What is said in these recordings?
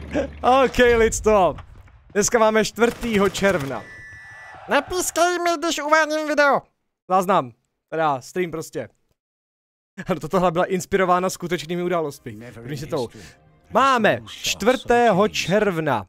OK, lidstvo. Dneska máme 4. června. Nepískej mi, když uvádím video. Záznam. Teda stream prostě. Ano, tohle byla inspirována skutečnými událostmi. Máme 4. června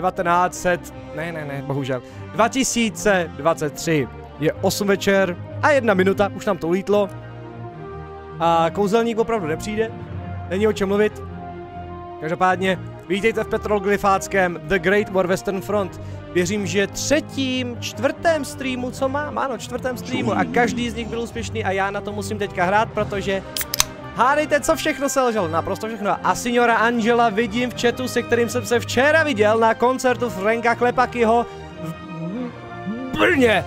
2023. Je 8 večer a 1 minuta, už nám to ulítlo. A kouzelník opravdu nepřijde. Není o čem mluvit. Každopádně, vítejte v petroglyfáckém The Great War Western Front. Věřím, že 3., 4. streamu, co mám? Ano, 4. streamu a každý z nich byl úspěšný a já na to musím teďka hrát, protože hádejte, co všechno selžel, naprosto všechno. A signora Angela vidím v chatu, se kterým jsem se včera viděl na koncertu Franka Klepakyho v Brně.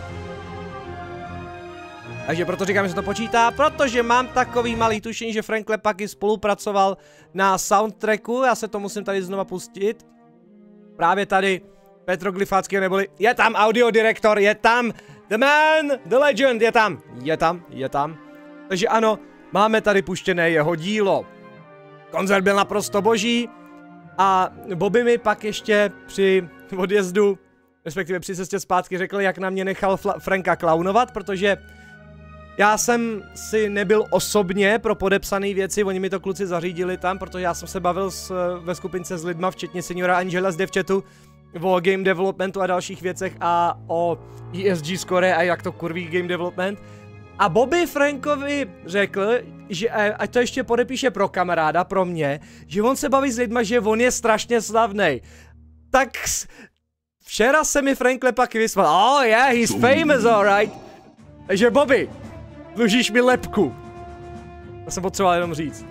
Takže proto říkám, že se to počítá, protože mám takový malý tušení, že Frank Klepaky spolupracoval na soundtracku, já se to musím tady znova pustit. Právě tady petroglyfáckého neboli, je tam audiodirektor, je tam the man, the legend, je tam. Takže ano, máme tady puštěné jeho dílo. Koncert byl naprosto boží a Bobby mi pak ještě při odjezdu, respektive při cestě zpátky řekl, jak na mě nechal Franka klaunovat, protože já jsem si nebyl osobně pro podepsané věci, oni mi to kluci zařídili tam, protože já jsem se bavil ve skupince s lidma, včetně seniora Angela z devchatu, o game developmentu a dalších věcech a o ESG score a jak to kurví game development. A Bobby Frankovi řekl, že ať to ještě podepíše pro kamaráda, pro mě, že on se baví s lidma, že on je strašně slavnej. Tak včera se mi Frank Klepaky vysval, oh yeah, he's famous, alright. Takže Bobby, dlužíš mi lepku. To jsem potřeboval jenom říct.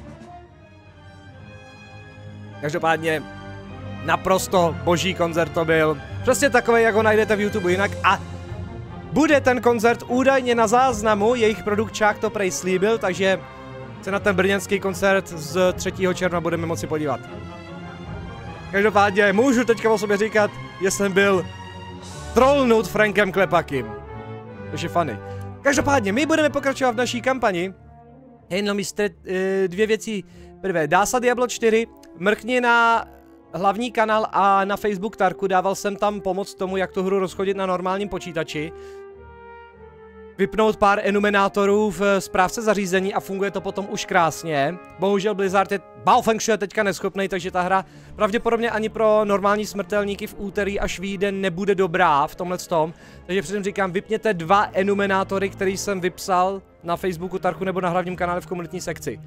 Každopádně naprosto boží koncert to byl. Přesně takový, jak ho najdete v YouTube jinak. A bude ten koncert údajně na záznamu, jejich produkčák to prej slíbil, takže se na ten brněnský koncert z 3. června budeme moci podívat. Každopádně můžu teďka o sobě říkat, že jsem byl trollnut Frankem Klepakym. To je funny. Každopádně, my budeme pokračovat v naší kampani. Jenom dvě věci. Prvé, dá se Diablo 4, mrkni na hlavní kanál a na Facebook Tarku, dával jsem tam pomoc tomu, jak tu hru rozchodit na normálním počítači. Vypnout pár enumerátorů v správce zařízení a funguje to potom už krásně. Bohužel Blizzard je Baofeng Shui teďka neschopný, takže ta hra pravděpodobně ani pro normální smrtelníky v úterý až vyjde nebude dobrá v tomhletom. Takže předem říkám, vypněte 2 enumerátory, který jsem vypsal na Facebooku Tarku nebo na hlavním kanále v komunitní sekci.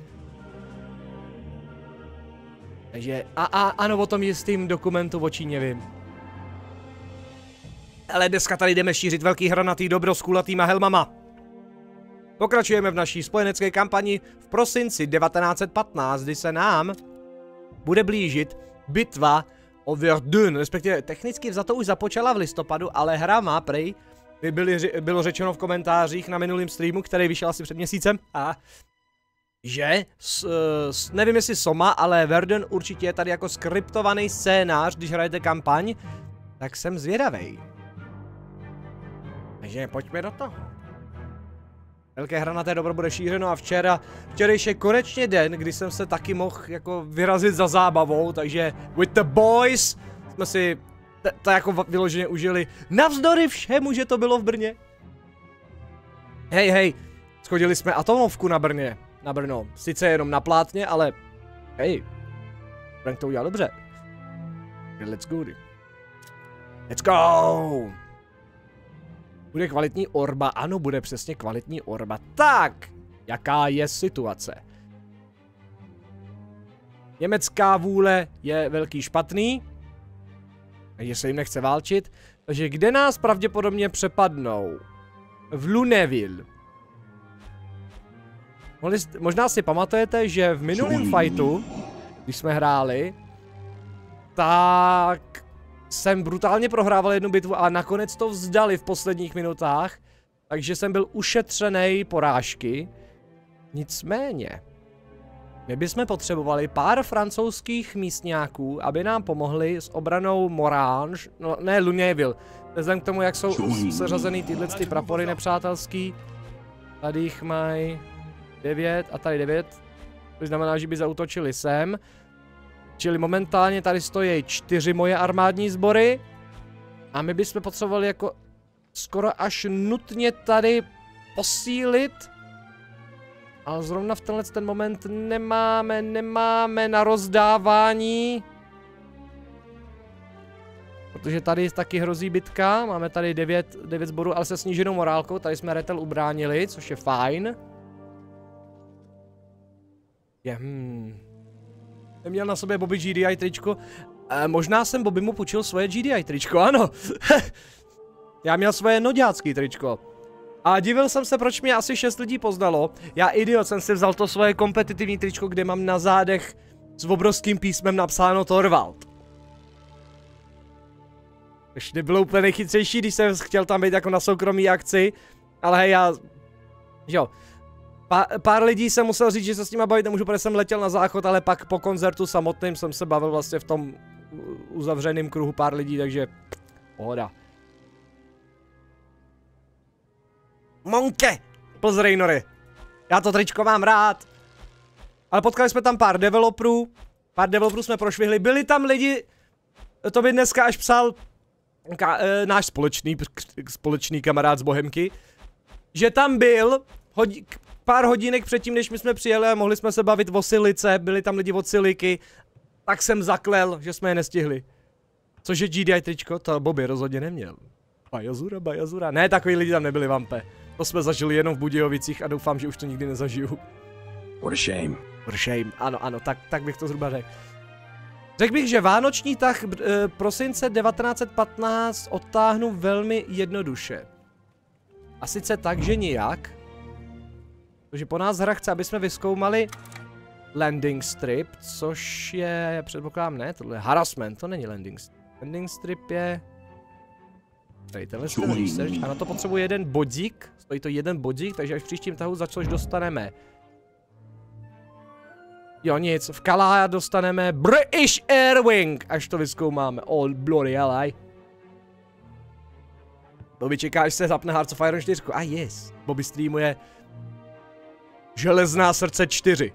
Takže ano, o tom jistým dokumentu o Číně vím. Ale dneska tady jdeme šířit velký hranatý dobro s kulatýma helmama. Pokračujeme v naší spojenecké kampani v prosinci 1915, kdy se nám bude blížit bitva o Verdun, respektive technicky vzato už započala v listopadu, ale hra má prej, bylo řečeno v komentářích na minulým streamu, který vyšel asi před měsícem, a že, nevím jestli Soma, ale Verdun určitě je tady jako skriptovaný scénář, když hrajete kampaň, tak jsem zvědavej. Takže pojďme do toho. Velké hranaté dobro bude šířeno a včerejší je konečně den, kdy jsem se taky mohl jako vyrazit za zábavou, takže with the boys jsme si to jako vyloženě užili. Navzdory všemu, že to bylo v Brně. Hej, schodili jsme atomovku na Brno. Sice jenom na plátně, ale hej, Frank to udělal dobře. Let's go. Let's go! Bude kvalitní orba, ano, bude přesně kvalitní orba. Tak, jaká je situace? Německá vůle je velký špatný, takže se jim nechce válčit. Takže kde nás pravděpodobně přepadnou? V Lunéville. Možná si pamatujete, že v minulém fightu, když jsme hráli, tak jsem brutálně prohrával jednu bitvu a nakonec to vzdali v posledních minutách, takže jsem byl ušetřený porážky. Nicméně, my bychom potřebovali pár francouzských místňáků, aby nám pomohli s obranou Morange, no ne Lunéville, vzhledem k tomu, jak jsou seřazený tyhle prapory nepřátelský. Tady jich mají 9 a tady 9, což znamená, že by zaútočili sem. Čili momentálně tady stojí 4 moje armádní sbory. A my bychom potřebovali jako skoro až nutně tady posílit. Ale zrovna v tenhle ten moment nemáme na rozdávání. Protože tady taky hrozí bitka, máme tady 9 sborů, ale se sníženou morálkou, tady jsme Retel ubránili, což je fajn. Neměl na sobě Bobby GDI tričko, možná jsem Bobbymu půjčil svoje GDI tričko, ano. Já měl svoje noďácký tričko. A divil jsem se, proč mě asi 6 lidí poznalo. Já idiot jsem si vzal to svoje kompetitivní tričko, kde mám na zádech s obrovským písmem napsáno Torvald. Už nebylo úplně nejchytřejší, když jsem chtěl tam být jako na soukromý akci. Ale hej, jo. Pár lidí jsem musel říct, že se s nima bavit nemůžu, protože jsem letěl na záchod, ale pak po koncertu samotným jsem se bavil vlastně v tom uzavřeném kruhu pár lidí, takže pohoda. Monke! Plzrejnory. Já to tričko mám rád. Ale potkali jsme tam pár developerů jsme prošvihli, byli tam lidi, to by dneska až psal náš společný kamarád z Bohemky, že tam byl pár hodinek předtím, než my jsme přijeli a mohli jsme se bavit o Silice, byli tam lidi od Siliky, tak jsem zaklel, že jsme je nestihli. Což je GDI tričko, to Bobby rozhodně neměl. Bajazura. Ne, takový lidi tam nebyli, vampe. To jsme zažili jenom v Budějovicích a doufám, že už to nikdy nezažiju. What a shame. What a shame, ano, tak bych to zhruba řekl. Řekl bych, že vánoční tah prosince 1915 odtáhnu velmi jednoduše. A sice tak, že nijak. Protože po nás hra chce, aby jsme vyzkoumali landing strip, což je, předpokládám, ne, tohle je harassment, to není landing strip. Landing strip je... Tady tenhle research a na to potřebuje jeden bodík, stojí to jeden bodík, takže až v příštím tahu za což dostaneme. Jo nic, v Kalaha dostaneme British Airwing, až to vyzkoumáme. Oh bloody hell, Bobby čeká, až se zapne Hearts of Iron 4. A yes, Bobby streamuje Železná srdce 4.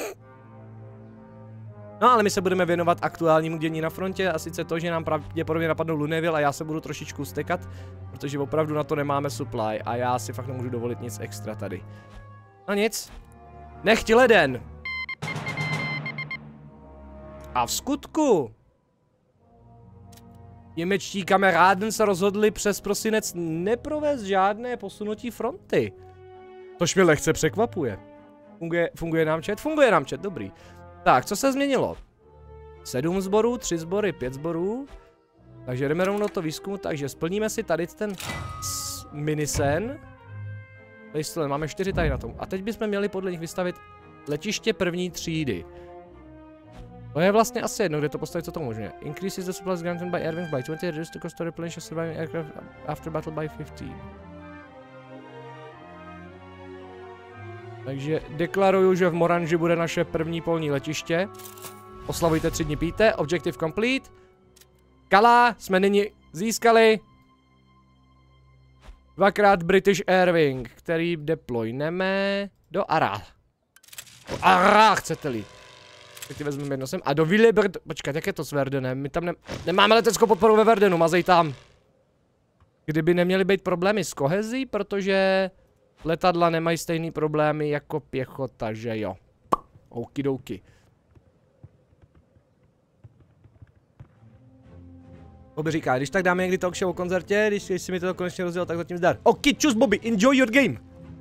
No ale my se budeme věnovat aktuálnímu dění na frontě a sice to, že nám pravděpodobně napadnou Lunéville a já se budu trošičku stekat, protože opravdu na to nemáme supply a já si fakt nemůžu dovolit nic extra tady. No nic. Nechť leden. A v skutku němečtí kamaráden se rozhodli přes prosinec neprovést žádné posunutí fronty. Tož mě lehce překvapuje. Funguje nám chat? Funguje nám chat, dobrý. Tak, co se změnilo? 7 sborů, 3 sbory, 5 sborů. Takže jdeme rovnou to výzkumu, takže splníme si tady ten minisen. Tady máme 4 tady na tom. A teď bychom měli podle nich vystavit letiště první třídy. To je vlastně asi jedno, kde to postavit, co to možné. Increases the supplies granted by Airwings by 20, reduce the cost to replenish surviving aircraft after battle by 15. Takže deklaruju, že v Moranži bude naše první polní letiště. Oslavujte 3 dny píte, objective complete. Kala jsme nyní získali. 2x British Airwing, který deployneme do Ara. Do Ara, chcete-li. Tak ty vezmeme jedno sem. A do Willebert... Počkat, jak je to s Verdenem? My tam nemáme leteckou podporu ve Verdenu, mazej tam. Kdyby neměly být problémy s kohezí, protože letadla nemají stejný problémy jako pěchota, že jo. Okidoki. Bobby říká, když tak dáme někdy talk show o koncertě, když si mi to konečně rozdělal, tak zatím zdar. Ok, čus Bobby, enjoy your game.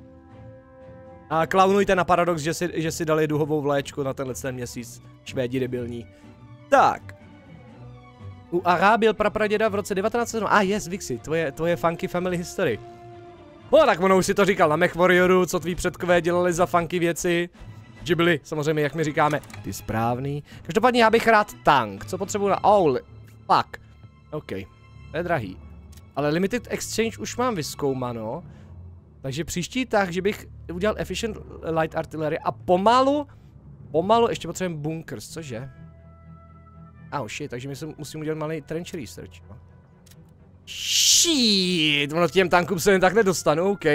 A klaunujte na Paradox, že si dali duhovou vléčku na tenhle měsíc. Švédi debilní. Tak. U Ara byl prapraděda v roce 1907. Yes, Vixi, tvoje funky family history. No tak ono už si to říkal na MechWarrioru, co tví předkové dělali za funky věci. Že byli, samozřejmě, jak my říkáme, ty správný. Každopádně já bych rád tank. Co potřebuji na... Oh, fuck. OK, to je drahý. Ale Limited Exchange už mám vyzkoumano. Takže příští tah, že bych udělal Efficient Light Artillery a pomalu, ještě potřebujeme bunkers, cože? Oh shit, takže musím udělat malý trench research. No. Shit, ono k těm tankům se jen tak nedostanu, OK.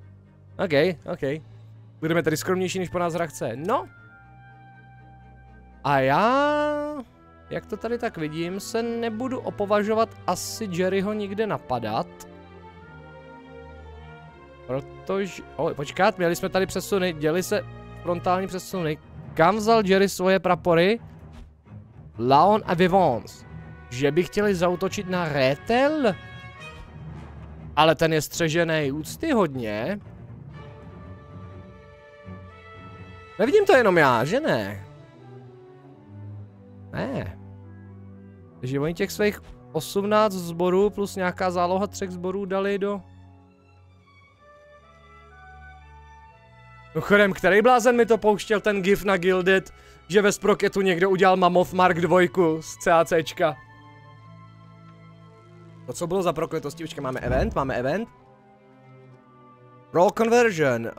OK. Budeme tady skromnější, než po nás hra chce. No. A já, jak to tady tak vidím, se nebudu opovažovat asi Jerryho nikde napadat. Protože... počkat, měli jsme tady přesuny, děli se frontální přesuny. Kam vzal Jerry svoje prapory? Laon a Vivons. Že by chtěli zaútočit na Rethel? Ale ten je střežený úctyhodně. Nevidím to jenom já, že ne? Ne. Takže oni těch svých 18 sborů plus nějaká záloha 3 sborů dali do... Mimochodem, který blázen mi to pouštěl ten gif na Gilded, že ve Sproketu někdo udělal Mammoth Mark 2 z CACčka. To co bylo za prokletosti? Počkej, máme event. Roll conversion,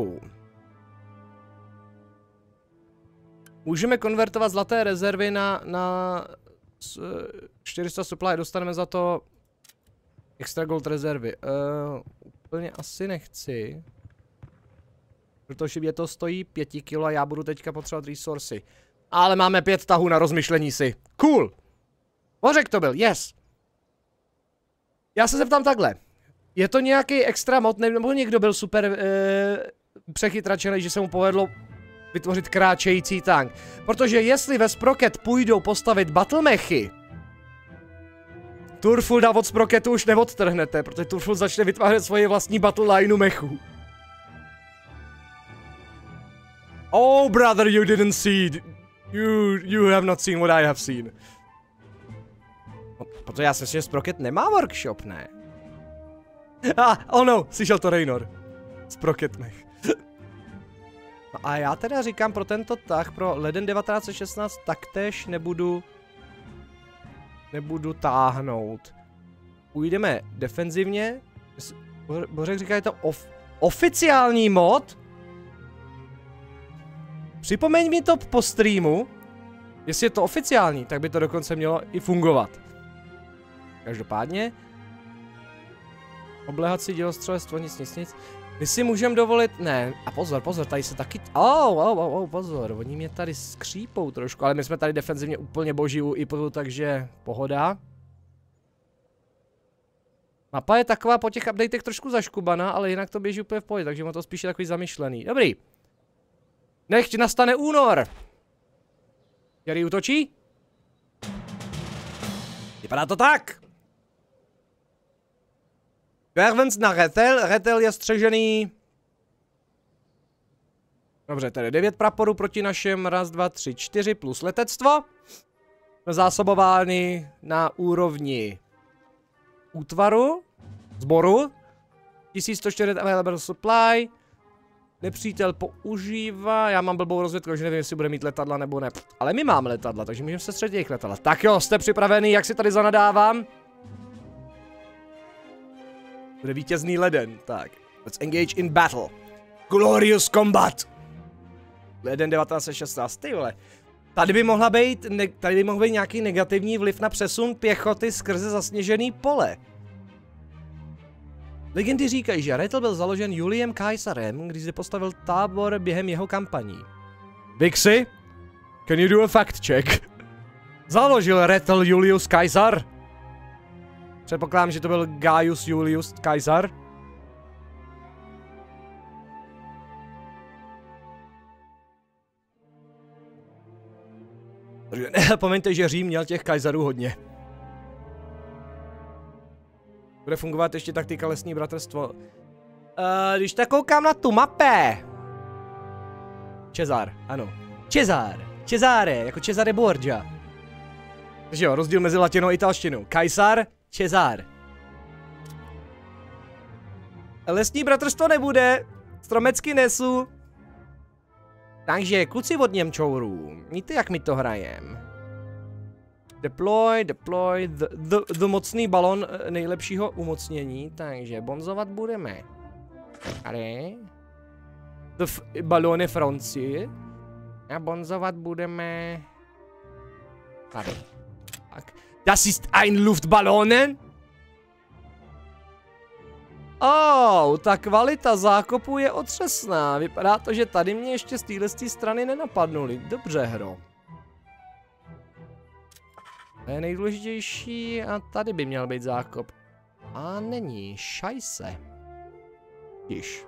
Můžeme konvertovat zlaté rezervy na 400 supply, dostaneme za to extra gold rezervy. Úplně asi nechci. Protože mě to stojí 5 kg a já budu teďka potřebovat resursy. Ale máme 5 tahů na rozmyšlení si. Cool! Bořek to byl, yes! Já se zeptám takhle. Je to nějaký extra mod, nebo někdo byl super přechytračený, že se mu povedlo vytvořit kráčející tank. Protože jestli ve Sprocket půjdou postavit battlemechy, Turfulda od Sprocketu už neodtrhnete, protože Turfuld začne vytvářet svoji vlastní battle lineu mechů. Oh brother, you didn't see. You have not seen what I have seen. Protože já si myslím, že Sprocket nemá workshop, ne? No, slyšel to Raynor. Sprocket mech. No a já teda říkám pro tento tah, pro leden 1916 taktéž nebudu táhnout. Půjdeme defenzivně. Bořek říká, je to oficiální mod? Připomeň mi to po streamu. Jestli je to oficiální, tak by to dokonce mělo i fungovat. Každopádně. Obléhat si dělostřelectvo, nic. My si můžeme dovolit, ne, a pozor, tady se taky, pozor, oni mě tady skřípou trošku, ale my jsme tady defenzivně úplně boží u IPu, takže pohoda. Mapa je taková po těch updatech trošku zaškubaná, ale jinak to běží úplně v pohodě, takže má to spíš takový zamyšlený. Dobrý. Nechť nastane únor. Jerry útočí? Vypadá to tak. Vervens na Rethel. Rethel je střežený. Dobře, tady 9 praporů proti našem. 1, 2, 3, 4 plus letectvo. Jsme zásobováni na úrovni útvaru. Sboru. 1104 available supply. Nepřítel používá. Já mám blbou rozvědku, že nevím, jestli bude mít letadla nebo ne. Ale my máme letadla, takže můžeme se středit jejich letadla. Tak jo, jste připravený, jak si tady zanadávám? Bude vítězný leden, tak. Let's engage in battle. Glorious combat. Leden 1916, ty vole. Tady by mohl být nějaký negativní vliv na přesun pěchoty skrze zasněžený pole. Legendy říkají, že Rethel byl založen Juliem Caesarem, když zde postavil tábor během jeho kampaní. Vixi, can you do a fact check? Založil Rethel Julius Caesar? Předpokládám, že to byl Gaius Julius Caesar. Pomeňte, že Řím měl těch Kaiserů hodně. Bude fungovat ještě taktika lesní bratrstvo. Když tak koukám na tu mapě. Cezar, ano. Cezare, jako Cesare Borgia. Takže jo, rozdíl mezi latinou a italštinou. Kajsar, Cezar. Lesní bratrstvo nebude. Stromecky nesu. Takže kluci od Němčourů. Víte, jak my to hrajem. Deploy, the mocný balon nejlepšího umocnění, takže bonzovat budeme. Tady. Balony Francie. A bonzovat budeme. Tady. Tak. Das ist ein Luftballonen. Ta kvalita zákopu je otřesná. Vypadá to, že tady mě ještě z téhle strany nenapadnuli. Dobře, hro. To je nejdůležitější a tady by měl být zákop. A není, šajse. Již.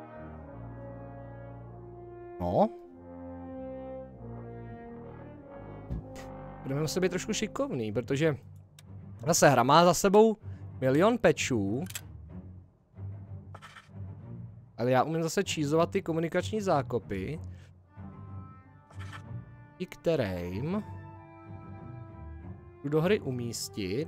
No. Budeme muset být trošku šikovný, protože zase hra má za sebou 1 000 000 patchů. Ale já umím zase čízovat ty komunikační zákopy. I kterým do hry umístit.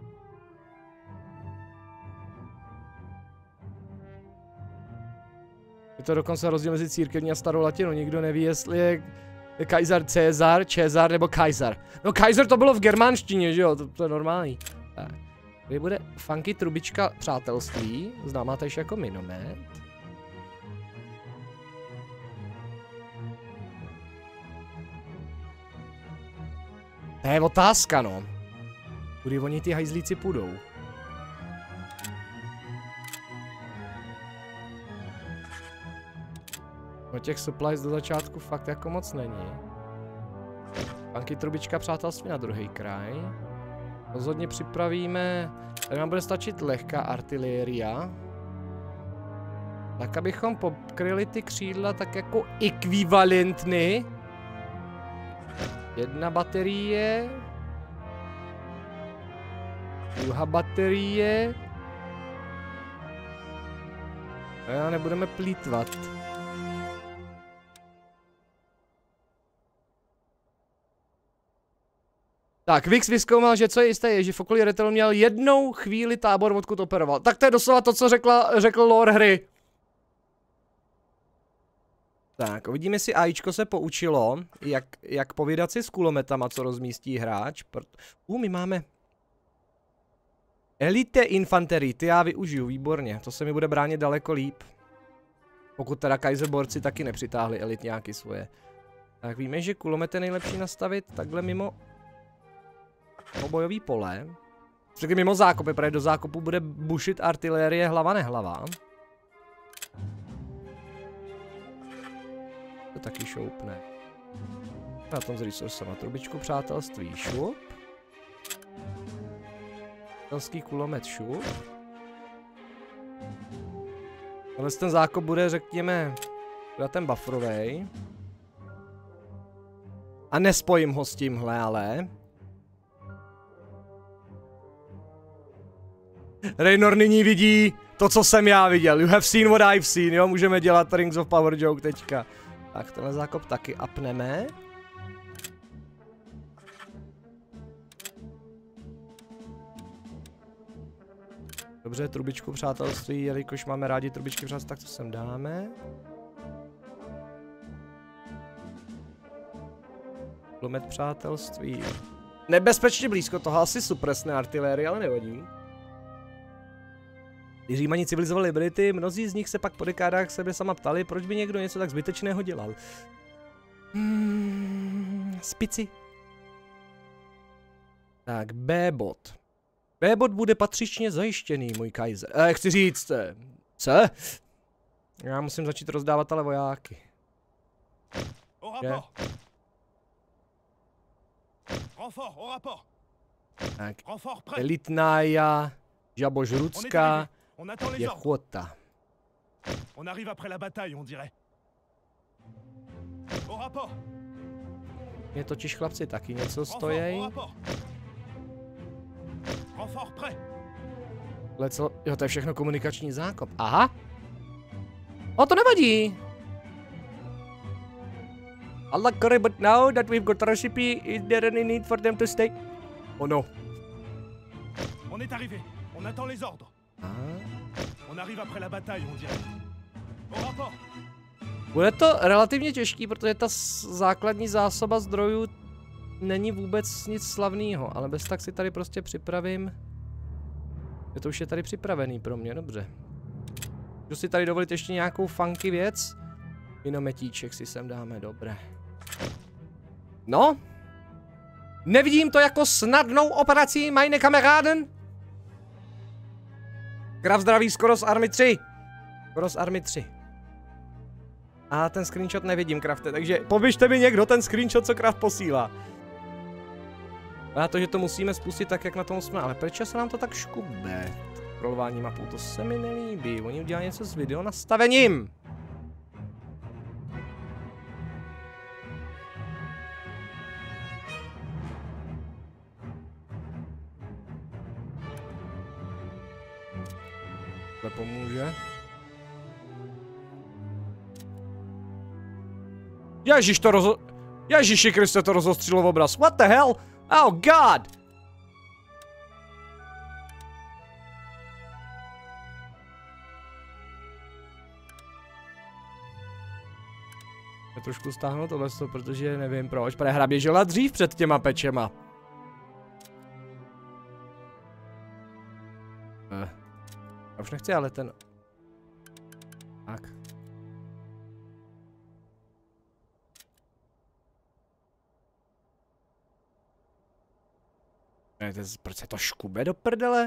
Je to dokonce rozdíl mezi církevní a starou latinu. Nikdo neví, jestli je Kaiser Cezar nebo Kaiser. No Kaiser to bylo v germánštině, že jo? To je normální. Tak. Tady bude funky trubička přátelství. Známá též jako minomet. To je otázka, no. Kudy oni ty hajzlíci půjdou? No těch supplies do začátku fakt jako moc není. Funky trubička přátelství na druhý kraj. Rozhodně připravíme... Tady nám bude stačit lehká artiléria. Tak abychom pokryli ty křídla tak jako ekvivalentny. 1 baterie. Druhá baterie. A já nebudeme plýtvat. Tak, Vix vyzkoumal, že co je jisté je, že v okolí Retalu měl jednou chvíli tábor, odkud operoval. Tak to je doslova to, co řekl lore hry. Tak, uvidíme, jestli AIčko se poučilo, jak povídat si s kulometama, co rozmístí hráč. My máme Elite infanterii, ty já využiju, výborně, to se mi bude bránit daleko líp. Pokud teda Kaiserborci taky nepřitáhli elitňáky svoje. Tak víme, že kulomet je nejlepší nastavit takhle mimo bojový pole. Řekli mimo zákopy, protože do zákopu bude bušit artilérie hlava nehlava. To taky šoupne. Na tom s resursama trubičku přátelství šup. Přátelský kulomet šup. Ale ten zákop bude, řekněme, ten bufferovej. A nespojím ho s tímhle, ale. Raynor nyní vidí to, co jsem já viděl. You have seen what I've seen, jo? Můžeme dělat Rings of Power joke teďka. Tak, tenhle zákop taky upneme. Dobře, trubičku přátelství, jelikož máme rádi trubičky přátelství, tak to sem dáme. Kulomet přátelství. Nebezpečně blízko toho, asi supresné artilérie, ale nevadí. Když Římani civilizovali Brity, mnozí z nich se pak po dekádách sebe sama ptali, proč by někdo něco tak zbytečného dělal. Spici. Tak, B-bod. B-bod bude patřičně zajištěný, můj Kaiser. Chci říct, co? Já musím začít rozdávat ale vojáky. Tak, elitnája, žabožrucká, pěchota. On arrive après la bataille, on dirait. Au rapport. Mě totiž chlapci taky něco stojí. Jo, to je všechno komunikační zákop. Aha. O, to nevadí. Allah curry, but now that we've got a recipe, is there any need for them to stay? Oh no. On est arrivé. On attend les ordres. On arrive après la bataille, on dirait. Au rapport. Bude to relativně těžký, protože ta základní zásoba zdrojů není vůbec nic slavného, ale bez tak si tady prostě připravím. To už je tady připravený pro mě, dobře. Můžu si tady dovolit ještě nějakou funky věc? Minometíček si sem dáme, dobré. No. Nevidím to jako snadnou operaci, meine Kameraden. Graf zdraví skoro z Army 3. Skoro z Army 3. A ten screenshot nevidím, Krafte, takže popište mi někdo ten screenshot, co Kraft posílá. Na to, že to musíme spustit tak, jak na tom jsme, ale proč se nám to tak škube? Scrollování mapů, to se mi nelíbí. Oni udělají něco s video nastavením. To pomůže. Ježiši Kriste, to rozostřilo v obraz. What the hell? Oh god! Já trošku stáhnu tohle, protože nevím proč. Protože hra běžela dřív před těma pečema. Já už nechci, ale ten... Tak. Proč se to škube do prdele?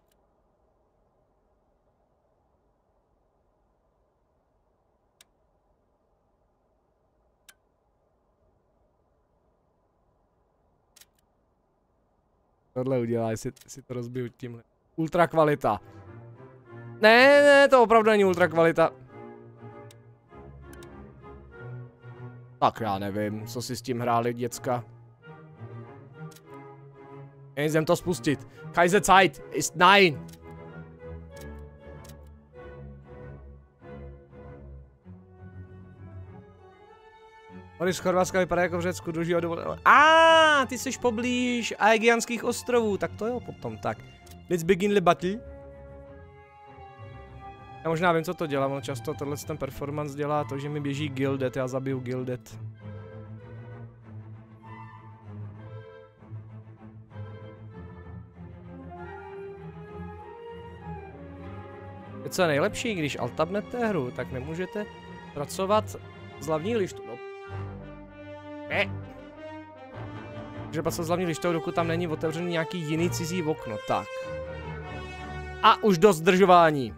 Tohle udělá, jestli si to rozbiju tímhle. Ultra kvalita. Ne, to opravdu není ultra kvalita. Tak já nevím, co si s tím hráli děcka. Jdem to spustit. Kaiser Zeit ist nein. Boris Chorvatska vypadá jako v Řecku, družího dovoleného. Ty jsi poblíž Aegeanských ostrovů, tak to jo potom, tak. Let's begin the battle. Já možná vím, co to dělá, on často tohle ten performance dělá to, že mi běží Gilded, já zabiju Gilded. Co je nejlepší, když altabnete hru, tak nemůžete pracovat z hlavní lištou. No. Můžete pracovat z hlavní lištou, dokud tam není otevřený nějaký jiný cizí okno. Tak. A už dost zdržování.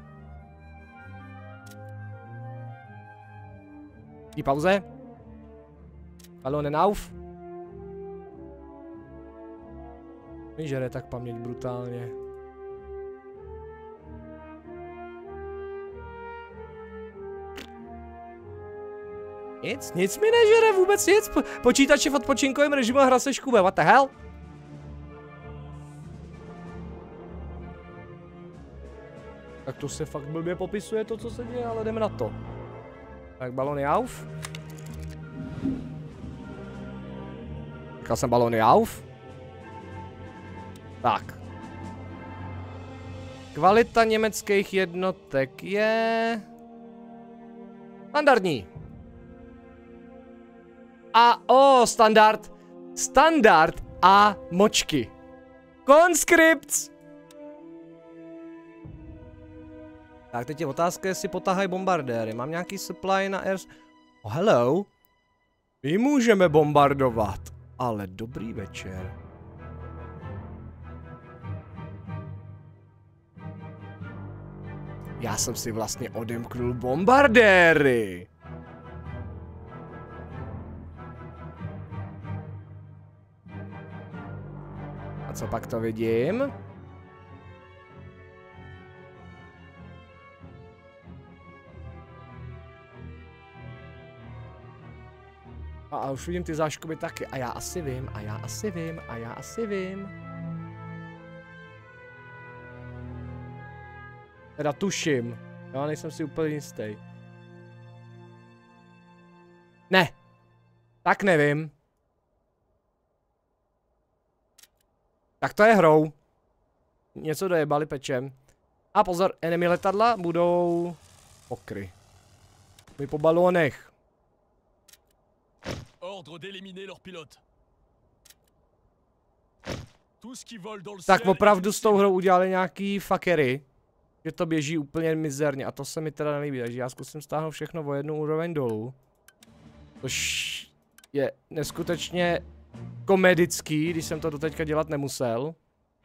Die Pause. Balonen auf. Žere tak paměť brutálně. Nic mi nežere, vůbec nic. Počítač je v odpočinkovém režimu a hra se škube, what the hell? Tak to se fakt blbě popisuje to, co se děje, ale jdeme na to. Tak balony auf. Říkal jsem balony auf. Tak. Kvalita německých jednotek je... standardní. Standard. Standard a močky. Conscripts. Tak teď je otázka, jestli potahají bombardéry. Mám nějaký supply na air... Oh, hello. My můžeme bombardovat. Ale dobrý večer. Já jsem si vlastně odemknul bombardéry. A co pak to vidím? A už vidím ty záškoby taky. A já asi vím, a já asi vím, a já asi vím. Teda tuším. Já nejsem si úplně jistý. Ne. Tak nevím. Tak to je hrou. Něco dojebali pečem. A pozor, enemy letadla budou pokry. My po balónech. Tak opravdu s tou hrou udělali nějaký fuckery. Že to běží úplně mizerně a to se mi teda nelíbí, takže já zkusím stáhnout všechno o jednu úroveň dolů. Což je neskutečně komedický, když jsem to doteďka dělat nemusel.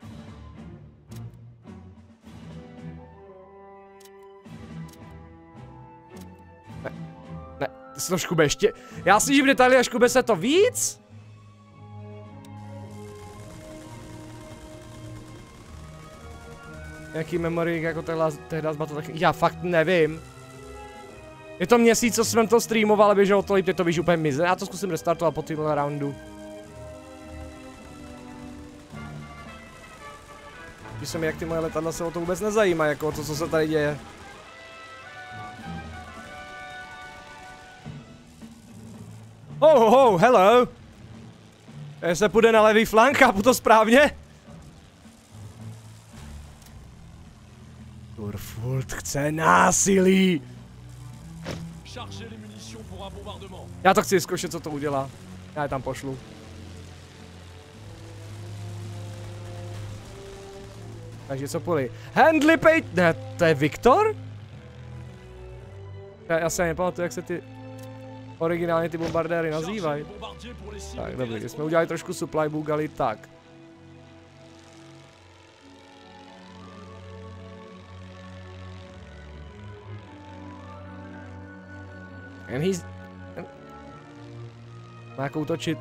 Ne, ty se to škube ještě. Já slyším detaily a škube se to víc? Jaký memory jako tehdy zbato, tak já fakt nevím. Je to měsíc, co jsem to streamoval a běželo to líp, teď to běží úplně mize. Já to zkusím restartovat po týmhle roundu. Když se mi, jak ty moje letadla se o to vůbec nezajímá, jako o to, co se tady děje. Oh, hello! Se půjde na levý flank, chápu to správně? Furt chce násilí! Já to chci zkoušet, co to udělá. Já je tam pošlu. Takže co poli? Handley Page... Ne, to je Viktor? Já se nepamatuju, jak se ty... originálně ty bombardéry nazývají. Tak, dobrý, jsme udělali trošku supply bugali, tak. Má jako útočit.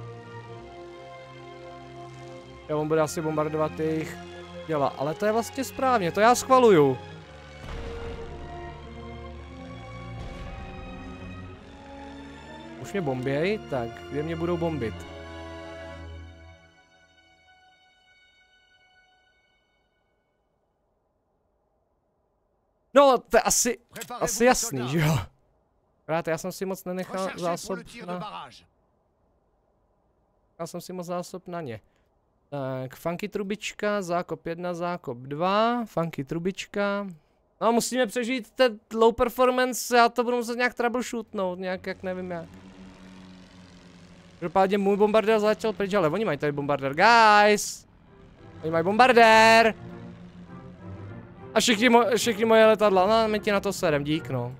Já on bude asi bombardovat jejich děla, ale to je vlastně správně, to já schvaluju. Už mě bomběj, tak kde mě budou bombit? No, to je asi jasný, že jo? Rád, já jsem si moc nenechal zásob na... Já jsem si moc zásob na ně. Tak, funky trubička, zákop 1, zákop 2, funky trubička. No, musíme přežít ten low performance, já to budu muset nějak troubleshootnout, nějak, jak nevím jak. Každopádně můj bombardér začal pryč, ale oni mají tady bombardér, guys! Oni mají bombardér! A všichni moje letadla, no, my ti na to serem, dík, no.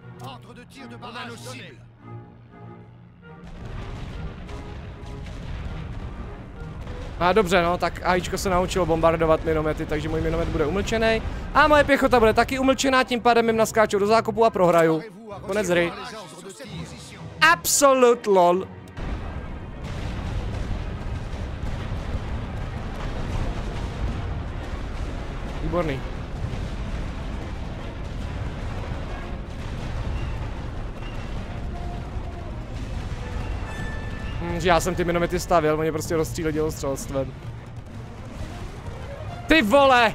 A dobře, no, tak AIčko se naučilo bombardovat minomety, takže můj minomet bude umlčený. A moje pěchota bude taky umlčená, tím pádem jim naskáču do zákopu a prohraju. Konec hry. Absolute lol. Výborný. Že já jsem ty minomety stavěl, oni prostě rozstříleli dělostřelstvem. Ty vole!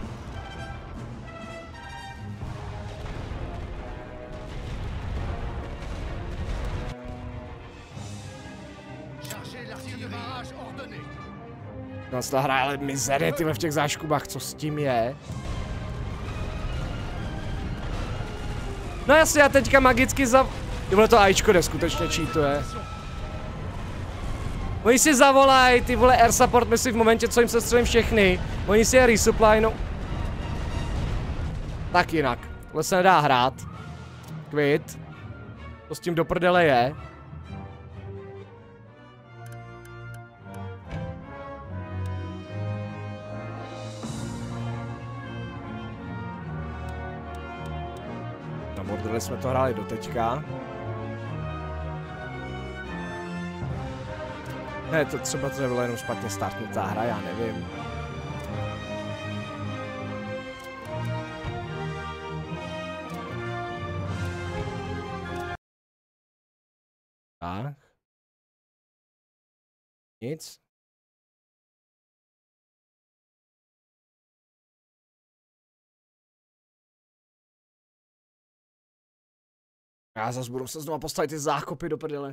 No ta hra ale mizery, tyhle v těch záškubách, co s tím je? No jasně, já teďka magicky Tyhle to AIčko neskutečně cheatuje. Oni si zavolají, ty vole air support misi v momentě, co jim se střelím všechny. Oni si je resupply, no. Tak jinak. Tohle se nedá hrát. Quit. To s tím do prdele je. Na bordele jsme to hráli doteďka. Ne, to třeba to nebylo jenom špatně startnutá hra, já nevím. Tak. Nic. Já zase budu se znova postavit ty zákopy do prdele.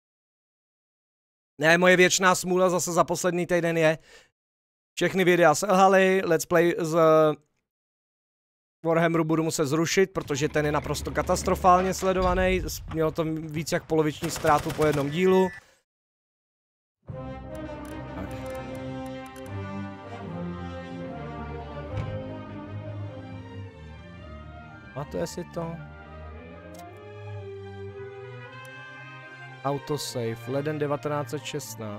Ne, moje věčná smůla zase za poslední týden je. Všechny videa selhaly, let's play z Warhammeru budu muset zrušit, protože ten je naprosto katastrofálně sledovaný. Mělo to víc jak poloviční ztrátu po jednom dílu. Tak. A to jestli to... Autosave, leden 1916.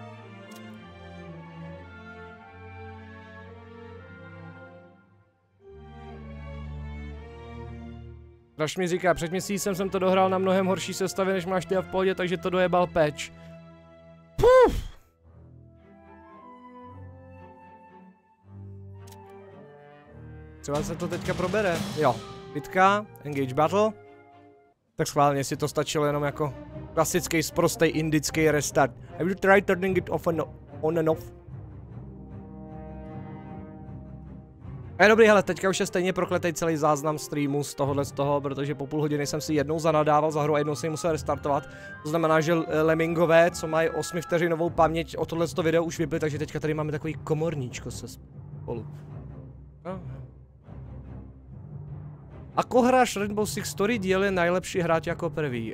Draž mi říká, před měsícem jsem to dohrál na mnohem horší sestavě, než máš ty a v pohodě, takže to dojebal patch. Puf! Třeba se to teďka probere. Jo, bitka, engage battle. Tak schválně si to stačilo jenom jako klasický sprostej indický restart. Have you tried turning it off and on and off? Je dobrý, hele, teďka už je stejně prokletej celý záznam streamu z toho, protože po půl hodiny jsem si jednou zanadával za hru a jednou jsem ji musel restartovat. To znamená, že Lemmingové, co mají 8 vteřinovou paměť, o tohleto video už vyply, takže teďka tady máme takový komorníčko se spolu. Ako hráš Rainbow Six Story díl je nejlepší hrát jako první?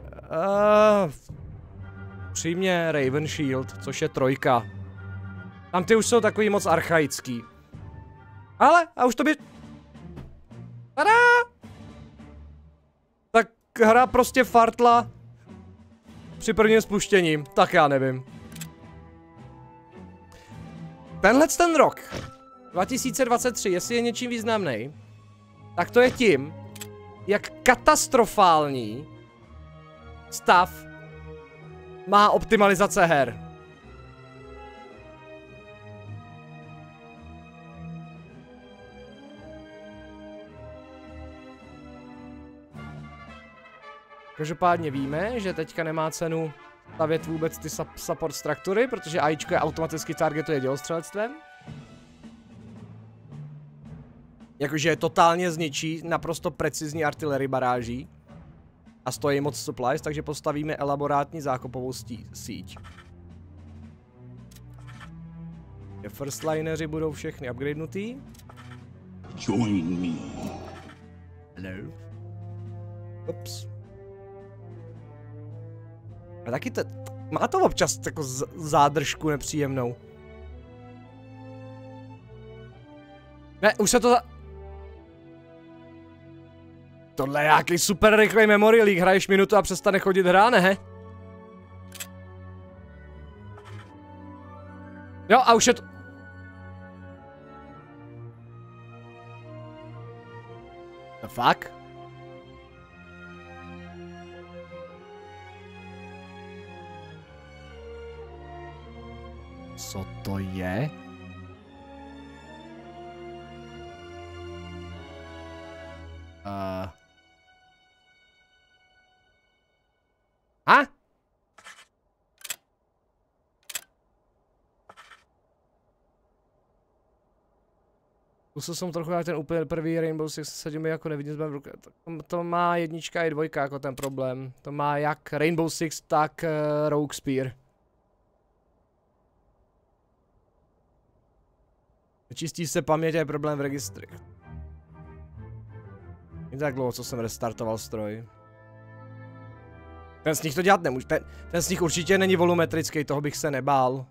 Přímě Raven Shield, což je 3. Tam ty už jsou takový moc archaický. Ale, a už to by... Tada! Tak hra prostě fartla při prvním spuštění, tak já nevím. Tenhle ten rok, 2023, jestli je něčím významný, tak to je tím, jak katastrofální stav má optimalizace her. Každopádně víme, že teďka nemá cenu stavět vůbec ty support struktury, protože AIčko je automaticky targetuje dělostřelectvem. Jakože je totálně zničí naprosto precizní artillery baráží. A stojí moc supplies, takže postavíme elaborátní zákopovou síť. First lineři budou všechny upgradenutý. Join me. Hello. Ups. A taky to, má to občas jako zádržku nepříjemnou. Ne, už se to Tohle je nějaký super rychlej memory leak, hraješ minutu a přestane chodit hra, ne? Jo, a už je to... The fuck? Co to je? A? Zkusil jsem trochu jak ten úplně první Rainbow Six, sedíme jako nevidím zbavím v ruce. To má 1 i 2 jako ten problém. To má jak Rainbow Six, tak Rogue Spear. Čistí se paměť a je problém v registrech. Je tak dlouho, co jsem restartoval stroj. Ten sníh to dělat nemůže. Ten sníh určitě není volumetrický, toho bych se nebál.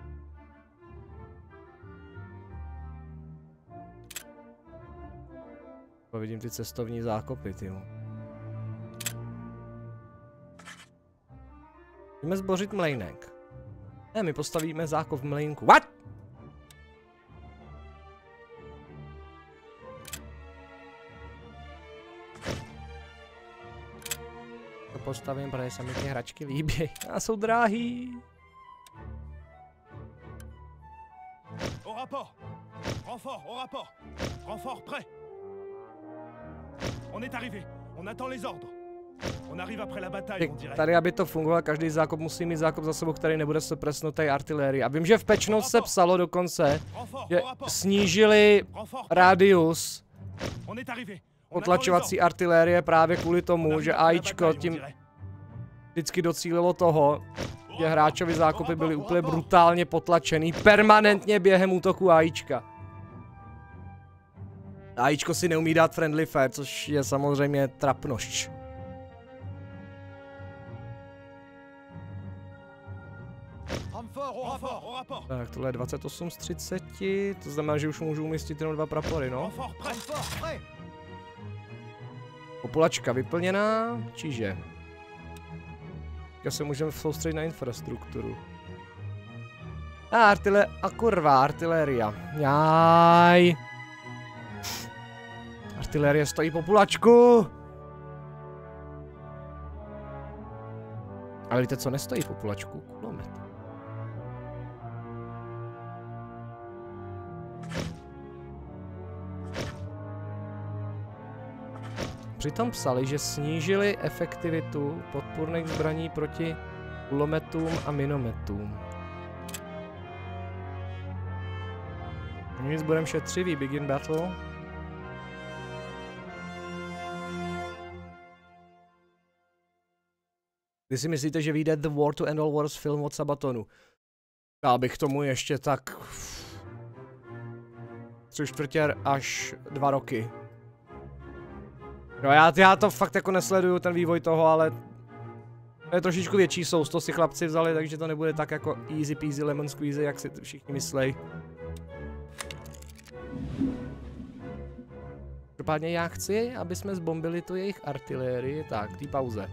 Vidím ty cestovní zákopy, tyjo. Jdeme zbořit mlejnek. Ne, my postavíme zákop v mlejnku. What? To postavím, protože se mi ty hračky líbí. A jsou drahý. Au rapport. Renfort, au rapport. Renfort prêt. On est arrivé. On attend les ordres. On arrive après la bataille, on dirait. Tady, aby to fungovalo, každý zákop musí mít zákop za sebou, který nebude suppresnutý artilérii. A vím, že v patch notes se psalo dokonce, že snížili rádius potlačovací artilérie právě kvůli tomu, že AIčko tím vždycky docílilo toho, že hráčovi zákopy byly úplně brutálně potlačený permanentně během útoku AIčka. AIčko si neumí dát friendly fire, což je samozřejmě trapnošť. Tak, tohle je 28 z 30, to znamená, že už můžu umístit jenom 2 prapory, no. Populačka vyplněná, čiže... Teďka se můžeme soustředit na infrastrukturu. A kurva, artiléria. Jaj. Artilérie stojí populačku. Ale víte, co nestojí populačku? Kulomet. Přitom psali, že snížili efektivitu podpůrných zbraní proti kulometům a minometům. Nic, budem šetřivý. Begin battle. Kdy si myslíte, že vyjde The War to End All Wars film od Sabatonu? Dal bych tomu ještě tak 3/4 až 2 roky. No já to fakt jako nesleduju, ten vývoj toho, ale to je trošičku větší sousto, to si chlapci vzali, takže to nebude tak jako easy peasy lemon squeezy, jak si všichni myslej. Každopádně já chci, aby jsme zbombili tu jejich artilérii, tak, té pauze.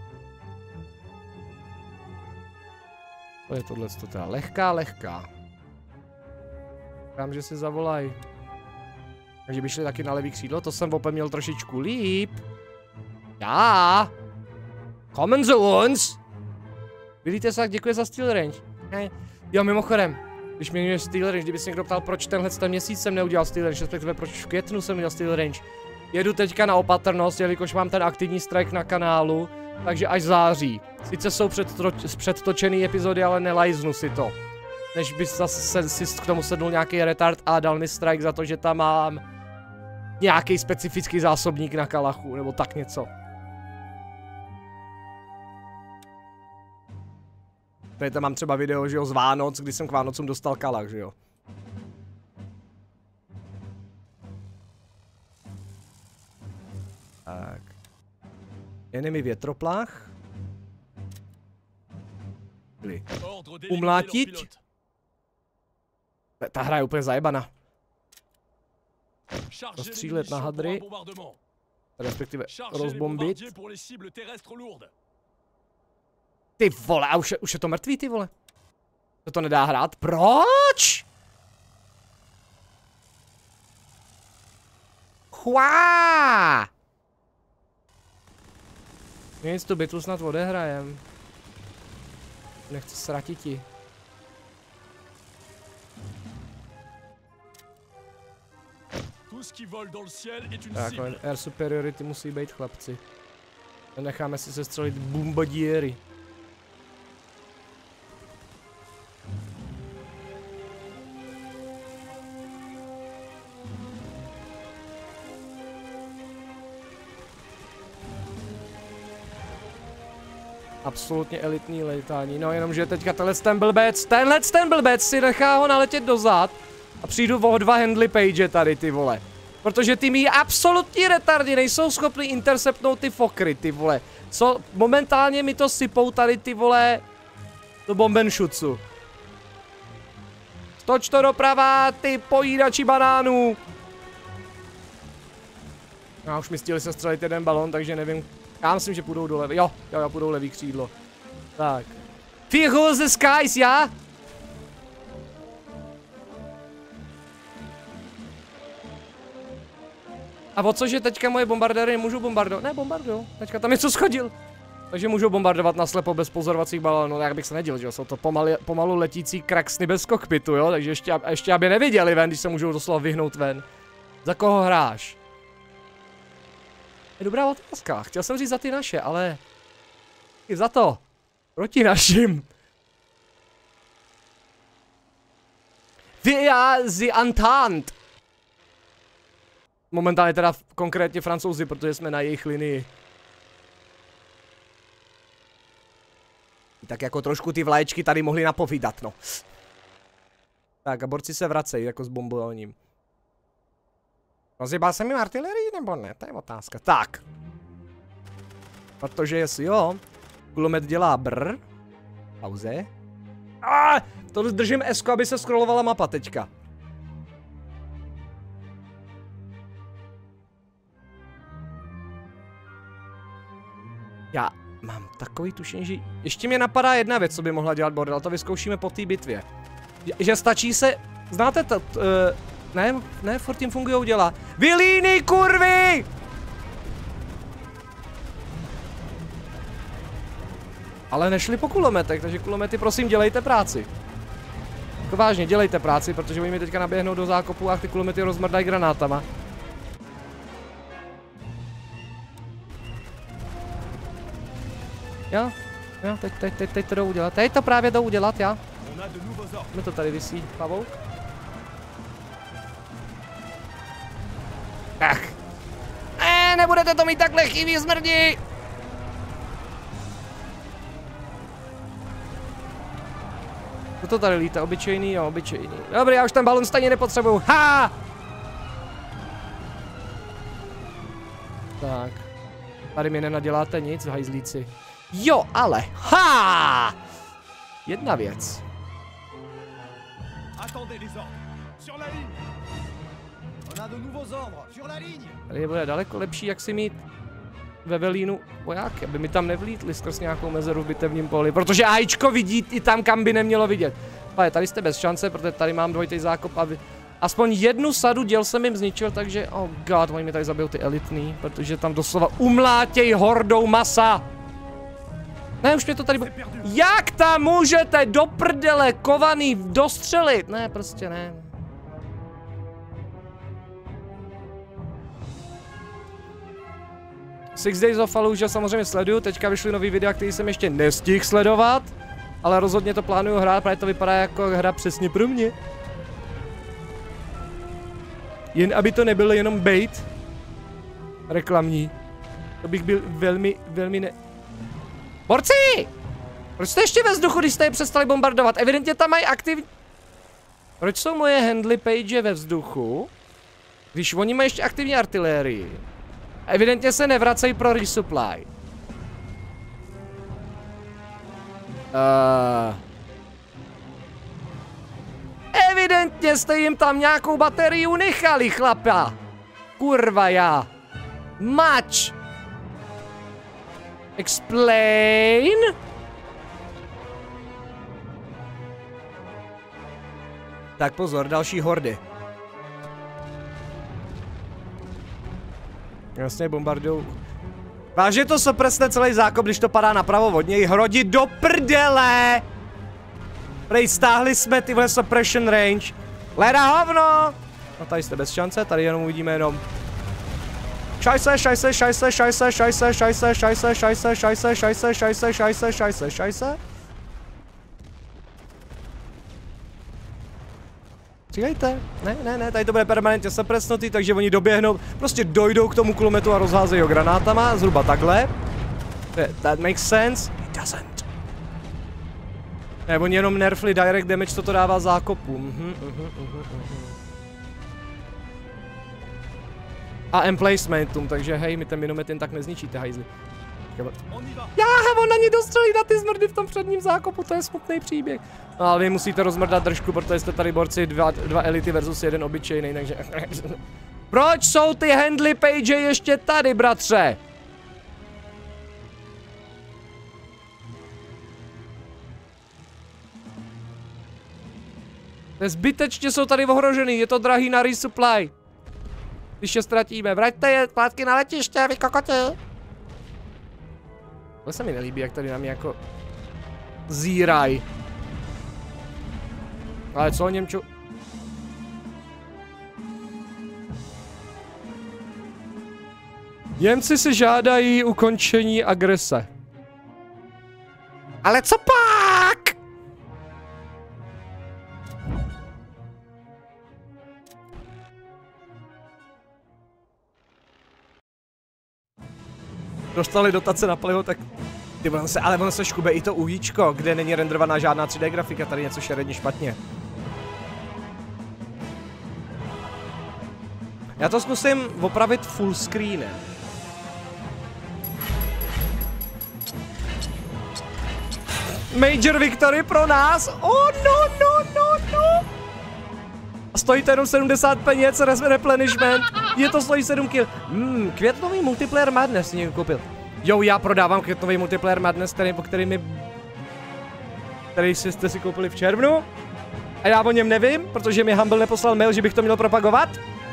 To je tohleto teda lehká. Říkám, že si zavolají. Takže by šli taky na levý křídlo, to jsem opět měl trošičku líp. Já. Common zones. Vidíte se, děkuji za Steel Range. Jo, mimochodem, když mi měl Steel Range, kdyby se někdo ptal, proč tenhle měsíc jsem neudělal Steel Range, respektive proč v květnu jsem udělal Steel Range. Jedu teďka na opatrnost, jelikož mám ten aktivní strike na kanálu, takže až září. Sice jsou předtočený epizody, ale nelajznu si to. Než by zase si k tomu sednul nějaký retard a dal mi strike za to, že tam mám nějaký specifický zásobník na kalachu, nebo tak něco. Tady tam mám třeba video, že jo, z Vánoc, kdy jsem k Vánocům dostal kalach, že jo. Tak. Enemy větroplach. Umlátit. Ta hra je úplně zajebana. Rozstřílet na hadry. Respektive rozbombit. Ty vole, a už je to mrtvý, ty vole. To nedá hrát. Proč? Chua! Nic, tu bitvu snad odehrajem. Nechci sratiti. Tak, air superiority musí být, chlapci. Necháme si sestřelit bombardiery. Absolutně elitní letání, no jenomže teďka tenhle ten blbec si nechá ho naletět dozad a přijdu o 2 handly page tady, ty vole. Protože ty mý absolutní retardy nejsou schopni interceptnout ty fokry, ty vole. Co momentálně mi to sypou tady, ty vole, do bombenšucu. Stoč to doprava, ty pojídači banánů. No, už mi stihli se střelit jeden balon, takže nevím. Já myslím, že půjdou do levý. Jo, půjdou levý křídlo. Tak. Fear the skies, já? A o cože teďka moje bombardéry můžu bombardovat? Ne, bombardujou. Teďka tam něco schodil. Takže můžu bombardovat naslepo bez pozorovacích balónů. Jak bych se nedělal, že jo? Jsou to pomalu letící kraxny bez kokpitu, jo? Takže ještě aby neviděli ven, když se můžou doslova vyhnout ven. Za koho hráš? Je dobrá otázka. Chtěl jsem říct za ty naše, ale... I za to. Proti našim. Via the Entente. Momentálně teda konkrétně Francouzi, protože jsme na jejich linii. Tak jako trošku ty vlaječky tady mohli napovídat, no. Tak a borci se vracejí jako s bombováním. Rozjebal jsem jim artilerii nebo ne? To je otázka. Tak. Protože jestli jo, kulomet dělá brr. Pauze. To držím S, aby se scrollovala mapa teďka. Já mám takový tušení, že... Ještě mě napadá jedna věc, co by mohla dělat bordel, to vyzkoušíme po té bitvě. Že stačí se... Znáte to... Ne, furt tím fungujou děla. Vylíny, kurvy! Ale nešli po kulometech, takže kulomety prosím dělejte práci. Jako vážně, dělejte práci, protože oni mi teďka naběhnou do zákopu a ty kulomety rozmrdají granátama. Jo, teď to jdou udělat. Teď to právě jdou udělat, já. Mi to tady visí, pavouk. Ach. Nebudete to mít takhle chybí, smrdí! Co to tady lítá? Obyčejný? Jo, obyčejný. Dobrý, já už ten balon stejně nepotřebuju. Ha! Tak. Tady mi nenaděláte nic, hajzlíci. Jo, ale. Ha! Jedna věc. Tady bude daleko lepší, jak si mít ve velínu vojáky, aby mi tam nevlítli skrz nějakou mezeru v bitevním poli, protože AIčko vidí i tam, kam by nemělo vidět. Ale tady jste bez šance, protože tady mám dvojitý zákop a aspoň jednu sadu děl jsem jim zničil, takže oh god, oni mi tady zabijou ty elitný, protože tam doslova umlátěj hordou masa. Ne, už mě to tady Jak tam můžete do prdele kovaný dostřelit? Ne, prostě ne. Six Days of Fallujah samozřejmě sleduju, teďka vyšly nový videa, který jsem ještě nestihl sledovat, ale rozhodně to plánuju hrát, protože to vypadá jako hra přesně pro mě. Jen aby to nebylo jenom bait reklamní. To bych byl velmi ne... Borci! Proč jste ještě ve vzduchu, když jste je přestali bombardovat? Evidentně tam mají aktivní... Proč jsou moje handly page ve vzduchu, když oni mají ještě aktivní artilérii? Evidentně se nevracejí pro resupply. Evidentně jste jim tam nějakou baterii nechali, chlapa. Kurva já. Much. Explain? Tak pozor, další hordy. Jasně, bombardujou. Vážně to sopresne celý zákop, když to padá napravo od něj. Hrodit do prdele! Prej, stáhli jsme tyhle suppression range. Leda hovno! No tady jste bez šance, tady jenom uvidíme jenom... Šajse. Čekajte, ne, tady to bude permanentně suppressnutý, takže oni doběhnou, prostě dojdou k tomu kulometu a rozházejí ho granátama, zhruba takhle. That makes sense. It doesn't. Ne, oni jenom nerfli direct damage, to dává zákopu. A emplacementum, takže hej, my ten minomet jen tak nezničíte, hajzli. On na ně dostřelí na ty zmrdy v tom předním zákopu, to je smutný příběh. No ale vy musíte rozmrdat držku, protože jste tady borci dva elity versus jeden obyčejný, takže... Proč jsou ty handly page ještě tady, bratře? Zbytečně jsou tady ohrožený, je to drahý na resupply. Když je ztratíme, vraťte je zpátky na letiště, vy kokoti. To se mi nelíbí, jak tady na mě jako zíraj. Ale co o Němču? Němci si žádají ukončení agrese. Ale co pak? Dostali dotace na palivo, tak... Ale ono se škube i to ujíčko, kde není renderovaná žádná 3D grafika, tady něco šeredně špatně. Já to zkusím opravit full screenem. Major victory pro nás! Oh no! A stojí to jenom 70 peněz, replenishment. Je to stojí 7 kill. Květnový multiplayer Madness si někdo koupil. Jo, já prodávám květnový multiplayer Madness, který jste si koupili v červnu. A já o něm nevím, protože mi Humble neposlal mail, že bych to měl propagovat.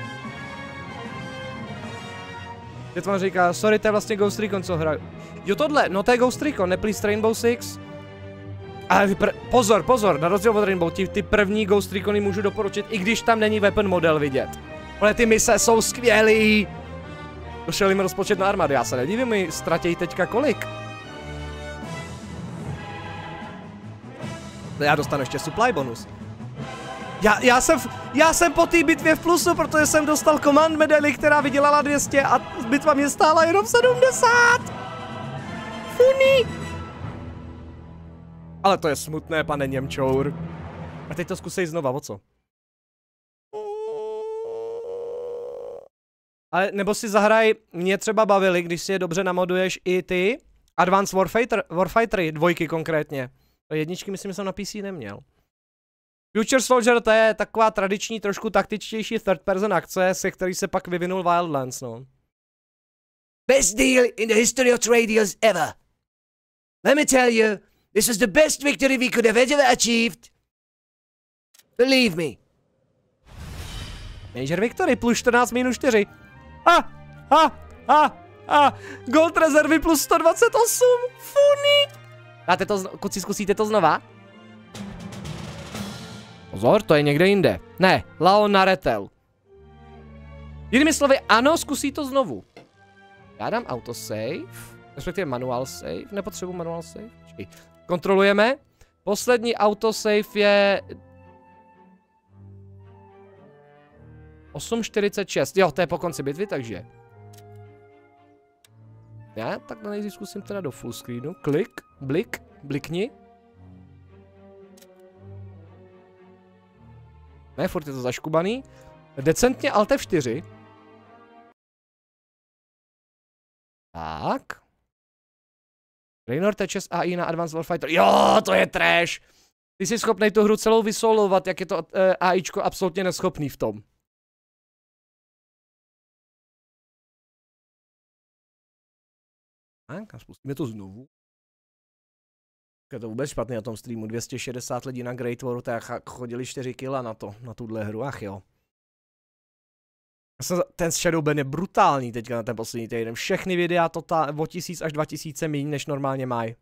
Květvan říká, sorry, to je vlastně Ghost Recon, co hraju. Jo, tohle, no to je Ghost Recon, ne please Rainbow Six. Ale pozor, na rozdíl od Rainbow, ty první Ghost Recony můžu doporučit, i když tam není weapon model vidět. Ale ty mise jsou skvělý. Došel jim rozpočet na armádu, já se nedivím, mi ztratějí teďka kolik. Já dostanu ještě supply bonus. Já jsem po té bitvě v plusu, protože jsem dostal command medaili, která vydělala 200 a bitva mě stála jenom 70. Funny. Ale to je smutné, pane Němčour. A teď to zkusej znova, o co? Ale nebo si zahraj, mě třeba bavili, když si je dobře namoduješ i ty Advanced Warfightery, 2 konkrétně. Jedničky myslím, že jsem na PC neměl. Future Soldier, to je taková tradiční, trošku taktičtější third person akce, se který se pak vyvinul Wildlands, no. Best deal in the history of trade deals ever. Let me tell you, this was the best victory we could have ever achieved. Believe me. Major Victory plus 14 minus 4. Gold rezervy plus 128. Funny. Dáte to, kuci, zkusíte to znova? Pozor, to je někde jinde. Ne, Laon Naretel. Jinými slovy, ano, zkusí to znovu. Já dám autosave, respektive manual save, nepotřebuji manual save. Počkej. Kontrolujeme. Poslední autosave je 8:46. Jo, to je po konci bitvy, takže. Já takhle nejdřív zkusím teda do full screenu. Klik, blikni. Ne, furt je to zaškubaný. Decentně Alt F4. Tak. Raynor Teches AI na Advanced Warfighter. Jo, to je trash. Ty jsi schopnej tu hru celou vysolovat, jak je to AIčko absolutně neschopný v tom. Tak a spustíme to znovu. Je to vůbec špatný na tom streamu, 260 lidí na Great Waru, tak chodili 4 kila na tuhle hru, ach jo. Ten Shadowban je brutální teďka na ten poslední týden, všechny videa o 1000 až 2000 míň, než normálně mají.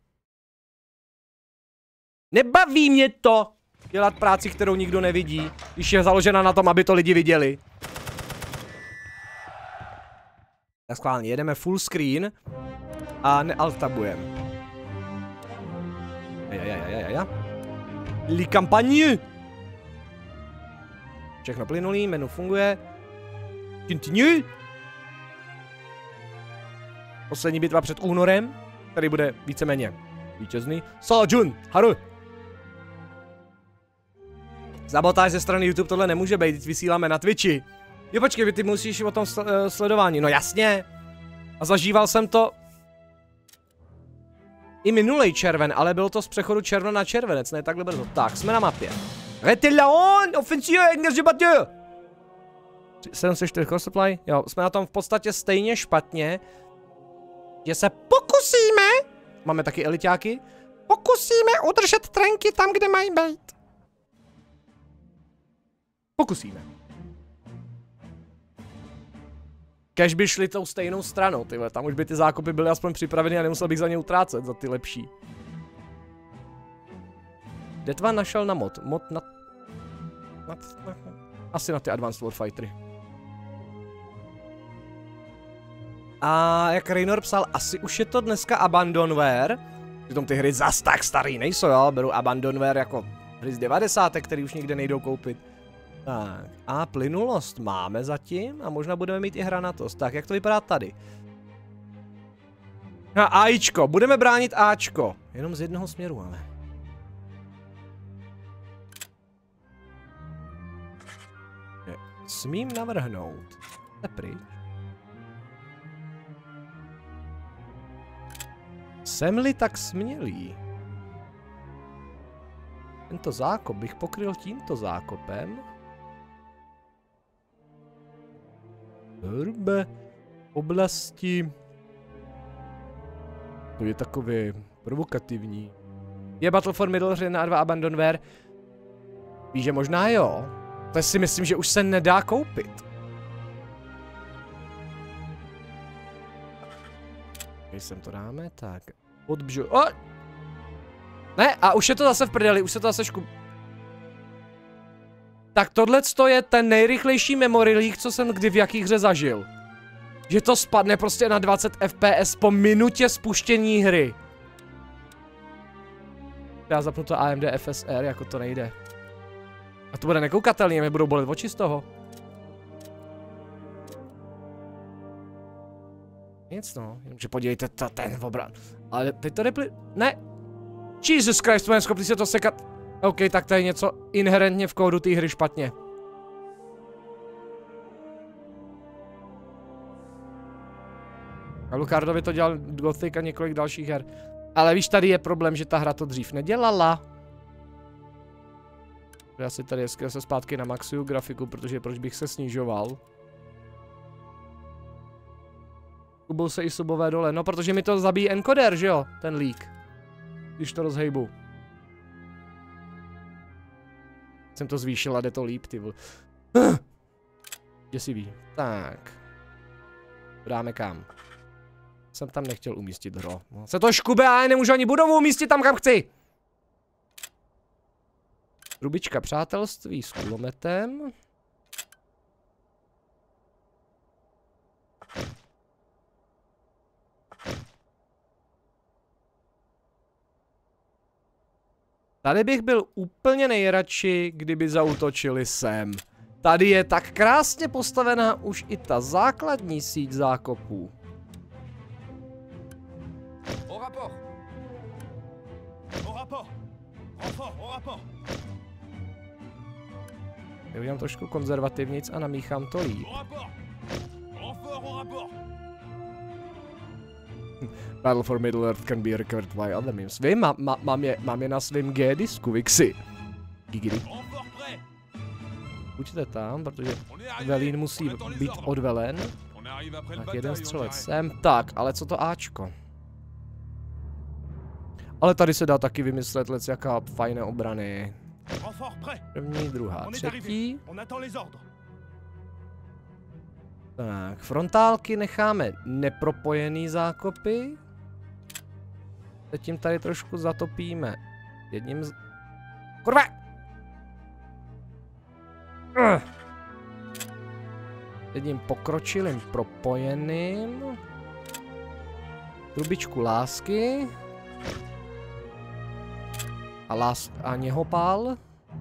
Nebaví mě to dělat práci, kterou nikdo nevidí, když je založena na tom, aby to lidi viděli. Tak schválně, jedeme full screen a nealtabujeme. Li kampaně. Všechno plynulý, menu funguje. Continue. Poslední bitva před únorem, který bude víceméně vítězný. Sajun, haru. Sabotáž ze strany YouTube tohle nemůže být, vysíláme na Twitchi. Jo, počkej, ty musíš o tom sledování, no jasně. A zažíval jsem to i minulej červen, ale bylo to z přechodu června na červenec, ne takhle brzo. Tak, jsme na mapě. Retelaon, offensive, engage batteur. 704 core supply, jo, jsme na tom v podstatě stejně špatně, že se pokusíme, máme taky eliťáky, pokusíme udržet trenky tam, kde mají být. Pokusíme. Kež by šli tou stejnou stranou, tyhle, tam už by ty zákopy byly aspoň připraveny a nemusel bych za ně utrácet, za ty lepší. Detva našel na mod asi na ty Advanced Warfightery. A jak Raynor psal, asi už je to dneska Abandonware. Přitom ty hry zas tak starý nejsou, jo, beru Abandonware jako hry z 90, který už nikde nejdou koupit. Tak, a plynulost máme zatím a možná budeme mít i hranatost. Tak, jak to vypadá tady? A AIčko, budeme bránit Ačko. Jenom z jednoho směru, ale. Smím navrhnout. To je pryč. Jsem-li tak smělý. Tento zákop bych pokryl tímto zákopem. Hrbe oblasti. To je takové provokativní. Je Battle for Middle na 2 Abandonware? Víš, že možná jo. To si myslím, že už se nedá koupit. Když sem to dáme, tak podbžu. O! Ne, a už je to zase v prdeli, už se to zase Tak tohleto je ten nejrychlejší memory leak, co jsem kdy v jaký hře zažil. Že to spadne prostě na 20 FPS po minutě spuštění hry. Já zapnu to AMD FSR, jako to nejde. A to bude nekoukatelný, mě budou bolet oči z toho. Nic no, jenomže podívejte, ten obran. Ale teď to ne. Jesus Christ, jsme schopni se to sekat. OK, tak to je něco inherentně v kódu té hry špatně. Alucardovi to dělal Gothic a několik dalších her. Ale víš, tady je problém, že ta hra to dřív nedělala. Já si tady se zpátky na maxuju grafiku, protože proč bych se snižoval. Kubou se i subové dole, no protože mi to zabíjí encoder, že jo, ten leak. Když to rozhejbu. Jsem to zvýšil a jde to líp, ty vole. Děsivý. Tak. Dáme kam. Jsem tam nechtěl umístit hro. No, se to škube a já nemůžu ani budovu umístit tam, kam chci. Trubička přátelství s kulometem. Tady bych byl úplně nejradši, kdyby zaútočili sem. Tady je tak krásně postavená už i ta základní síť zákopů. Já udělám trošku konzervativnic a namíchám to líp. Battle for Middle Earth can be recovered by other means. Vím, mám je na svém G disku, Vixi. Gigiri. Buďte tam, protože velín musí být odvelen. Tak jeden střelec sem. Tak, ale co to Ačko? Ale tady se dá taky vymyslet jaká fajné obrany. První, druhá, třetí. Tak, frontálky necháme nepropojený zákopy. Zatím tady trošku zatopíme jedním z... Kurva! Jedním pokročilým propojeným. Trubičku lásky. A něhopál.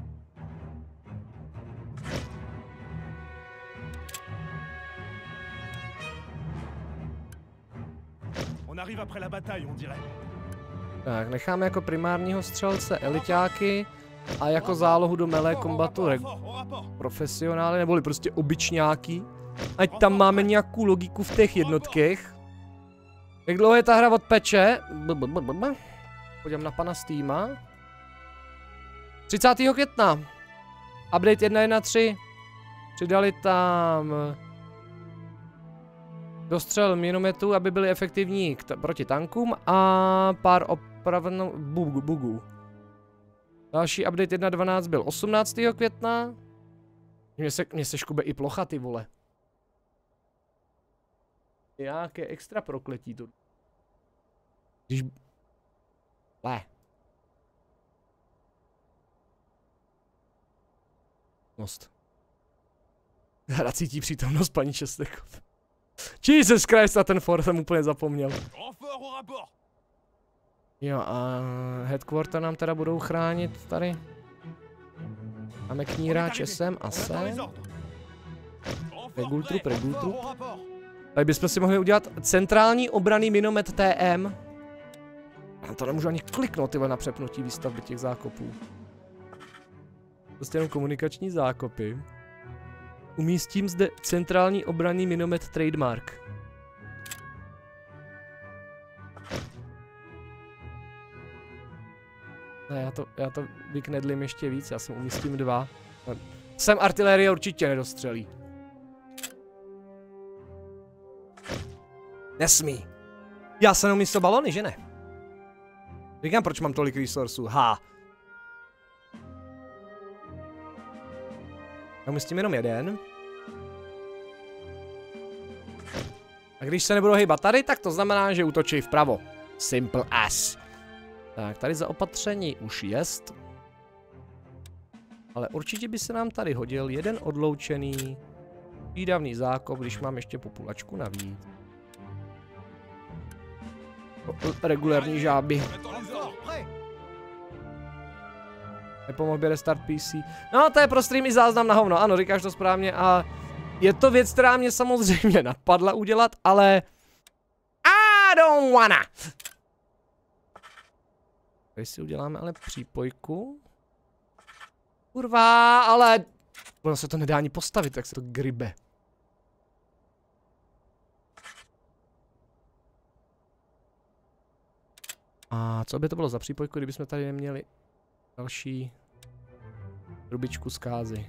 Tak, necháme jako primárního střelce eliťáky a jako zálohu do melee kombatu profesionály, neboli prostě obyčňáky. Ať tam máme nějakou logiku v těch jednotkách. Jak dlouho je ta hra od peče? Podívám na pana Steama. 30. května. Update 1.1.3. Přidali tam dostřel minometů, aby byly efektivní proti tankům a pár opravnou bugů. Další update 1.12 byl 18. května. Mně se škube i plocha, ty vole. Nějaké extra prokletí to. Když... Most. Hra cítí přítomnost paní Čestekov. Jesus Christ, a ten for jsem úplně zapomněl. Jo, a headquarter nám teda budou chránit tady. Máme kníráče sem a sem. Regultrup. Tady bychom si mohli udělat centrální obranný minomet TM. Já to nemůžu ani kliknout, tyhle, na přepnutí výstavby těch zákopů. Prostě jenom komunikační zákopy. Umístím zde centrální obranný minomet trademark. Ne, já to vyknedlím ještě víc, já jsem umístím 2. Sem artilérie určitě nedostřelí. Nesmí. Já jsem umístil balony, že ne? Říkám, proč mám tolik resursů, Já umístím jenom jeden. A když se nebudou hejbat tady, tak to znamená, že útočí vpravo. Simple as. Tak, tady zaopatření už jest. Ale určitě by se nám tady hodil jeden odloučený výdavný zákop, když mám ještě populačku navíc. Regulární žáby. Nepomohl by restart PC. No, to je pro streamy záznam na hovno, ano, říkáš to správně a je to věc, která mě samozřejmě napadla udělat, ale I don't wanna. Tady si uděláme ale přípojku. Kurva, ale ono se to nedá ani postavit, jak se to gribe. A co by to bylo za přípojku, kdybychom tady neměli další trubičku zkázy?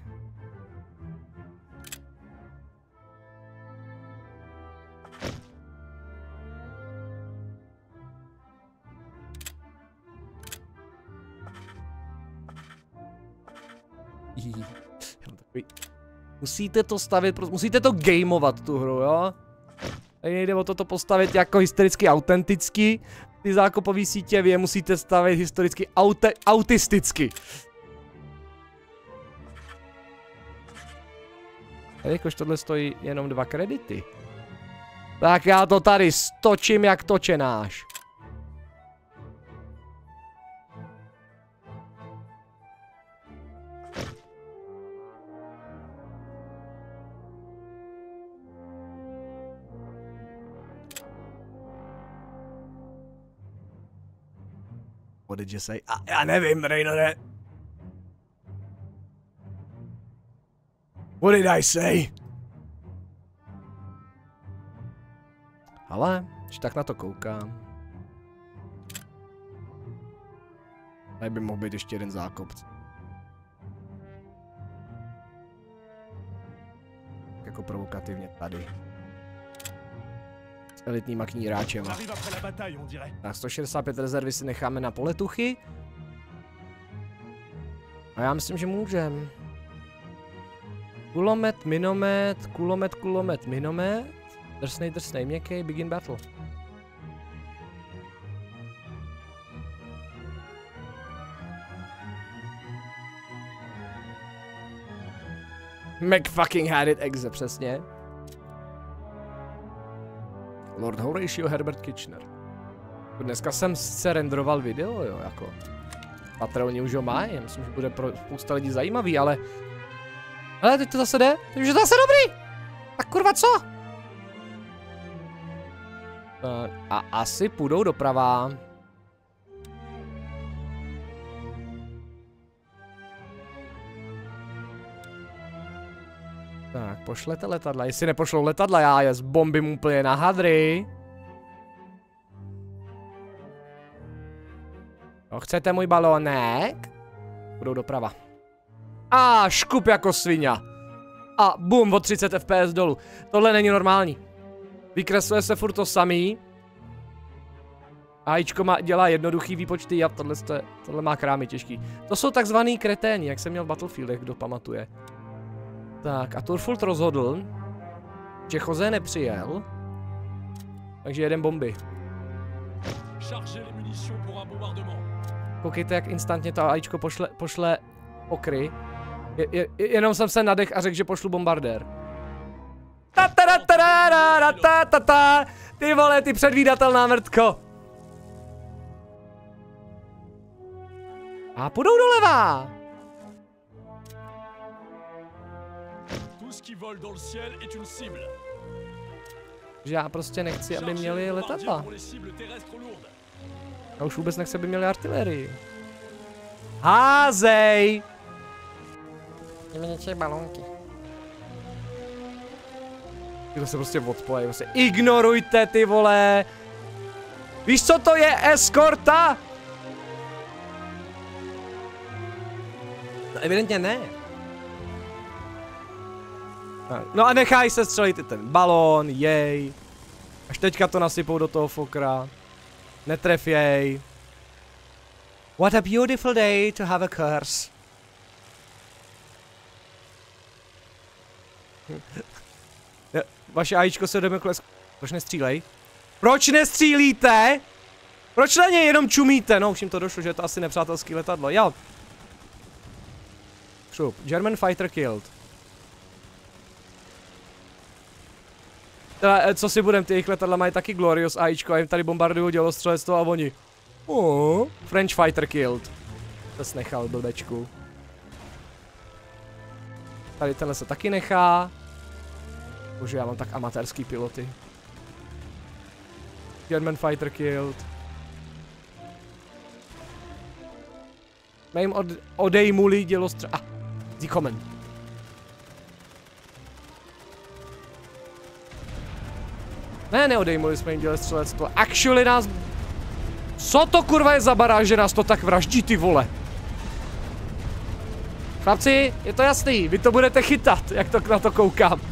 Musíte to stavit, musíte to gameovat tu hru, jo? Tady nejde o to postavit jako historicky autenticky. Ty zákopové sítě vy je musíte stavit historicky autisticky. Jakož tohle stojí jenom 2 kredity. Tak já to tady stočím jak točenáš. What did you say? Já nevím, Raynore. What did I say? Ale, když tak na to koukám. Tady by mohl být ještě jeden zákop. Jako provokativně tady. S elitníma kníráčema. Tak 165 rezervy si necháme na poletuchy. A já myslím, že můžem. Kulomet, minomet, kulomet, minomet. Drsnej, měkkej, begin battle. McFucking had it exe, přesně. Lord Horatio Herbert Kitchener. Dneska jsem se renderoval video, jo, jako. Patreoni už ho mají, myslím, že bude pro spousta lidí zajímavý, ale... Hele, teď to zase jde? Teď už je to zase dobrý! Tak kurva co? A asi půjdou doprava. Tak, pošlete letadla. Jestli nepošlou letadla, já je zbombím úplně na hadry. No, chcete můj balónek? Půjdou doprava. A škup jako svině. A bum, o 30 FPS dolů. Tohle není normální. Vykresluje se furt to samý. AIčko dělá jednoduchý výpočty a tohle má krámy těžký. To jsou takzvaný kreténi, jak jsem měl v Battlefieldech, kdo pamatuje. Tak a Turfult rozhodl, že José nepřijel. Takže jeden bomby. Koukejte, jak instantně to AIčko pošle okry. Jenom jsem se nadech a řekl, že pošlu bombardér. Ty vole, ty předvídatelná mrtko. A půjdou doleva. Že já prostě nechci, aby měli letadla. Já už vůbec nechci, aby měli artilerii. Házej! Německé balónky. To se prostě odpojí, prostě ignorujte ty vole. Víš, co to je eskorta? No evidentně ne. No a nechaj se střelit i ten balón, jej. Až teďka to nasypou do toho fokra. Netref jej. What a beautiful day to have a curse. Vaše AIčko se jdeme kles... Proč nestřílej? Proč nestřílíte? Proč na něj jenom čumíte? No už jim to došlo, že je to asi nepřátelský letadlo. Jo. Šup. German fighter killed. Teda, co si budem, ty jejich letadla mají taky Glorious AIčko a jim tady bombardují dělostřelectvo a oni... French fighter killed. To nechal blbečku. Tady tenhle se taky nechá. Bože, já mám tak amatérský piloty. German fighter killed. Mým odejmuli dělostřel. Ah, die kommen. Ne, neodejmuli jsme jim dělostřelectvo. Actually nás... Co to kurva je za baráž, že nás to tak vraždí, ty vole? Chlapci, je to jasný, vy to budete chytat, jak to na to koukám.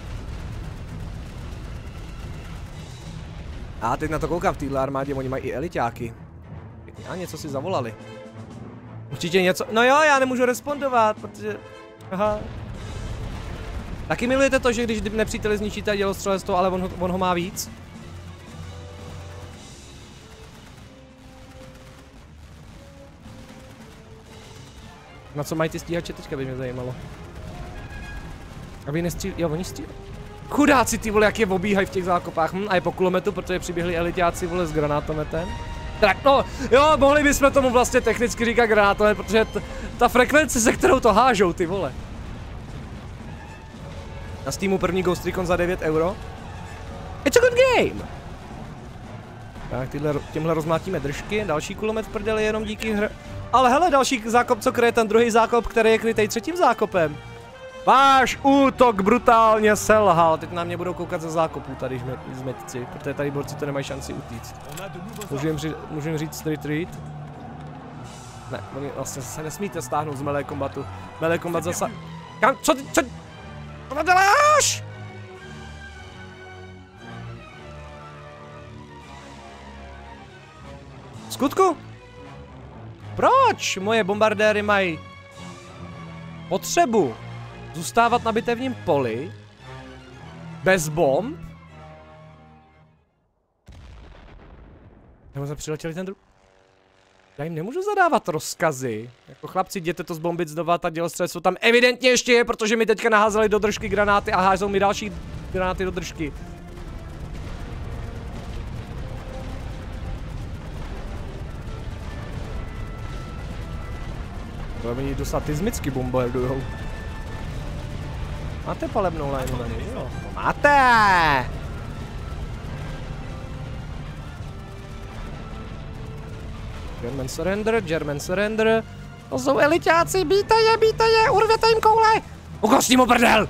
A teď na to koukám v téhle armádě, oni mají i eliťáky. A něco si zavolali. Určitě něco, no jo, já nemůžu respondovat, protože... Aha. Taky milujete to, že když nepřítel zničíte dělostřelectvo, ale on ho má víc? Na co mají ty stíhače teďka, by mě zajímalo. Aby nestříleli, jo, oni stříleli. Chudáci, ty vole, jak je obíhají v těch zákopách, a je po kulometu, protože přiběhli elitáci, vole, s granátometem. Tak no, jo, mohli bychom tomu vlastně technicky říkat granátomet, protože ta frekvence, se kterou to hážou, ty vole. Na Steamu první Ghost Recon za 9 €. It's a good game! Tak, tímhle rozmlátíme držky, další kulomet v prdeli jenom díky Ale hele, další zákop, co kryje ten druhý zákop, který je krytej třetím zákopem. Váš útok brutálně selhal. Teď na mě budou koukat ze zákopů tady zmetci, protože tady borci to nemají šanci utíct. Můžu jim říct retreat? Ne, oni vlastně se nesmíte stáhnout z melee kombatu. Melee kombat zasa... Kam? Co ty? Co děláš? Skutku? Proč moje bombardéry mají potřebu zůstávat na bitevním poli bez bomb? Nebo jsme přiletěli ten Já jim nemůžu zadávat rozkazy. Jako chlapci, jděte to zbombit znova, ta dělostřelectvo tam evidentně ještě je, protože mi teďka naházeli do držky granáty a házou mi další granáty do držky. To oni dostat ty zmicky bombardujou. Máte palebnou lineu na něj, jo? Máte! German surrender. To jsou eliťáci, bíte je, urvěte jim koule! Ukostí mu prdel!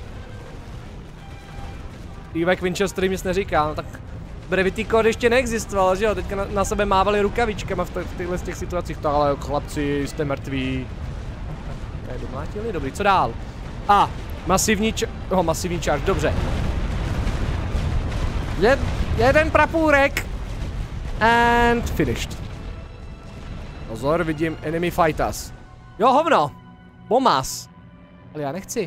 Tývek Winchester nic neříká, no tak Brevity Code ještě neexistoval, že jo? Teďka na sebe mávali rukavičkama v těchto těch situacích, to ale chlapci, jste mrtví. Ne, domlátili, dobrý, co dál? A, masivní charge, dobře. Jeden prapůrek. And finished. Pozor, vidím enemy fighters. Jo, hovno. Bomas. Ale já nechci.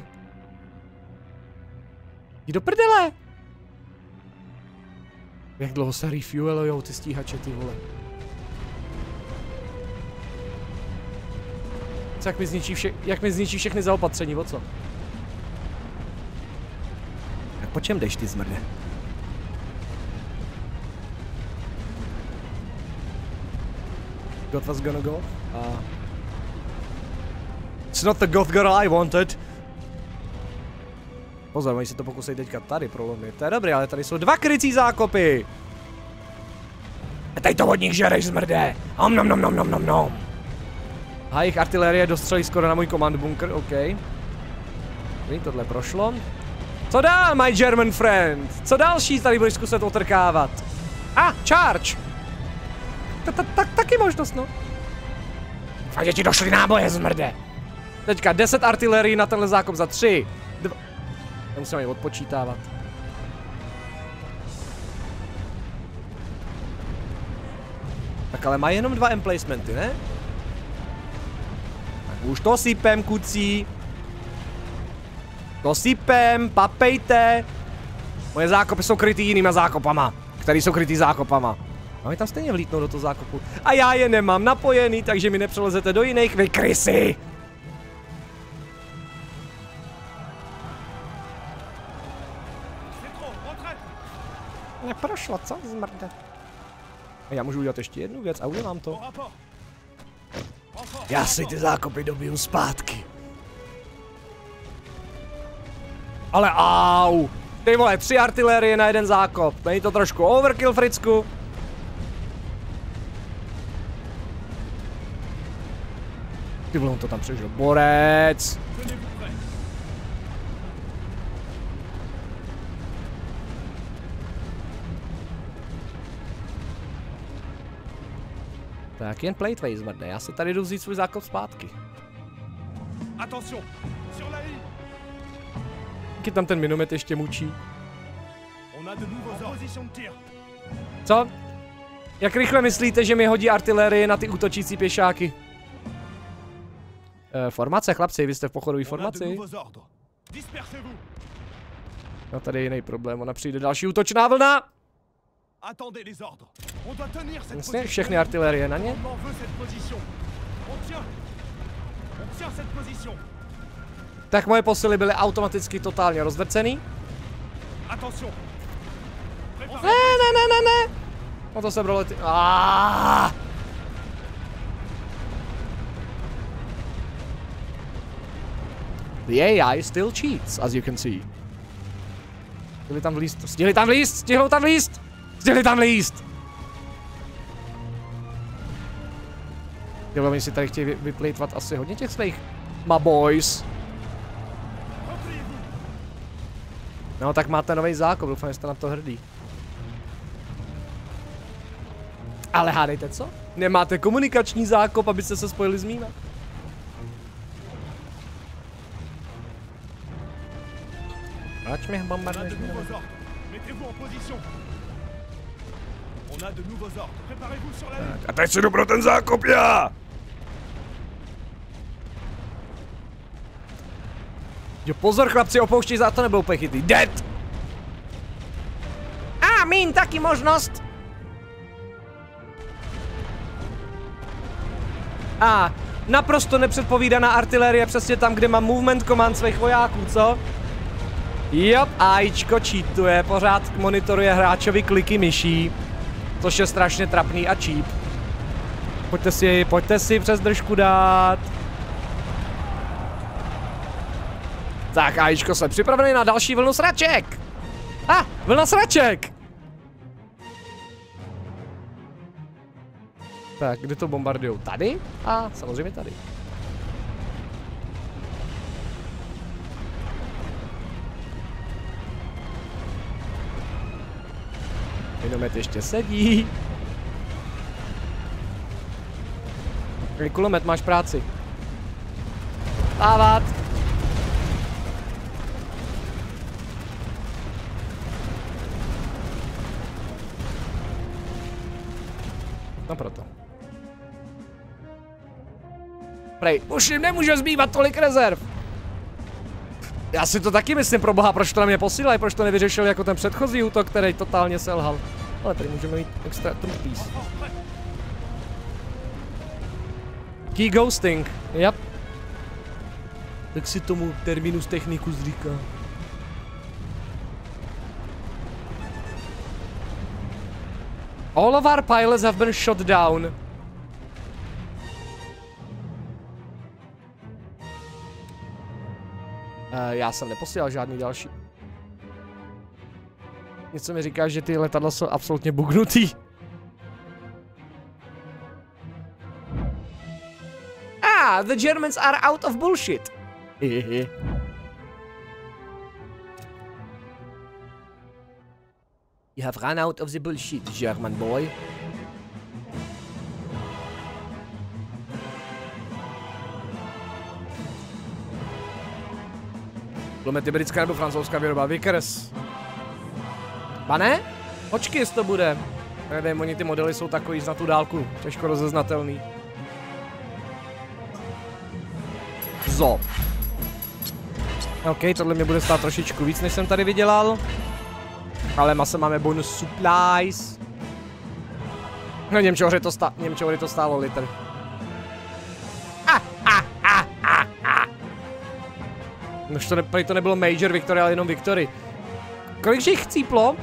Jdi do prdele. Jak dlouho se refuelujou ty stíhače, ty vole. Co, jak mi zničí všechny zaopatření, o co? Tak po čem jdeš, ty zmrde? God was gonna go? It's not the goth girl I wanted. Pozor, oni si to pokusí teďka tady prolomit. To je dobré, ale tady jsou dva krycí zákopy. A tady to od nich žereš, zmrde. Nom. A jejich artilerie dostřelí skoro na můj command bunker, OK. Tohle prošlo. Co dál, my German friend? Co další tady budeš zkusit otrkávat? Charge! Taky možnost, no. Fakt, ti došly náboje, zmrde. Teďka 10 artilerií na tenhle zákop za 3, 2... Nemusíme ji odpočítávat. Tak ale mají jenom 2 emplacementy, ne? Tak už to sypem, kucí. To sypem, papejte. Moje zákopy jsou krytý jinýma zákopama, který jsou krytý zákopama. A my tam stejně vlítnou do toho zákopu. A já je nemám napojený, takže mi nepřelezete do jiných, vy krysy! Neprošlo, co? Zmrde. A já můžu udělat ještě jednu věc a udělám to. Já si ty zákopy dobiju zpátky. Ale au! Ty vole, 3 artilérie na jeden zákop. Není to trošku overkill, Fricku? Ty vole, on to tam přežil. Borec! Tak jen plate zmrdne, já si tady jdu vzít svůj zákop zpátky. Attention, sur la I. Taky tam ten minomet ještě mučí. On a de nouveaux positions de tir. Co? Jak rychle myslíte, že mi hodí artilérie na ty útočící pěšáky? Formace, chlapci, vy jste v pochodové formaci. No tady je jiný problém, ona přijde další útočná vlna. Jasně, všechny artilérie na ně. Tak moje posily byly automaticky totálně rozdrcený. Ne. No to se bralo ty... The AI still cheats, as you can see. Stihli tam vlízt! Oni si tady chtějí vyplejtvat asi hodně těch svých boys. No tak máte nový zákop, doufám, že jste na to hrdý. Ale hádejte co? Nemáte komunikační zákop, abyste se spojili s mýma? Proč mě bombarduješ? A teď si jdu pro ten zákop já! Jo, pozor chlapci, opouštěj za to nebyl úplně chytrý. Dead! Mín taky možnost! Naprosto nepředpovídaná artilérie přesně tam, kde mám movement command svých vojáků, co? Jop, AIčko cheatuje, pořád monitoruje hráčovi kliky myší, což je strašně trapný a cheap. Pojďte si přes držku dát. Tak AIčko, jsem připravený na další vlnu sraček. Vlna sraček. Tak, kde to bombardujou? Tady? Samozřejmě tady. Minomet ještě sedí. Kulomet, máš práci. Stávat. No proto. Prej, už jim nemůže zbývat tolik rezerv. Já si to taky myslím, pro boha, proč to na mě posílají, proč to nevyřešili jako ten předchozí útok, který totálně selhal. Ale tady můžeme mít extra troopies. Key ghosting, yep. Tak si tomu terminus technicus říká. All of our pilots have been shot down. Já jsem neposílal žádný další. Něco mi říká, že ty letadla jsou absolutně bugnutý. The Germans are out of bullshit. You have run out of the bullshit, German boy. Kulomety britská nebo francouzská výroba, Vickers. Pane? Počkej, jestli to bude. Nevím, oni ty modely jsou takový na tu dálku, těžko rozeznatelný. Zo. OK, tohle mě bude stát trošičku víc, než jsem tady vydělal. Ale mase máme bonus supplies. No Němčory to stálo litr. Nož to nebylo Major Victory, ale jenom Victory. Kolik jich chcíplo?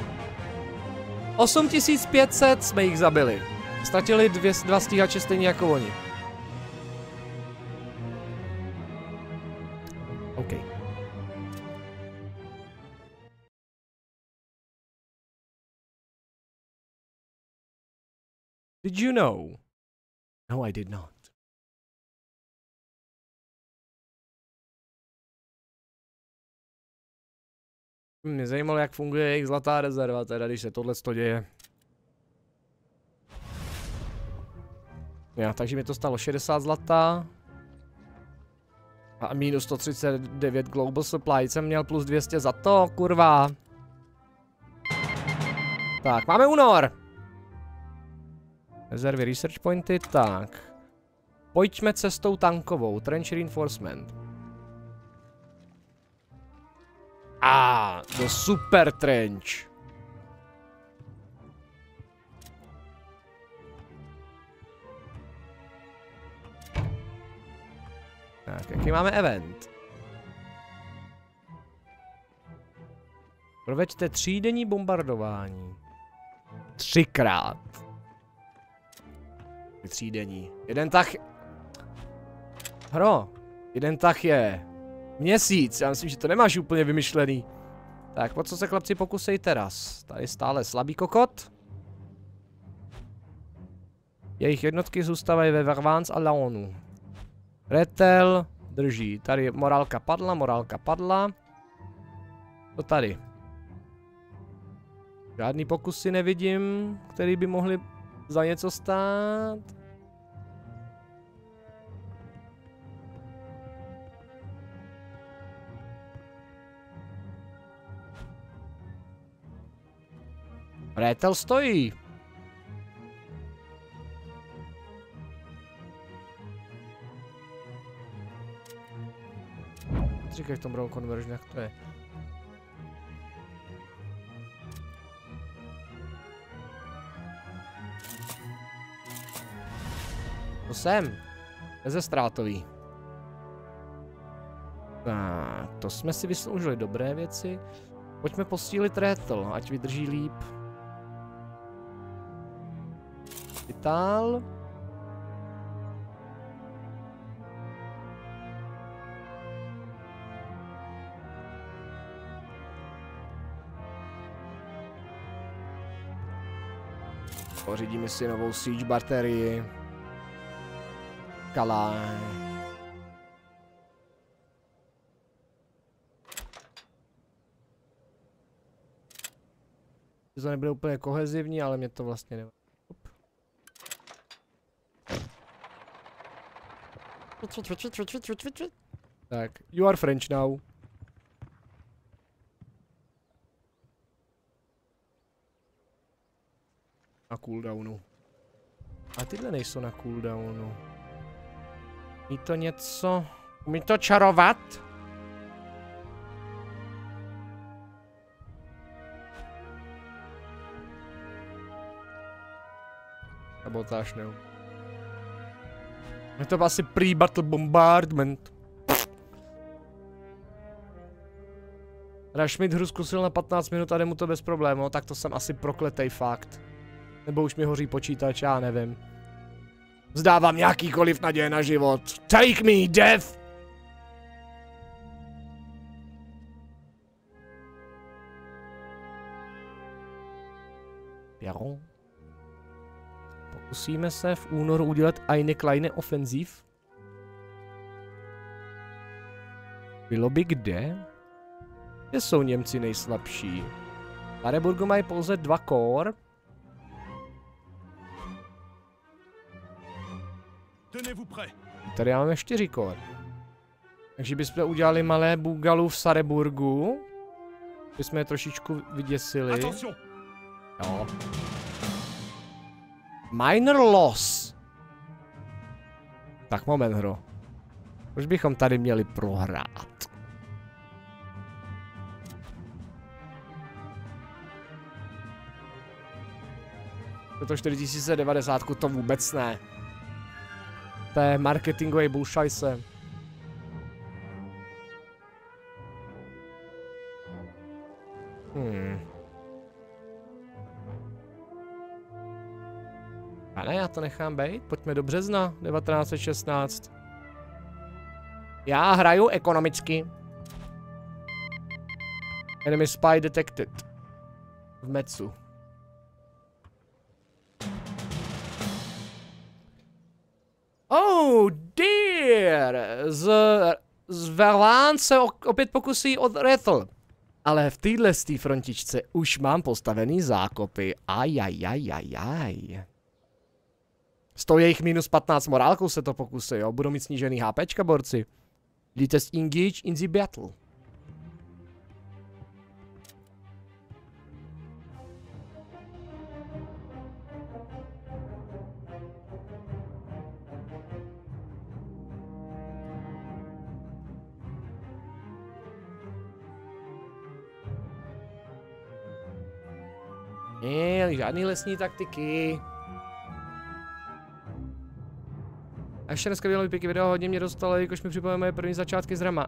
8500 jsme jich zabili. Ztratili 2 stíhače stejně jako oni. Did you know? No, I did not. Mě zajímalo, jak funguje jejich zlatá rezerva, teda když se tohle děje. Jo, takže mi to stalo 60 zlata. A minus 139 global supply jsem měl plus 200 za to, kurva. Tak, máme únor. Rezervy research pointy, tak. Pojďme cestou tankovou, trench reinforcement. The super trench. Tak, jaký máme event? Proveďte 3denní bombardování. 3krát. 3denní. Jeden tah... Hro, jeden tah je... Měsíc, já myslím, že to nemáš úplně vymyšlený. Tak, po co se chlapci pokusej teraz? Tady stále slabý kokot. Jejich jednotky zůstávají ve Vervans a Laonu. Retel drží. Tady morálka padla. To tady. Žádný pokusy nevidím, který by mohli za něco stát. Retel stojí. Říkej v tom Brown Conversion, jak to je. To jsem. Bezestrátový. Tak, to jsme si vysloužili dobré věci. Pojďme posílit Retel, ať vydrží líp. Vitál. Pořídíme si novou siege baterii. Kalaj. To nebude úplně kohezivní, ale mě to vlastně nevadí. Tak, you are French now. Na cooldownu. A tyhle nejsou na cooldownu. Umí to něco? Umí to čarovat? Sabotáž ne. Je to asi pre-battle bombardment. Rashmid hru zkusil na 15 minut a jde mu to bez problému, tak to jsem asi prokletej fakt. Nebo už mi hoří počítač, já nevím. Vzdávám jakýkoliv naděje na život. Take me, death! Piaron. Pokusíme se v únoru udělat eine kleine Offensiv. Bylo by kde? Kde jsou Němci nejslabší? V Areburgu mají pouze 2 core. Tady máme 4 core. Takže bychom udělali malé bugalu v Sareburgu. Bychom je trošičku vyděsili. Jo. Minor loss. Tak moment, hro. Už bychom tady měli prohrát. Toto 4090 to vůbec ne. To je marketingový bullshajse. A ne, já to nechám bejt. Pojďme do března 1916. Já hraju ekonomicky. Enemy spy detected. V Metsu. Oh dear! Z Verlán se opět pokusí od Rethel. Ale v téhle frontičce už mám postavený zákopy. Ajajajajaj. S tou jejich minus 15 morálkou se to pokusí, jo. Budou mít snížený HPčka, borci. Let us engage in the battle. Ne, žádný lesní taktiky. A ještě dneska bylo pěkný video, hodně mě dostalo, jakož mi připomíná moje první začátky z Rama.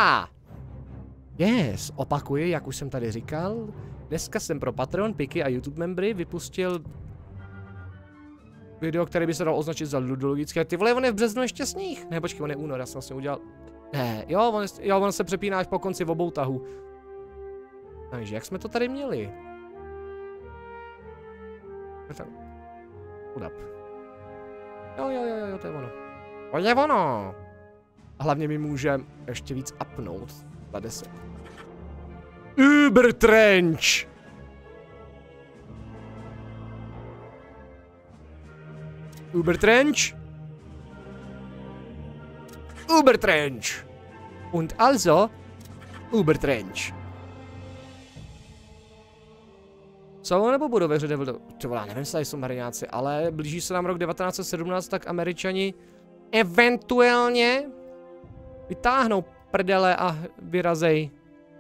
Yes, opakuji, jak už jsem tady říkal. Dneska jsem pro Patreon, Piky a YouTube membry vypustil video, které by se dalo označit za ludologické. Ty vole, on je v březnu ještě sníh. Ne, počkej, on je únor, já jsem vlastně udělal. Ne, jo, on se přepíná až po konci obou tahů. Takže jak jsme to tady měli? Udap. Jo, to je ono. To je ono! A hlavně mi může ještě víc upnout za 10. Ubertrench! Ubertrench! Ubertrench! Und also Ubertrench. Jsou nebo budou ve hře Devil? To volá, nevím, jestli jsou mariňáci, ale blíží se nám rok 1917, tak Američani eventuálně vytáhnou prdele a vyrazej.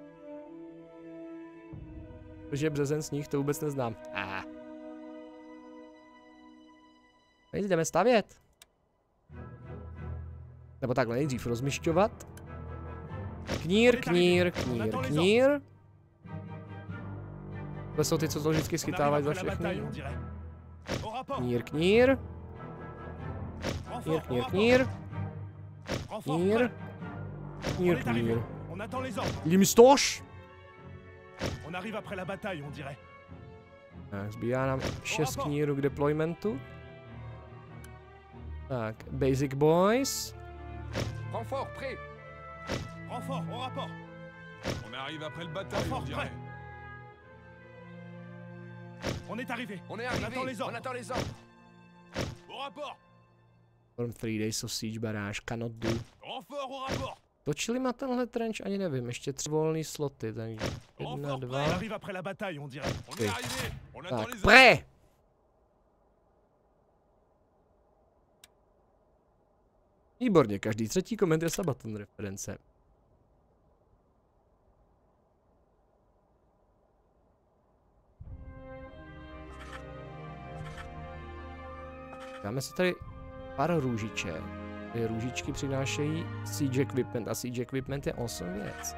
Protože březen sníh, to vůbec neznám. Teď jdeme stavět. Nebo takhle nejdřív rozmišťovat. Knír. To jsou ty, co to vždycky schytávají za všechny. Knír. Limstoš. Tak, zbývá nám 6 knírů k deploymentu. Tak, Basic Boys. Renfort, prêt. Renfort, au rapport. On arrive après le bataille, on dirait. On est arrivé. On attend les ordres. Au rapport. From 3 days of siege barrage, cannot do. Renfort, au rapport. Točili na tenhle trench, ani nevím, ještě 3 volné sloty, takže 1, 2. Tak, pré! Výborně, každý třetí koment je Sabaton reference. Dáme si tady pár růžiček. Ty růžičky přinášejí siege equipment a siege equipment je awesome věc.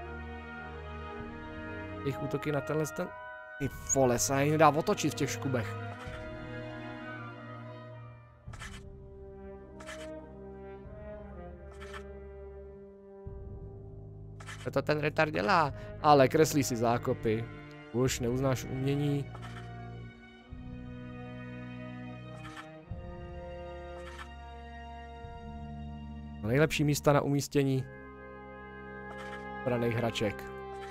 Jejich útoky na tenhle ten... Ty vole, se ani nedá otočit v těch škubech. To ten retard dělá, ale kreslí si zákopy. Už neuznáš umění. Nejlepší místa na umístění braných hraček.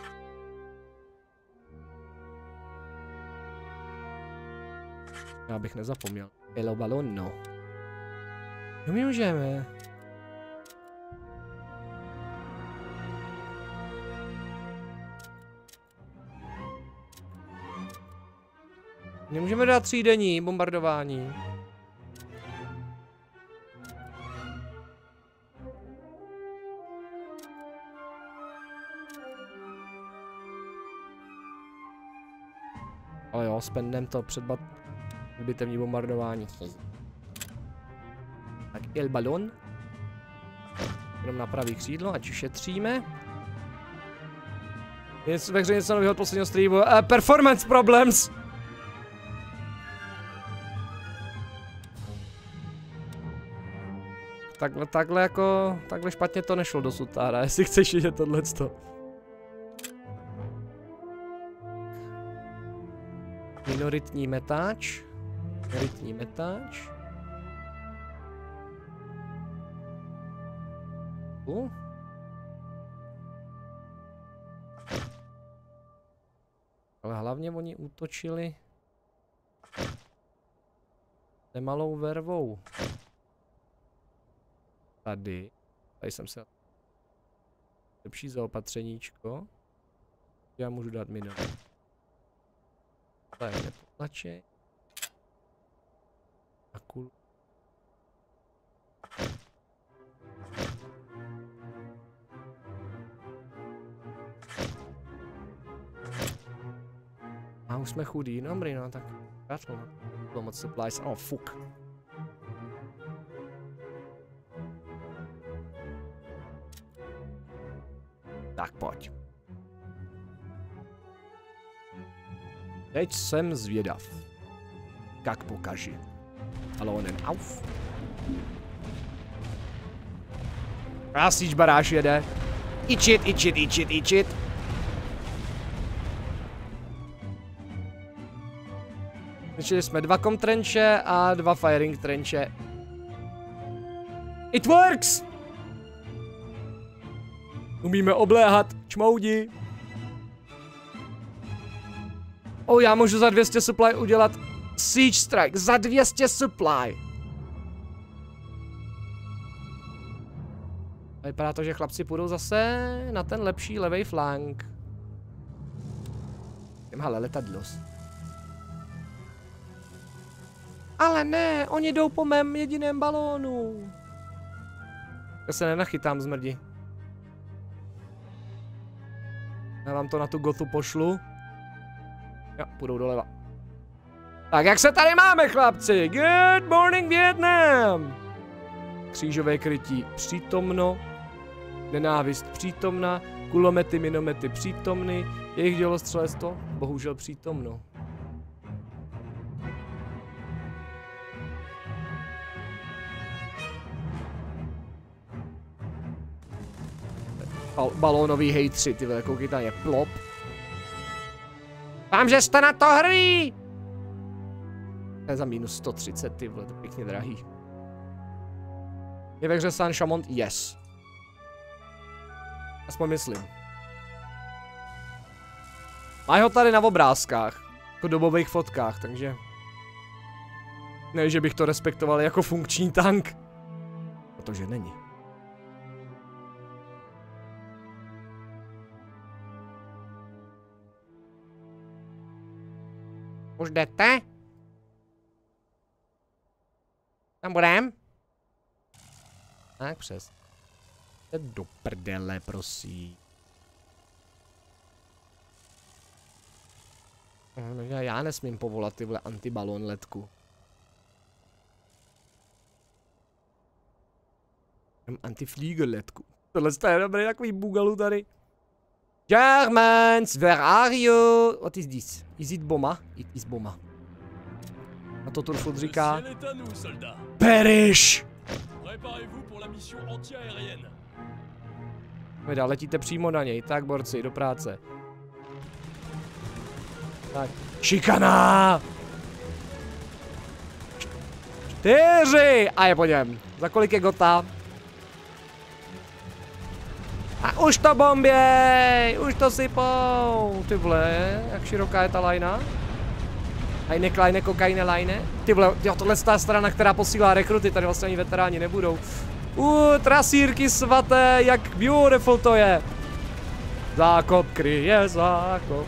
Já bych nezapomněl. Hello balon, no. No my můžeme. Nemůžeme dát 3denní bombardování. Ale jo, spendem to před bitevní bombardování. Tak el balon. Jenom na pravý křídlo, ať ušetříme. Ve hře něco nového od posledního streamu. Performance problems! Takhle špatně to nešlo dosud, Tára, jestli chceš vidět tohleto. Minoritní metáč. tu. Ale hlavně oni útočili nemalou vervou. Tady jsem se lepší zaopatřeníčko. Já můžu dát minut. Tady nepotlačej. A kul. A už jsme chudí, dobrý, no tak battle. Bylo moc supplies, oh fuck. Tak pojď. Teď jsem zvědav. Jak pokaži. Alonen auf. Krásíč baráž jede. Ičit. Začali jsme 2 com trenče a 2 firing trenče. It works! Umíme obléhat čmoudi. Oh, já můžu za 200 supply udělat siege strike. Za 200 supply. A vypadá to, že chlapci půjdou zase na ten lepší levej flank. Jdem, hele, letadlos. Ale ne, oni jdou po mém jediném balónu. Já se nenachytám, zmrdi. Já vám to na tu gotu pošlu. Jo, půjdou doleva. Tak jak se tady máme, chlapci? Good morning, Vietnam! Křížové krytí přítomno. Nenávist přítomna. Kulomety, minomety přítomny. Jejich dělostřelectvo bohužel přítomno. Balónový hejtři, ty vole, koukej tam je plop. Vám, že jste na to hrdý! To je za minus 130, ty vole, to je pěkně drahý. Je ve hře San Chamond? Yes. Aspoň myslím. Mají ho tady na obrázkách, jako dobových fotkách, takže... Ne, že bych to respektoval jako funkční tank. Protože není. Už jdete? Tam budem? Tak přes. Jde do prdele, prosím. Já nesmím povolat tyhle antibalon letku. Antiflieger letku. Tohle je dobrý takový bugalu tady. Germans, where are you? What is this? Is it bomba? It is bomba. A to Turfut říká. Perish! Vydá, letíte přímo na něj. Tak, borci, do práce. Tak. Šikana! 4! A je po něm. Za kolik je gota? A už to bomběj! Už to sypou! Ty vole, jak široká je ta lajna? Eine kleine kokaine lajne? Ty vole, jo, tohle je ta strana, která posílá rekruty, tady vlastně ani veteráni nebudou. Trasírky svaté, jak beautiful to je! Zákop kryje zákop.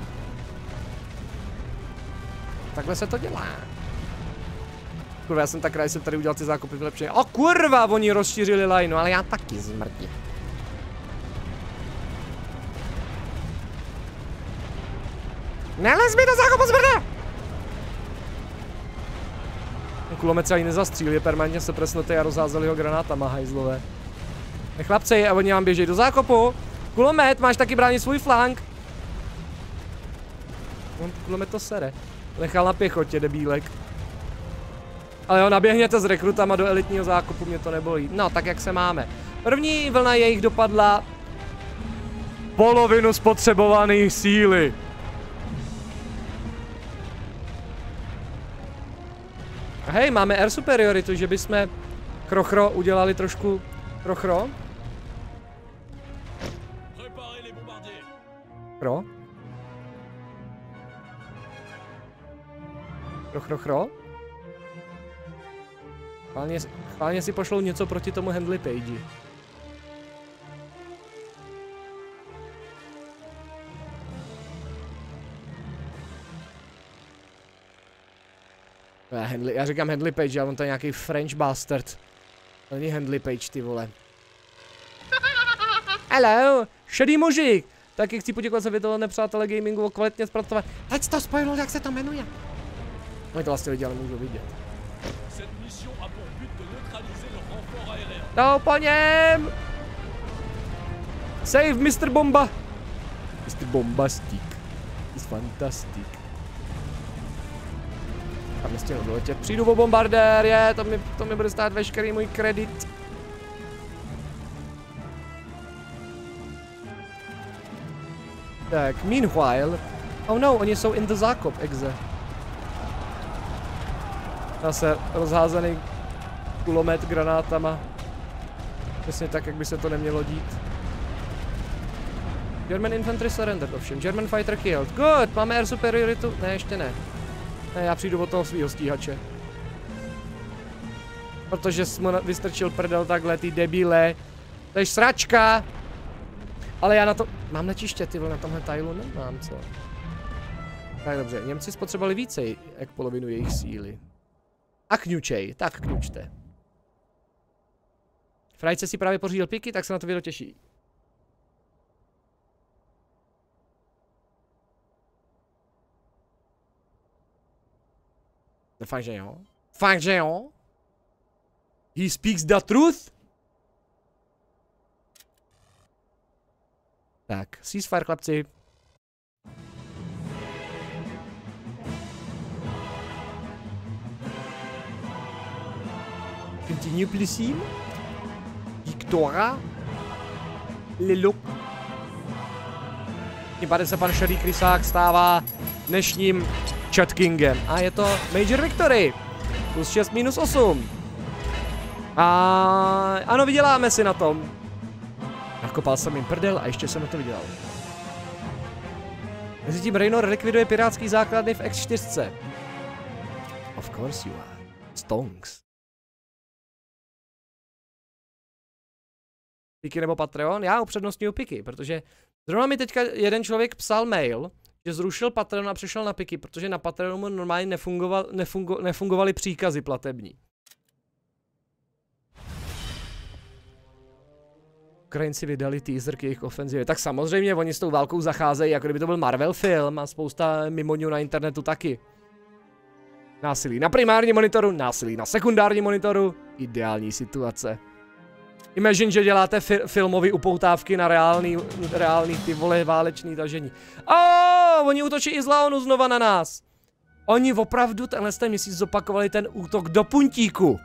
Takhle se to dělá. Kurva, já jsem tak rád, že jsem tady udělal ty zákopy vylepšené. O kurva, oni rozšířili lajnu, ale já taky zmrdí. Nelez mi do zákopu, zmrde! Kulomet se ani nezastřílí, je permanentně se presnutý a rozházeli ho granátama, hajzlové. Chlapci, a oni vám běží do zákopu. Kulomet, máš taky bránit svůj flank. Kulomet to sere. Nechal na pěchotě, debílek. Ale jo, naběhněte s rekrutama do elitního zákopu, mě to nebolí. No, tak jak se máme. První vlna jejich dopadla polovinu spotřebované síly. A hej, máme air superioritu, že bychom Krochro udělali trošku Krochro. Chro. Chro. Chválně si pošlou něco proti tomu Handley Page. Já říkám Handley Page, ale on to je nějaký French bastard. To není Handley Page, ty vole. Hello, šedý mužík. Taky chci poděkovat za video nepřátelé gamingu o kvalitně zpracovat. Teď to spojilo, jak se to jmenuje. Oni to vlastně lidi ale můžou vidět. No, po něm! Save Mr. Bomba! Mr. Bombastic. It's fantastic. A mě stěnu doletět. Přijdu o bombardér, to mi bude stát veškerý můj kredit. Tak, meanwhile... Oh no, oni jsou in the zákop, exe. Zase rozházený kulomet granátama. Přesně tak, jak by se to nemělo dít. German infantry surrendered, ovšem. German fighter killed. Good, máme air superiority. Ne, ještě ne. Ne, já přijdu od toho svýho stíhače. Protože jsem mu vystrčil prdel takhle, ty debíle. To je sračka. Ale já na to... Mám letiště, ty vole, na tomhle tailu nemám, co? Tak dobře, Němci spotřebovali více jak polovinu jejich síly. A kňučej, tak kňučte. Frajce si právě pořídil piky, tak se na to video těší. No fakt, že jo? Fakt, že jo? He speaks the truth? Tak, ceasefire, chlapci. Continue, please. Victora. Lilo. Tím pádem se pan Šedý Krysák stává dnešním Chat Kingem. A je to Major Victory. Plus 6, minus 8. A ano, vyděláme si na tom. Nakopal jsem jim prdel a ještě jsem na to vydělal. Mezitím Raynor likviduje pirátský základny v X4. Of course you are. Stonks. Piky nebo Patreon? Já upřednostňuju piky, protože zrovna mi teďka jeden člověk psal mail, že zrušil Patreon a přešel na piky, protože na Patreonu normálně nefungovaly příkazy platební. Ukrajinci vydali teaser k jejich ofenzivě. Tak samozřejmě oni s tou válkou zacházejí, jako kdyby to byl Marvel film a spousta mimoňů na internetu taky. Násilí na primárním monitoru, násilí na sekundárním monitoru. Ideální situace. Imagine, že děláte filmové upoutávky na reálný ty vole válečný tažení. Oni útočí i z Laonu znova na nás. Oni opravdu tenhle měsíc zopakovali ten útok do puntíku.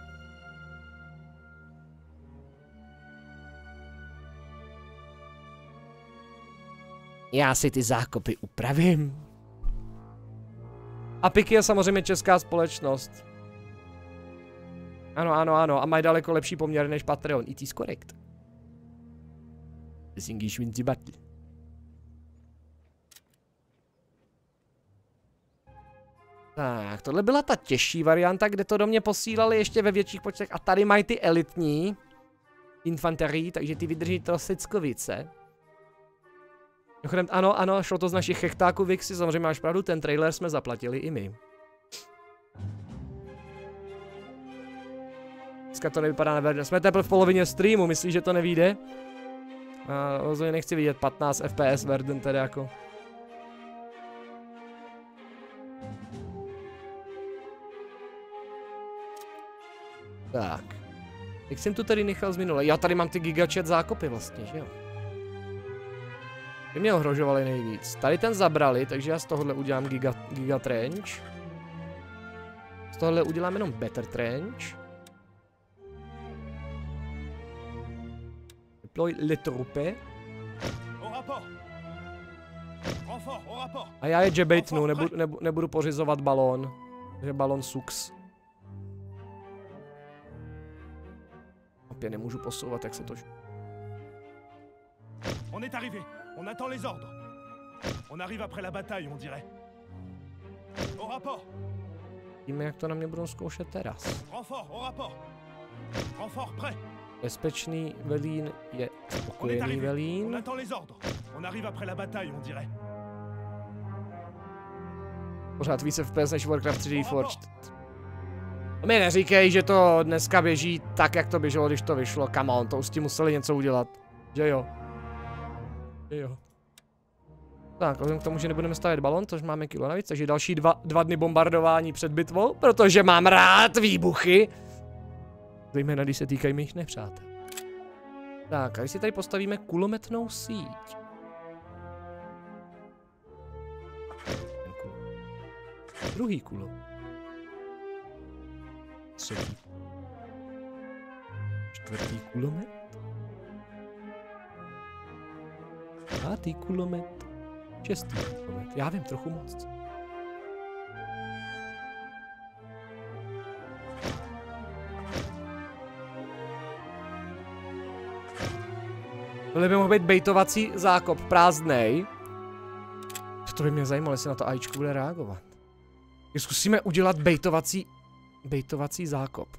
Já si ty zákopy upravím. A Piky je samozřejmě česká společnost. Ano. A mají daleko lepší poměry než Patreon. It is correct. English wins the battle. Tak, tohle byla ta těžší varianta, kde to do mě posílali ještě ve větších počtech. A tady mají ty elitní infanterii, takže ty vydrží trosickovice. Ano, šlo to z našich chechtáků Vixy, samozřejmě máš pravdu, ten trailer jsme zaplatili i my. Dneska to nevypadá nevěrně, jsme teprve v polovině streamu, myslíš, že to nevyjde? Rozhodně nechci vidět 15 FPS Verden tedy jako. Tak. Jak jsem tu tady nechal z minule? Já tady mám ty gigachat zákopy vlastně, že jo? Ty mě ohrožovali nejvíc. Tady ten zabrali, takže já z tohohle udělám giga trench. Z tohohle udělám jenom better trench. Deploy le troupe. A já je jebejtnu, nebudu pořizovat balón. Takže balón sucks. Opět nemůžu posouvat, jak se to... On est arrivé. On attend les ordres. On arrive après la bataille, on dirait. Au rapport. Víme, jak to na mě budou zkoušet teraz. Renfort, au rapport. Renfort prêt. Bezpečný velín je On est spokojený arrivé. On velín. attend les ordres. On arrive après la bataille, on dirait. Pořád více FPS než Warcraft 3 Reforged. To mi neříkej, že to dneska běží tak, jak to běželo, když to vyšlo. Come on, to už s tím museli něco udělat. Že jo? Že jo. Tak, vzhledem k tomu, že nebudeme stavět balon, což máme kilo navíc, takže další dva dny bombardování před bitvou, protože mám rád výbuchy. Zejména, když se týkají mých nepřátel. Tak, a když si tady postavíme kulometnou síť. Druhý kulo. Třetí. Čtvrtý kulomet. Pátý kulomet. Šestý kulomet. Já vím trochu moc. Tohle by mohl být bejtovací zákop, prázdnej. To by mě zajímalo, jestli na to AIčko bude reagovat. Zkusíme udělat bejtovací zákop.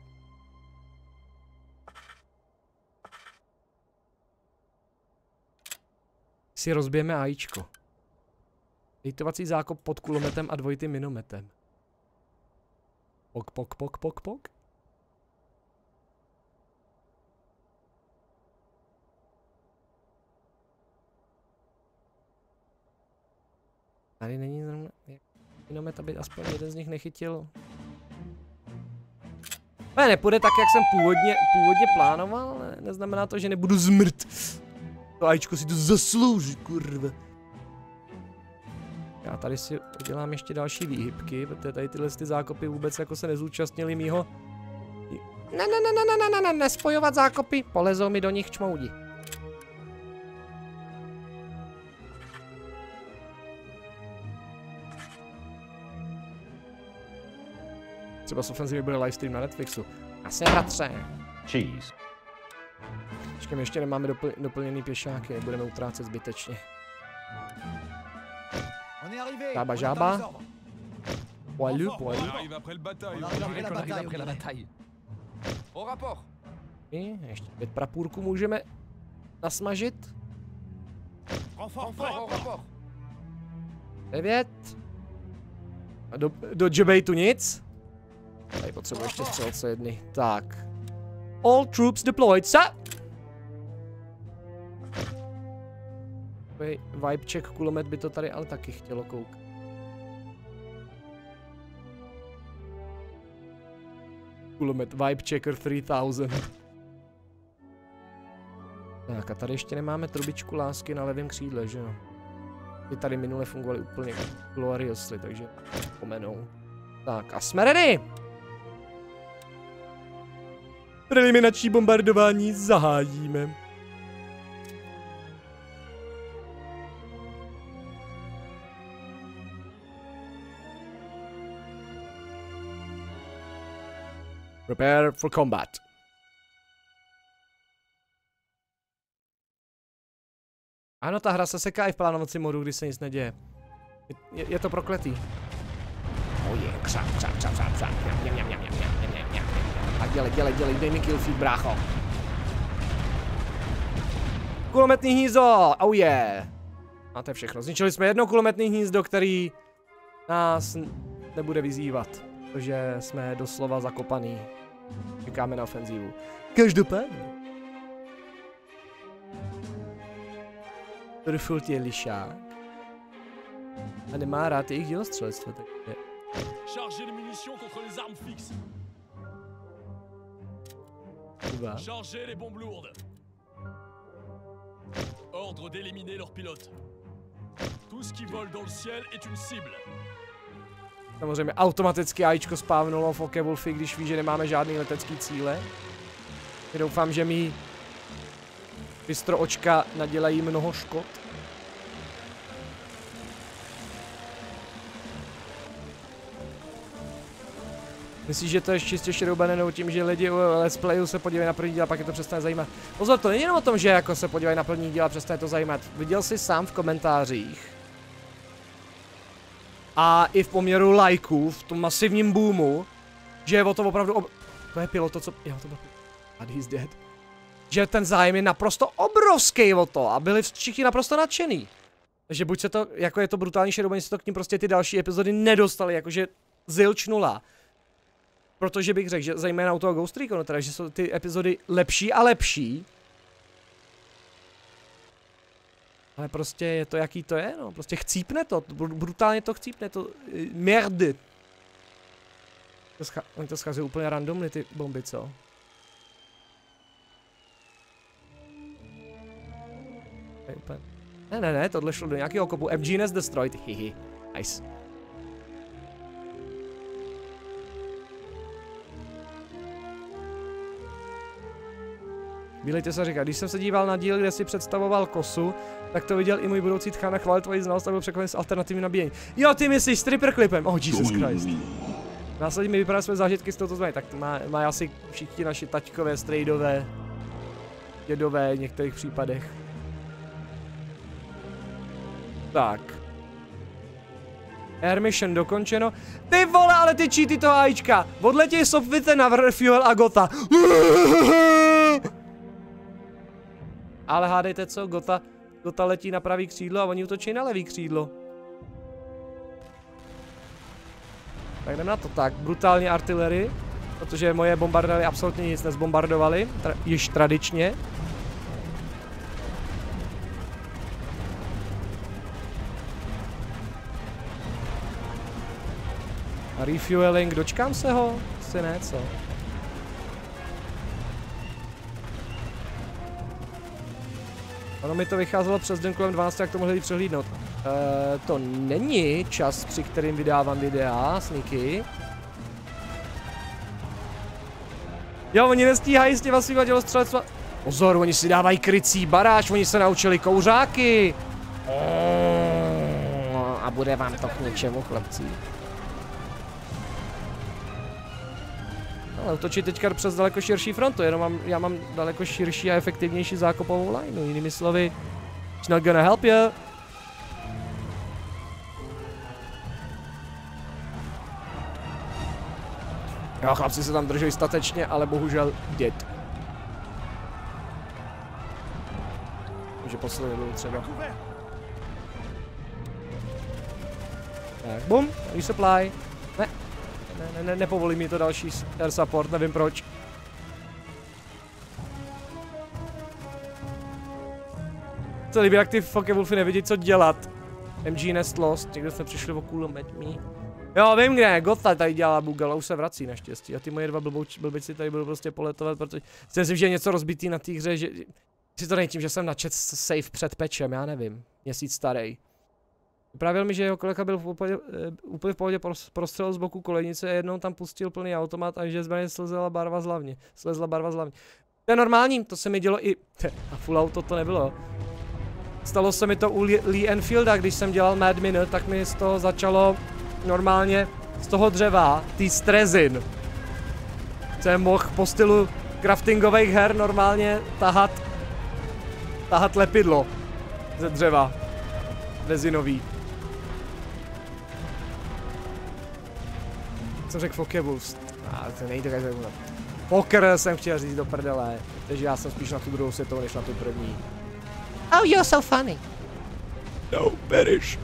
Si rozbijeme AIčko. Bejtovací zákop pod kulometem a dvojitým minometem. Pok, pok, pok, pok, pok. Tady není zrovna minomet, aby aspoň jeden z nich nechytil. Ale nepůjde tak, jak jsem původně plánoval, ale neznamená to, že nebudu zmrt. To AIčko si to zaslouží, kurva. Já tady si udělám ještě další výhybky, protože tady tyhle zákopy vůbec jako se nezúčastnili mýho. Ne, nespojovat zákopy, polezou mi do nich čmoudi. Třeba z ofenzivy bude livestream na Netflixu. Asi bratře. Cheese. Počkej, ještě nemáme doplněný pěšáky, nebudeme utrácet zbytečně. Žába, žába. Poilu, poilu. Ještě 5 prapůrků můžeme nasmažit. 9. A do džebejtu nic. Tady potřebuji ještě střelce jedny. Tak. All troops deployed, sir! Vibe check kulomet by to tady ale taky chtělo koukat. Kulomet Vibe checker 3000. Tak a tady ještě nemáme trubičku lásky na levém křídle, že jo? Ty tady minule fungovaly úplně gloriously, takže pomenou. Tak a jsme ready! Preliminační bombardování zahájíme. Prepare for combat. Ano, ta hra se seká i v plánovací modu, kdy se nic neděje. Je to prokletý. A dělej, dej mi kill feed, brácho. Kulometný hnízdo, oh yeah. A to je všechno. Zničili jsme jedno kulometný hnízdo, který nás nebude vyzývat. Protože jsme doslova zakopaný. Čekáme na ofenzívu. Každopádně. Rufult je lišák. A nemá rád jejich dělostřelectvo, takže... Chargez les munitions contre les armes fixes. Chargez les bombes lourdes. Ordre d'éliminer leurs pilotes. Tout ce qui vole dans le ciel est une cible. Samozřejmě automaticky AIčko spávnulo v Oke Wolfy, když ví, že nemáme žádný letecký cíle. Doufám, že mi bystro očka nadělají mnoho škod. Myslíš, že to je čistě šroubané nebo tím, že lidi u Let's Playu se podívají na první díl a pak je to přestane zajímat? Pozor, to není jenom o tom, že jako se podívají na první díl a přestane to zajímat. Viděl jsi sám v komentářích, a i v poměru lajků, v tom masivním boomu, že je o to opravdu to je pilot, to co, jo, to byl pilot. He's dead. Že ten zájem je naprosto obrovský o to a byli všichni naprosto nadšený. Takže buď se to, jako je to brutální šedobení, se to k ním prostě ty další epizody nedostali, jakože zilč 0. Protože bych řekl, že zejména u toho Ghost Reconu, teda, že jsou ty epizody lepší a lepší. Ale prostě je to jaký to je, no, prostě chcípne to, brutálně to chcípne, to merdy. Oni to schází úplně randomly ty bomby, co? Ne, tohle šlo do nějakého kopu. MGNS destroyed, hihi, nice. Bílej se říká, když jsem se díval na díl, kde si představoval kosu, tak to viděl i můj budoucí tchán a chválil tvoji znalost a byl překvapen s alternativním nabíjení. Jo, ty myslíš stripper klipem, oh Jesus Christ. Následně mi vypadá své zážitky z tohoto zbraně, tak to má asi všichni naši taťkové, strejdové, dědové v některých případech. Tak. Air mission dokončeno. Ty vole, ale ty cheaty toho AIčka. Odletěj Sopwith na Fuel a Gotha. Ale hádejte co, Gotha letí na pravý křídlo a oni útočí na levý křídlo. Tak jdem na to tak, brutální artillery, protože moje bombardéry absolutně nic nezbombardovaly, již tradičně. A refueling, dočkám se ho? Asi ne, co? Ono mi to vycházelo přes den kolem 12, jak to mohli přehlídnout. To není čas, při kterým vydávám videa, sneaky. Jo, oni nestíhají s těma svýma dělostřelectva. Pozor, oni si dávají krycí baráž, oni se naučili kouřáky. A bude vám to k něčemu, chlapci. Ale útočí teďka přes daleko širší frontu, jenom já mám daleko širší a efektivnější zákopovou lineu, jinými slovy, it's not gonna help you. Jo, chlapci se tam drží statečně, ale bohužel dead. Takže posledně byl třeba. Tak, bum, resupply. Ne, nepovolí mi to další air support, nevím proč. Se líbí, jak ty Focke-Wulfy nevidí, co dělat. MG Nest Lost, někdo jsme přišli o kulometmi. Jo, vím kde, Gotha tady dělá bug, ale už se vrací naštěstí. A ty moje dva blbici tady budou prostě poletovat, protože si myslím, že je něco rozbitý na té hře, že si to není tím, že jsem načet save před patchem, já nevím, měsíc starý. Vyprávěl mi, že jeho kolega byl úplně v pohodě prostřel z boku kolejnice a jednou tam pustil plný automat a že zbraně slezla barva z hlavně. To je normální, to se mi dělo i... A full auto to nebylo. Stalo se mi to u Lee Enfielda, když jsem dělal Mad Minute, tak mi z toho začalo normálně z toho dřeva, tý strezin. Jsem mohl po stylu craftingových her normálně tahat lepidlo ze dřeva. Rezinový. Co řekl Focke-Wulf? To nejde tak řekl. Poker jsem chtěl říct do prdele. Takže já jsem spíš na tu druhou světovou, než na tu první. Oh, you're so funny. No, perish.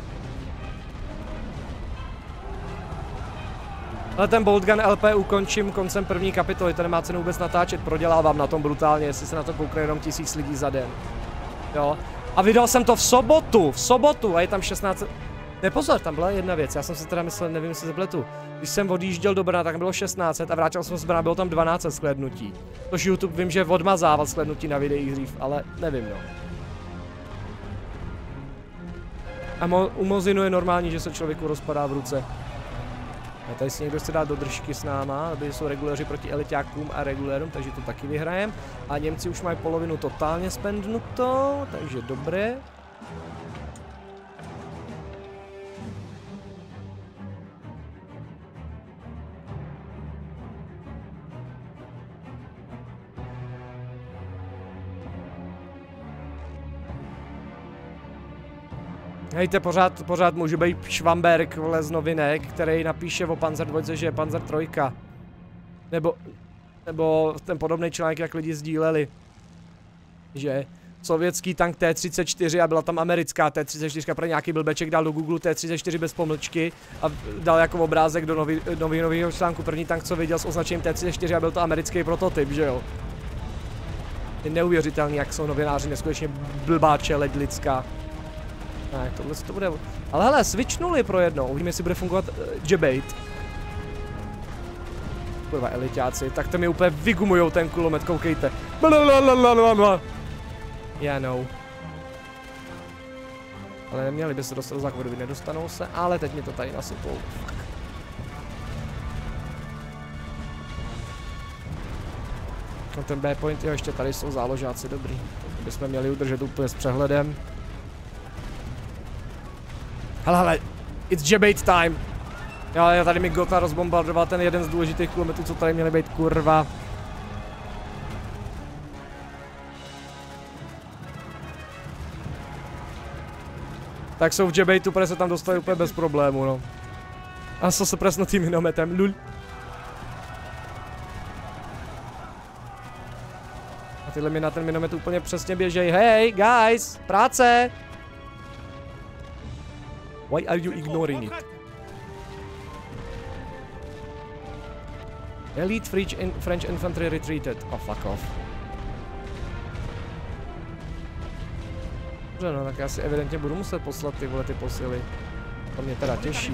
Ale ten Boltgun LP ukončím koncem první kapitoly, to nemá cenu vůbec natáčet, prodělávám na tom brutálně, jestli se na to koukne jenom 1000 lidí za den. Jo. A vydal jsem to v sobotu a je tam 16... Ne, pozor, tam byla jedna věc, já jsem si teda myslel, nevím, jestli se pletu. Když jsem odjížděl do Brna, tak bylo 1600 a vrátil jsem se z Brna, bylo tam 1200 shlédnutí. Tož YouTube vím, že odmazával shlédnutí na videích dřív, ale nevím, no. A u Mozinu je normální, že se člověku rozpadá v ruce. A tady si někdo chce dát do držky s náma, aby jsou reguléři proti eliťákům a regulérům, takže to taky vyhrajem. A Němci už mají polovinu totálně spendnutou, takže dobré. Hejte, pořád může být Švamberg, vole, z novinek, který napíše o Panzer 2, že je Panzer 3. Nebo ten podobný článek, jak lidi sdíleli. Že sovětský tank T-34 a byla tam americká T-34, pro nějaký blbeček dal do Google T-34 bez pomlčky a dal jako obrázek do nového článku. První tank, co viděl s označením T-34 a byl to americký prototyp, že jo. Je neuvěřitelný, jak jsou novináři neskutečně blbá čeleď lidská. Tak, tohle to bude... Ale hele, switchnuli pro jednou, uvidíme, jestli bude fungovat Jebate. Kurva, eliťáci, tak to mi úplně vygumujou ten kulomet, koukejte. Blablabla. Já no. Ale neměli by se dostat do základů, nedostanou se, ale teď mi to tady nasypou. No ten B-point, jo, ještě tady jsou záložáci, dobrý. To bychom měli udržet úplně s přehledem. Hele, it's Jebate time. Já tady mi Gotha rozbombardoval ten jeden z důležitých kulometů, co tady měly být, kurva. Tak jsou v Jebateu, protože se tam dostali úplně bez problému, no. A co se presnutým minometem, lul. A tyhle mi na ten minomet úplně přesně běžej. Hey, guys, práce! Why are you ignoring it? Elite French infantry retreated. Oh, fuck off. Dobře, no, tak já si evidentně budu muset poslat ty vole ty posily. To mě teda těší.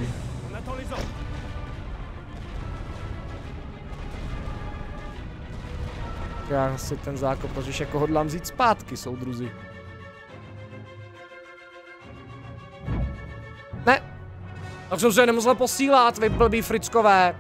Já si ten zákop, protože jako hodlám vzít zpátky, soudruzi. Ne! Tak jsem se nemusel posílat, vy blbý frickové.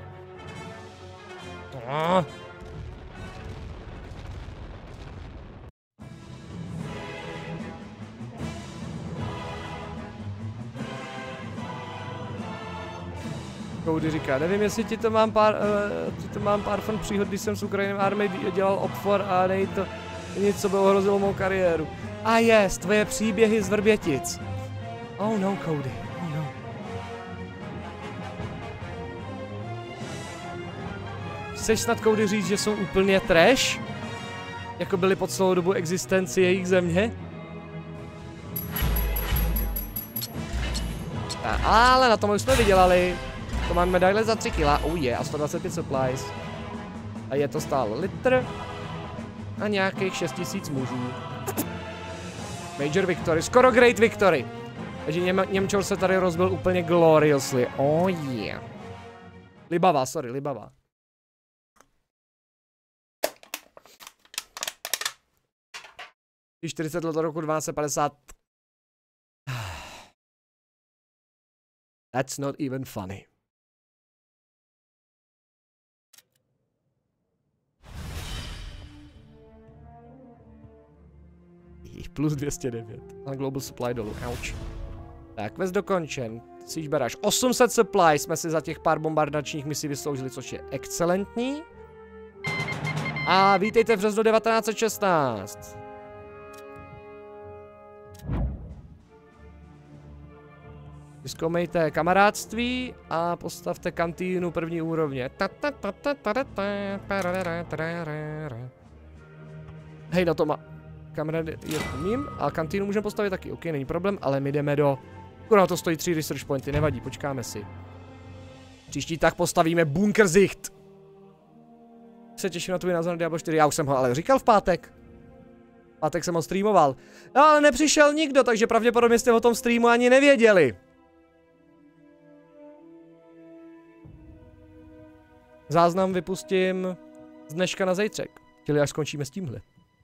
Cody říká, nevím, jestli ti to mám pár fun příhod, když jsem s Ukrajinem Army dělal obfor a nej to nic, co by ohrozilo mou kariéru. A jest, tvoje příběhy z Vrbětic. Oh no, Cody, oh no. Chceš snad, Cody, říct, že jsou úplně trash? Jako byli po celou dobu existenci jejich země? Ale na tom už jsme vydělali. To máme medaile za 3 kg, oh yeah, a 125 supplies. A je to stále litr. A nějakých 6000 mužů. Major victory, skoro great victory. Takže Němčor se tady rozbil úplně gloriously, oh yeah. Libava, sorry, Libava. I 40 let od roku 1250. That's not even funny. Plus 209. Na Global Supply dolů, ouch. Tak, quest dokončen. Siege Barrage. 800 supply jsme si za těch pár bombardačních misí vysloužili, což je excelentní. A vítejte v březnu 1916. Vyzkoumejte kamarádství a postavte kantýnu první úrovně. Hej, na to má. Kamarád je umím a kantýnu můžeme postavit taky, ok, není problém, ale my jdeme do... Kurva, to stojí 3 research pointy, nevadí, počkáme si. Příští tak postavíme Bunkersicht. Se těším na tvůj názor na Diablo 4, já už jsem ho ale říkal v pátek. V pátek jsem ho streamoval. No, ale nepřišel nikdo, takže pravděpodobně jste o tom streamu ani nevěděli. Záznam vypustím z dneška na zítřek, čili až skončíme s tímhle.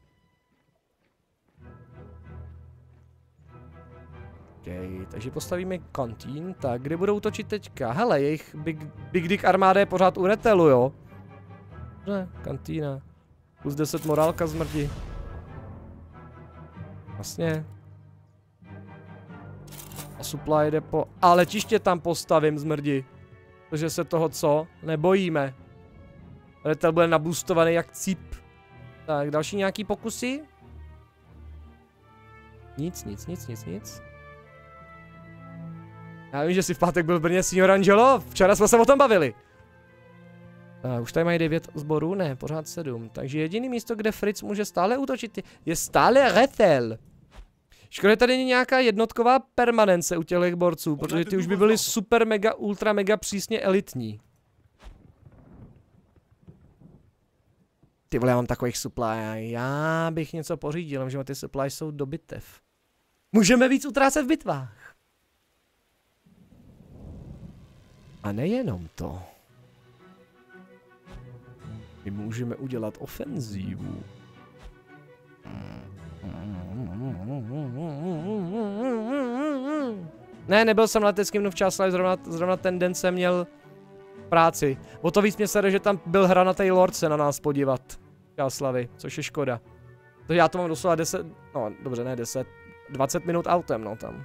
Okay, takže postavíme kantín, tak kde budou točit teďka? Hele, jejich Big Dick armáda je pořád u retailu, jo? Ne, kantýna. Plus 10 morálka zmrdí. Vlastně. A supply depo. A letiště tam postavím zmrdí. Protože se toho co? Nebojíme. Retail bude naboostovaný jak cip. Tak, další nějaký pokusy? Nic. Já vím, že jsi v pátek byl v Brně, signor Angelo, včera jsme se o tom bavili. Už tady mají 9 zborů? Ne, pořád 7. Takže jediný místo, kde Fritz může stále útočit, je stále Rethel. Škoda, tady není nějaká jednotková permanence u těch borců, protože ty už by byly super mega, ultra mega přísně elitní. Ty vole, já mám takových supply, já bych něco pořídil, že ty supply jsou do bitev. Můžeme víc utrácet v bitvách. A nejenom to. My můžeme udělat ofenzívu. Ne, nebyl jsem na leteckým dnu v Čáslavi, zrovna ten den jsem měl práci. O to víc mě sere, že tam byl hra na té Lordce na nás podívat. V Čáslavy, což je škoda. To já to mám doslova 10, no dobře, ne 10, 20 minut autem, no tam.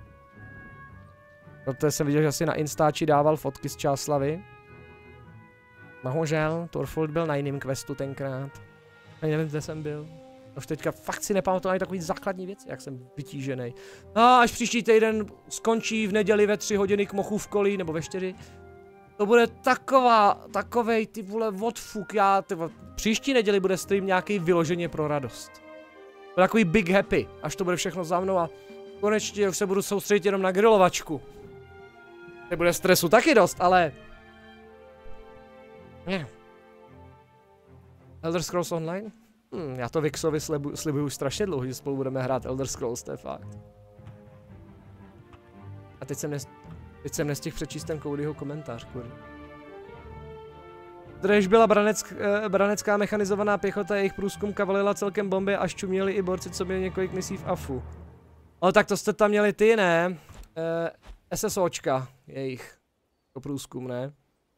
Protože jsem viděl, že asi na Instači dával fotky z Čáslavy. Bohužel, Torfold byl na jiném questu tenkrát. Ani nevím, kde jsem byl. Už teďka fakt si nepamatuji ani takový základní věci, jak jsem vytížený. A až příští týden skončí v neděli ve 3 hodiny k mochu v kolí, nebo ve 4. To bude takovej ty vole odfuk, příští neděli bude stream nějaký vyloženě pro radost. Bude takový big happy, až to bude všechno za mnou a konečně už se budu soustředit jenom na grilovačku. Nebude stresu taky dost, ale... Elder Scrolls Online? Já to Vixovi slibuju už strašně dlouho, že spolu budeme hrát Elder Scrolls, to je fakt. A teď jsem nestihl přečíst ten Codyho komentář, kurva. Když byla branecká mechanizovaná pěchota, jejich průzkum kavalila celkem bomby, až čuměli i borci, co měli několik misí v AFU. Ale tak to jste tam měli ty, ne? SSOčka jejich. To průzkum, ne?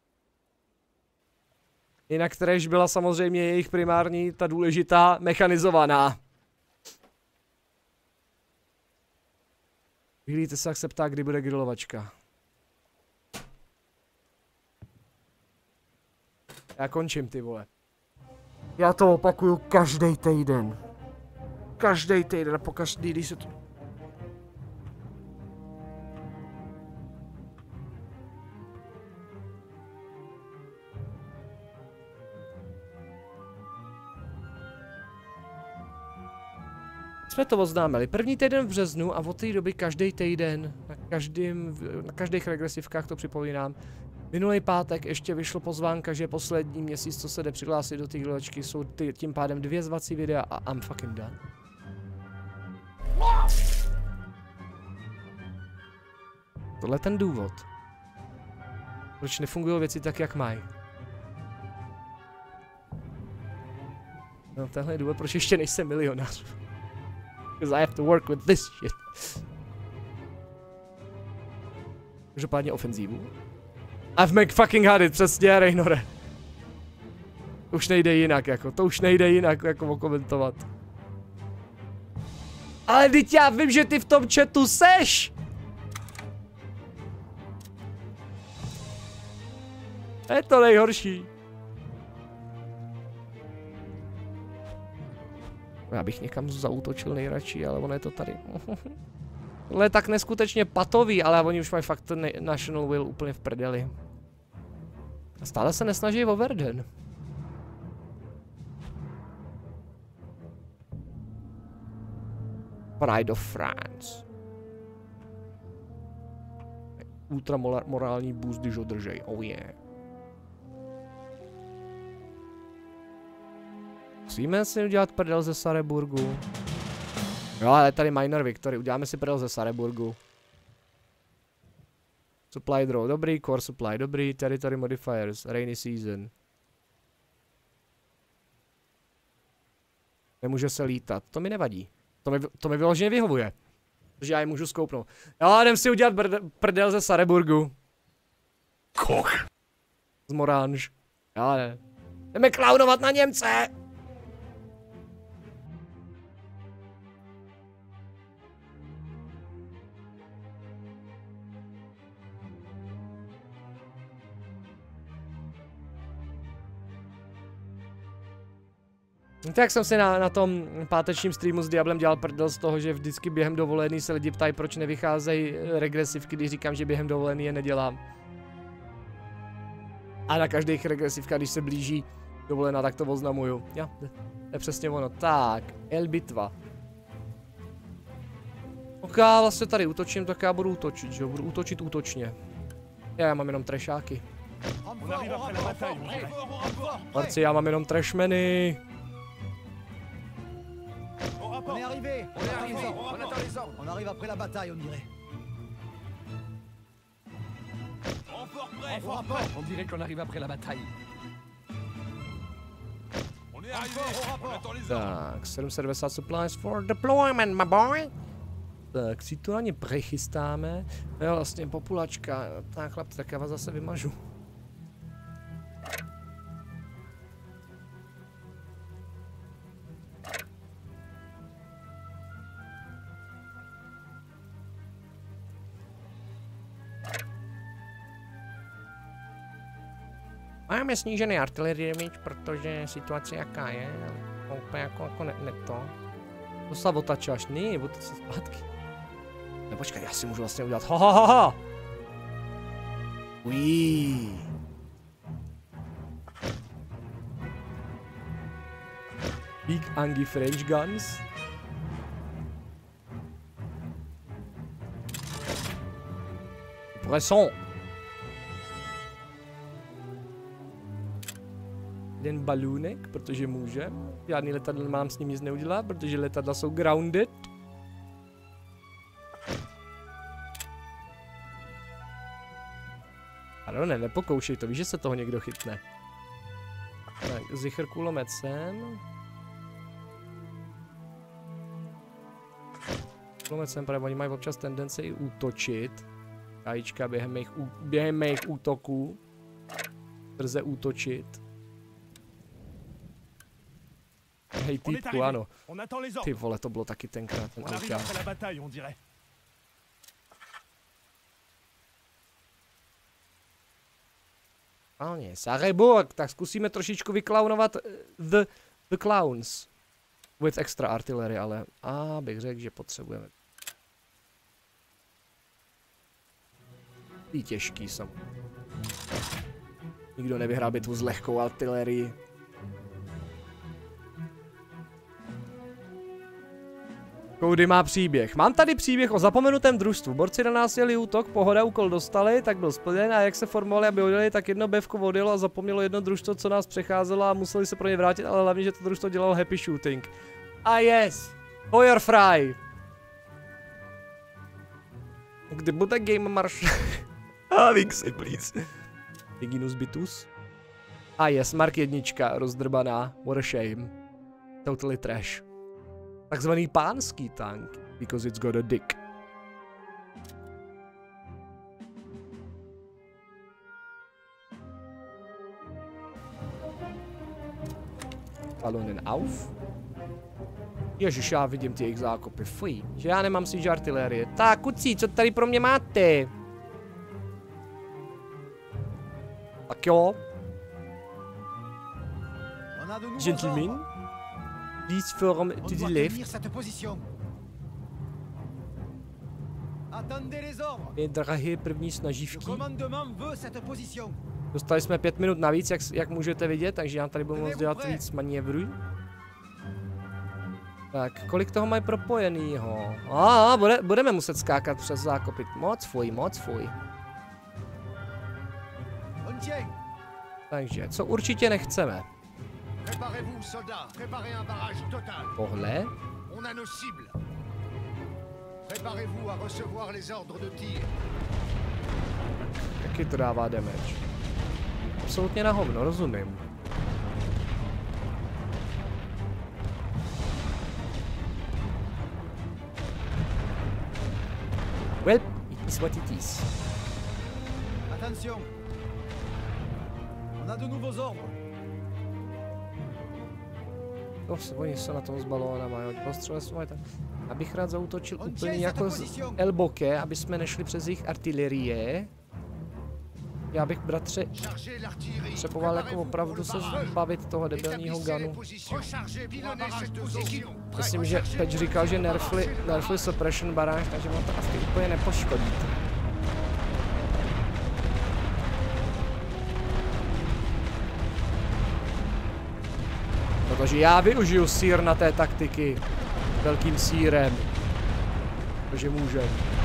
Jinak kteréž byla samozřejmě jejich primární, ta důležitá, mechanizovaná. Vyhlídte se, jak se ptá, kdy bude grilovačka. Já končím, ty vole. Já to opakuju každý týden. Každý týden a pokaždý, když se to... Jsme to oznámili. První týden v březnu a od té doby každý týden, na každých regresivkách to připomínám. Minulý pátek ještě vyšlo pozvánka, že poslední měsíc, co se jde přihlásit do té grilovačky, jsou tím pádem 2 zvací videa a I'm fucking done. Tohle je ten důvod. Proč nefungují věci tak, jak mají. No tenhle je důvod, proč ještě nejsem milionář. Because I have to work with this shit. Každopádně ofenzívu. I've fucking had it, přesně, Reynore. To už nejde jinak, jako, to už nejde jinak, jako okomentovat. Ale teď já vím, že ty v tom chatu seš! Je to nejhorší. Já bych někam zaútočil nejradši, ale ono je to tady. Tohle je tak neskutečně patový, ale oni už mají fakt ten National Will úplně v prdeli. A stále se nesnaží o Verden. Pride of France. Ultramorální boost, když ho držej, oh yeah. Musíme si udělat prdel ze Sareburgu. Jo, ale tady Minor Victory, uděláme si prdel ze Sareburgu. Supply draw, dobrý, core supply, dobrý, territory modifiers, rainy season. Nemůže se lítat, to mi nevadí. To mi vyloženě vyhovuje. Takže já je můžu skoupnout. Jo, jdem si udělat prdel ze Sareburgu. Koch. Z Morange. Jo, ne. Jdeme klaunovat na Němce! Tak jsem si na tom pátečním streamu s Diablem dělal prdel z toho, že vždycky během dovolený se lidi ptají, proč nevycházejí regresivky, když říkám, že během dovolený je nedělám. A na každých regresivkách, když se blíží dovolená, tak to oznamuju. Jo, to je přesně ono. Tak, El bitva. Ok, vlastně tady útočím, tak já budu útočit, že jo? Budu útočit útočně. Já mám jenom trešáky. Marci, já mám jenom trashmeny. On est arrivé, on attend les ordres. On arrive après la bataille, on dirait. On dirait qu'on arrive après la bataille. On est arrivé, on attend les ordres. Tak, 790 supplies for deployment, my boy. Tak, si to ani přechystáme. Jo, vlastně populačka. Tak, chlapci, tak já vás zase vymažu. Máme snížený artillery damage, protože situace jaká je. Úplně jako ne to. To se otačáš, ne, otoč se zpátky. Ne, počkej, já si můžu vlastně udělat ha. Ují. Big Angie French Guns. Presson. Jeden balůnek, protože můžem. Žádný letadlo nemám s ním nic neudělat, protože letadla jsou grounded. Ano, ne, nepokoušej to, víš, že se toho někdo chytne. Tak, zicher kulomet sem. Kulomet sem, protože oni mají občas tendenci i útočit. Kajíčka během mých útoků. Drze útočit. Hej, týpku, ano. Ty vole, to bylo taky tenkrát, ten auta. Ano, Sareburg, tak zkusíme trošičku vyklaunovat the clowns. With extra artillery, ale bych řekl, že potřebujeme. Ty těžký jsou. Nikdo nevyhrál bitvu s lehkou artillerii. Cody má příběh. Mám tady příběh o zapomenutém družstvu. Borci na nás jeli útok, pohoda, úkol dostali, tak byl splněn a jak se formovali, aby odjeli, tak jedno bevko odjelo a zapomnělo jedno družstvo, co nás přecházelo a museli se pro ně vrátit, ale hlavně, že to družstvo dělalo happy shooting. A yes! Feuerfrei! Kdy bude game marš? Vinci, please. Diginus Bitus. A yes, Mark 1, rozdrbaná. What a shame. Totally trash. Takzvaný pánský tank, because it's got a dick. Balonen auf. Ježiš, já vidím ty jejich zákopy, fuj, že já nemám siege artilérie. Tak, kucí, co tady pro mě máte? Tak jo. Gentlemen. Please form to the left. Drahé první snažívky. Dostali jsme 5 minut navíc, jak můžete vidět, takže já tady budu moct dělat víc manévrů. Tak, kolik toho mají propojenýho? Budeme muset skákat přes zákopy. Moc fuj. Takže, co určitě nechceme? Tohle. Jaký to dává damage? Absolutně na hovno, rozumím. Well, it is what it is. Attention. On a de nouveaux ordres. Oni jsou na tom s balónama, jo, postřele jsou tak. Abych rád zaútočil úplně jako z elboke, aby jsme nešli přes jejich artilerie. Já bych, bratře, potřeboval jako opravdu se zbavit toho debilního gunu. Myslím, že Patch říkal, že nerfli suppression baráž, takže on to asi úplně nepoškodí. Protože já využiju sír na té taktiky velkým sírem. Takže můžem.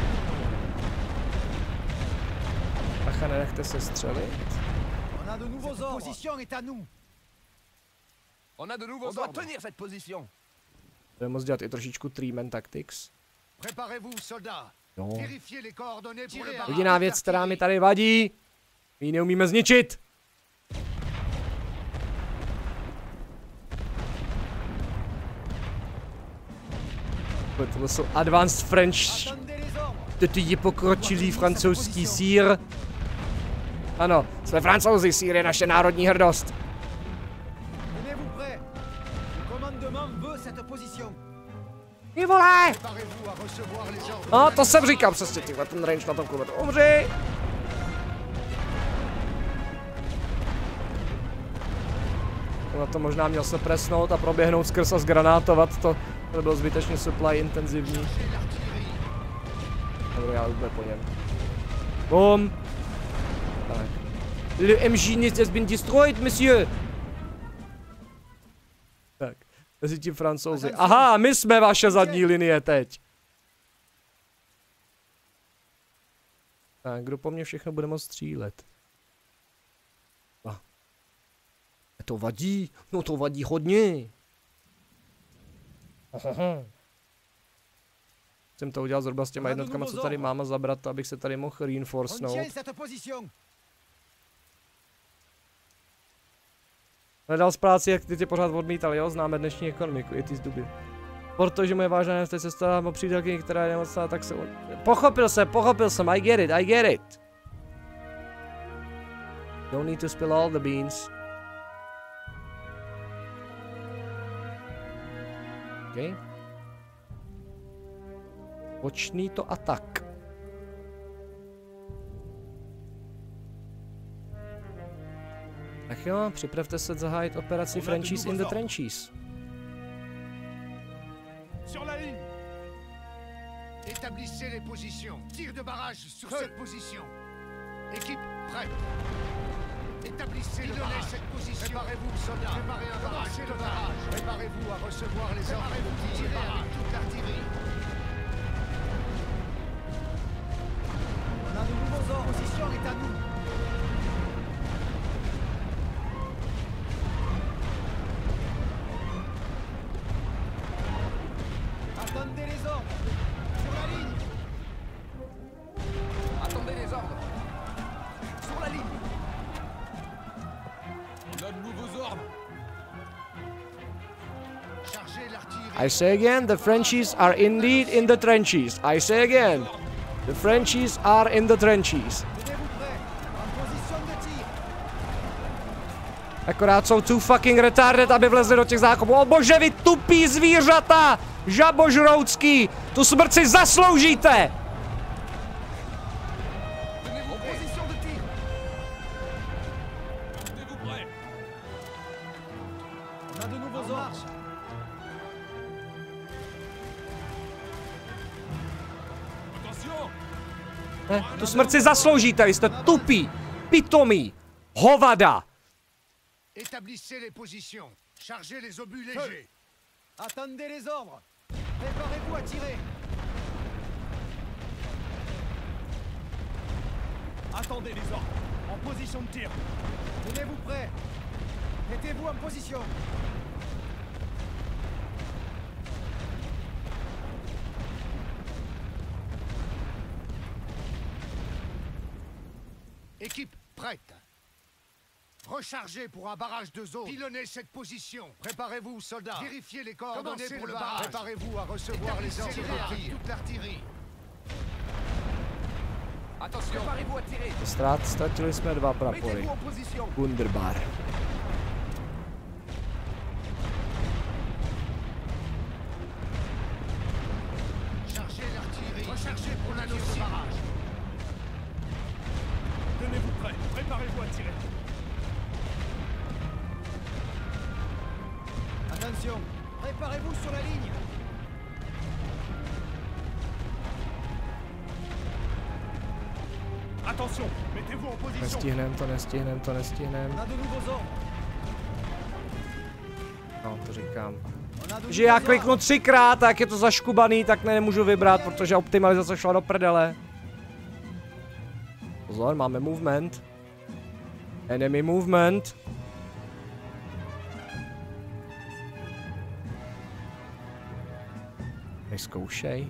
Bacha, nenechte se střelit. On a de nouveaux ordres. Position est à nous. On a de nouveaux ordres. Tenir cette position. Budeme moct dělat i trošičku three-man tactics. Préparez-vous, soldats. Jo. Vérifiez les coordonnées pour les barrages. Jediná věc, která mi tady vadí, my ji neumíme zničit. To jsou advanced French. To je pokročilý francouzský sír. Ano, jsme Francouzi, sír je naše národní hrdost. Tenez-vous prêts. Le commandement veut cette position. Ty vole! Préparez-vous à recevoir les ordres. No, to jsem říkal přesně, tyhle, ten range na tom kulometu. Umři! Na to možná měl se presnout a proběhnout skrz a zgranátovat to. To bylo zbytečně supply intenzivní. Dobře, já už po něm. Bum! Tak. Le MG has been destroyed, monsieur! Tak, mezi tím Francouzi. Aha, my jsme vaše zadní linie teď. Tak, kdo po mně všechno bude moct střílet? To vadí, no to vadí hodně. Jsem to udělal zhruba s těma jednotkama, co tady mám, a zabrat, abych se tady mohl reinforcenout. Nedal z práci, jak ty pořád odmítal, jo? Známe dnešní ekonomiku, it is dubil. Protože moje vážná jste se stala přítelkyně, která je nemocná, tak se... Pochopil jsem, I get it. Don't need to spill all the beans. Okay. Počný to atak. Tak jo, připravte se zahájit operaci Frenchies in the Trenches. Sur la ligne. Établissez les positions. Tir de barrage sur cette position. Équipe prête. Établissez le barrage. Cette position. Préparez-vous, soldats. Préparez un barrage. Le barrage. Préparez-vous à recevoir les ordres de tirer avec toute l'artillerie. On a de nouveaux ordres. Position est à nous. Attendez les ordres. Sur la ligne. Attendez les ordres. Sur la ligne. On a de nouveaux ordres. Chargez l'artillerie. I say again, the Frenchies are indeed in the trenches. I say again, the Frenchies are in the trenches. Tenez-vous prêts. En position de tir. Akorát jsou too fucking retarded, aby vlezli do těch zákopů. O bože, vy tupí zvířata! Žabožroucký! Tu smrt si zasloužíte! En position de tir. Tenez-vous prêts. On a de nouveaux ordres. Attention. Tu smrt si zasloužíte, vy jste tupí, pitomí, hovada! Établissez les positions. Chargez les obus légers. Attendez les ordres. Préparez-vous à tirer. Attendez les ordres. En position de tir. Tenez-vous prêts. Mettez-vous en position. Équipe prête. Rechargez pour un barrage de zone. Pilonnez cette position. Préparez-vous, soldats. Vérifiez les coordonnées pour le barrage. Préparez-vous à recevoir les ordres de tir. Toute l'artillerie. Attention. Préparez-vous à tirer. Ztratili jsme 2 prapory. Mettez-vous en position. Wunderbar. Chargez l'artillerie. Rechargez pour l'annonce barrage. Tenez-vous prêts. Préparez-vous sur la ligne. Attention, mettez-vous en position. Nestihnem to. On a de nouveaux ordres. No, to říkám. On a de Že já nouveaux kliknu ordres. 3krát, tak je to zaškubaný, tak nemůžu vybrat, protože optimalizace šla do prdele. Pozor, máme movement. Enemy movement. Nezkoušej.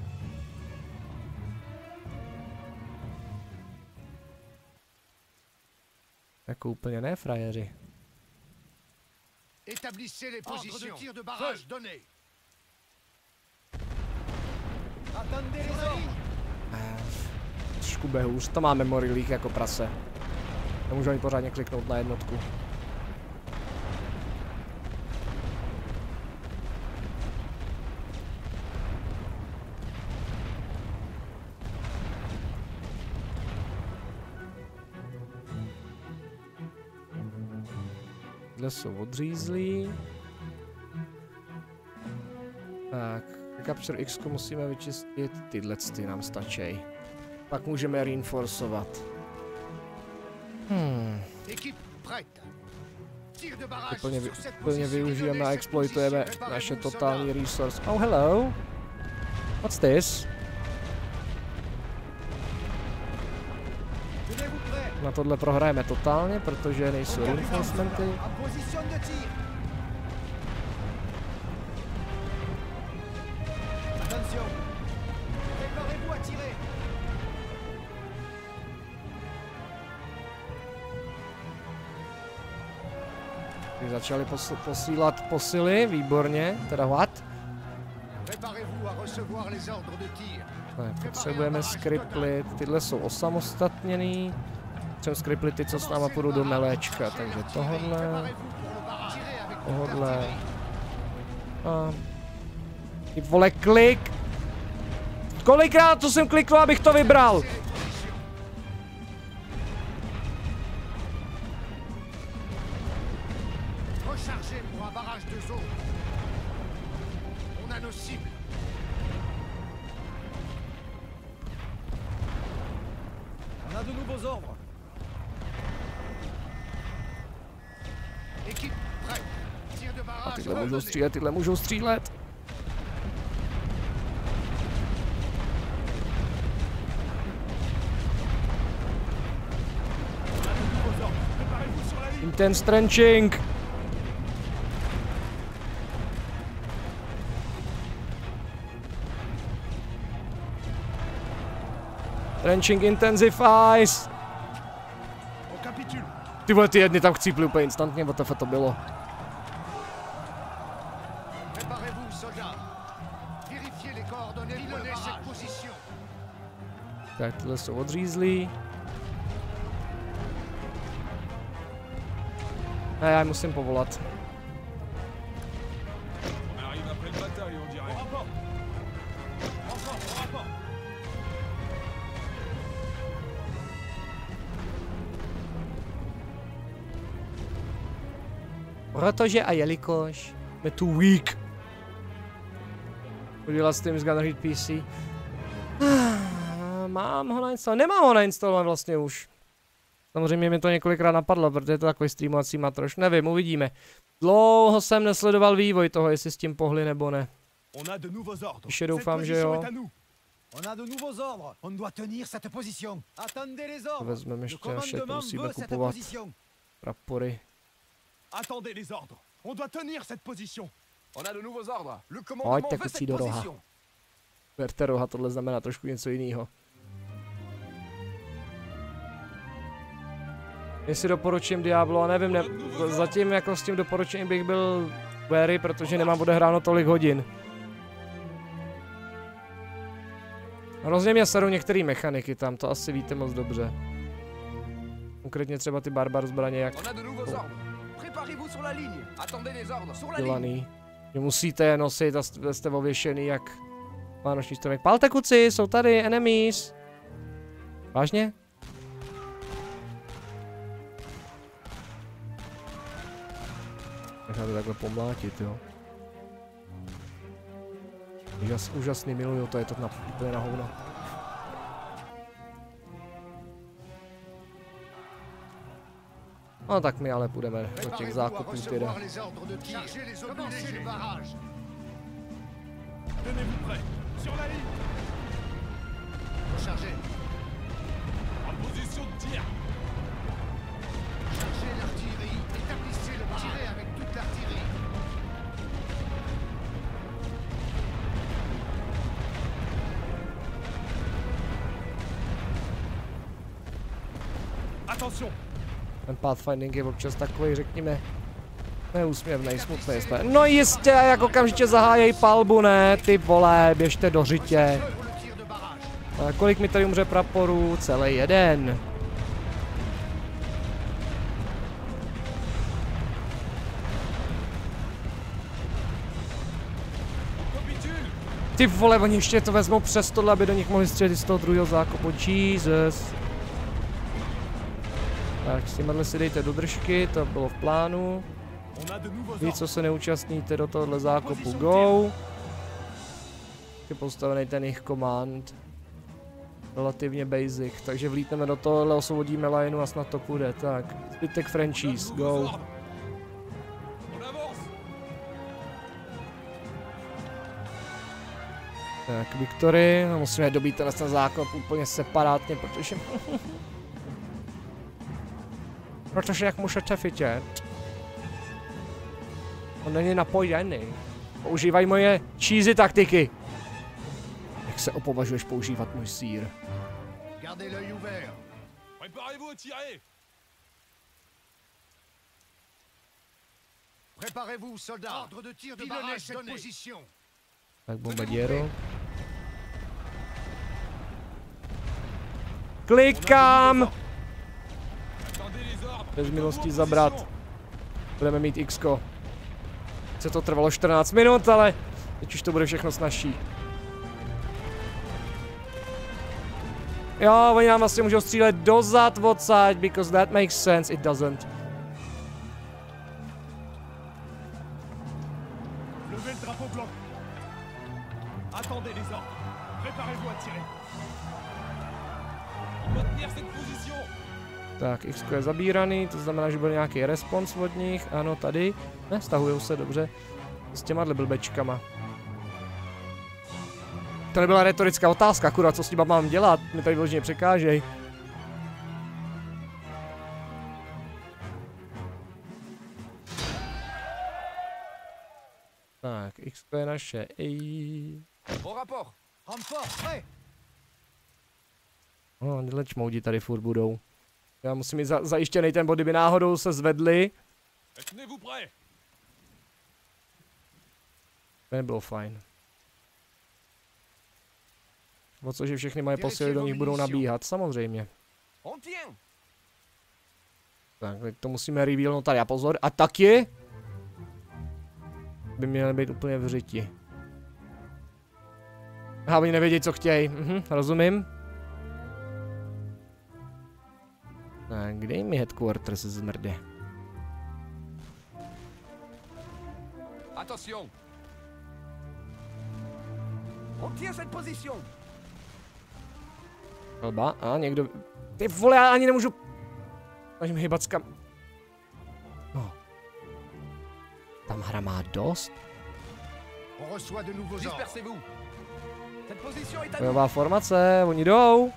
Jako úplně ne, frajeři. Établissez les positions. Ordre de tir de barrage donné. Attendez les ordres. Trošku bude hůř, to má memory leak jako prase. Nemůžu ani pořádně kliknout na jednotku. Tyhle jsou odřízlí. Tak, Capture X musíme vyčistit, tyhle nám stačí. Pak můžeme reinforcovat. Équipe prête. Tir de barrage sur cette Plně position. využijeme a exploitujeme naše totální resource. Oh hello. What's this? Tenez-vous prêts. Na tohle prohrajeme totálně, protože nejsou reinforcementy. En position de tir. Attention. Préparez-vous à tirer. Když začali posílat posily, výborně, teda what? Préparez-vous à recevoir les ordres de tir. Ne, potřebujeme skriplit, tyhle jsou osamostatněný. Potřebujeme skriplit ty, co s náma půjdou do meléčka, takže tohle, tohle. A... Ty vole, klik! Kolikrát to jsem kliknul, abych to vybral? Rechargez pour un barrage de zone. On a nos cibles. On a de nouveaux ordres. Équipe prête. Tir de barrage. Tyhle můžou střílet, tyhle můžou střílet. Intense trenching. Trenching intensifies. On capitule. Ty vole, ty jedny tam chcíply úplně instantně, WTF to bylo. Préparez-vous, soldats. Vérifiez les coordonnées. Pilonnez cette position. Tak, tyhle jsou odřízlí. A já je musím povolat. On arrive après le bataille, on dirait. Au rapport. Au rapport. Protože a jelikož jsme too weak. Udělat s tím z Gunner PC. Mám ho nainstalovat, nemám ho nainstalovat vlastně už. Samozřejmě mi to několikrát napadlo, protože je to takový streamovací matroš, nevím, uvidíme. Dlouho jsem nesledoval vývoj toho, jestli s tím pohli nebo ne. On a de nouveaux ordres. Ještě doufám, že jo. On a de nouveaux ordres. On doit tenir cette position. Attendez les ordres. Vezmeme Le ještě naše, commandement musíme veut cette kupovat position. prapory. Attendez les ordres. On doit tenir cette position. On a de nouveaux ordres. Le commandement Pojďte, veut kucí cette do roha. position. Berte roha, tohle znamená trošku něco jiného. Jestli doporučím Diablo, nevím, zatím jako s tím doporučením bych byl wary, protože nemám odehráno tolik hodin. Hrozně mě serou některé mechaniky tam, to asi víte moc dobře. Konkrétně třeba ty barbar zbraně, jak On a de nouveaux ordres. Préparez-vous sur la ligne. Attendez les ordres. Sur la ligne. dělaný. Že musíte je nosit a jste ověšený jak vánoční stromek. Palte kuci, jsou tady enemies. Vážně? Necháme takhle pomlátit, jo. Úžasný, miluju to, je to úplně na hovno. No tak my ale půjdeme do těch zákopů teda. Tenez-vous prêts. Sur la ligne. Rechargez. En position de tir. Chargez l'artillerie. Établissez le barrage. Tirez avec toute l'artillerie. Attention. Ten pathfinding je občas takový, řekněme, neúsměvnej, smutný. No jistě, jak okamžitě zahájejí palbu, ne? Ty vole, běžte do řitě. A kolik mi tady umře praporů? Celý jeden. Ty vole, oni ještě to vezmou přes tohle, aby do nich mohli střelit z toho druhého zákopu. Jesus. Tak, s tímhle si dejte do držky, to bylo v plánu. Vy, co se neúčastníte do tohohle zákopu, go. Je postavený ten jejich command. Relativně basic, takže vlítneme do tohohle, osvobodíme lineu a snad to půjde. Tak, zbytek franchise, go. Tak, Victory, no musíme dobít ten zákop úplně separátně, protože jak můžete vidět, on není napojený. Používaj moje cheesy taktiky. Jak se opovažuješ používat můj sýr? Gardez l'œil ouvert. Préparez-vous à tirer. Préparez-vous, soldats. Ordre de tir de barrage cette position. Tak bombardéro. Klikám! Bez milostí zabrat. Budeme mít X-ko. Se to trvalo 14 minut, ale teď už to bude všechno snazší. Jo, oni nám vlastně můžou střílet dozad odside, because that makes sense, it doesn't. Levez le drapeau blanc. Attendez les ordres. Préparez-vous à tirer. Maintenir cette position. Tak, X je zabíraný, to znamená, že bude nějaký respons od nich. Ano, tady. Ne, stahujou se, dobře. S těma blbečkama. To nebyla retorická otázka, akurát co s tím mám dělat, mi tady vložně překážej. Tak, X je naše. Au rapport. Renfort, prêt. No, tyhle čmoudi tady furt budou. Já musím mít zajištěný ten bod, kdyby náhodou se zvedli. Tenez-vous prêts. To nebylo fajn. O cože všechny moje posily do nich budou nabíhat, samozřejmě. Tak, to musíme revealnout tady, a pozor, a taky by měly být úplně v řiti. Aha, oni nevědí, co chtějí, rozumím. Tak, kde je mi headquarters zmrde? Attention. On tient cette position. Kalba, a někdo... Ty vole, já ani nemůžu... Snažím hýbat s kam... No. Tam hra má dost. Dispersez-vous. Cette position est à nous. Bojová formace, oni jdou.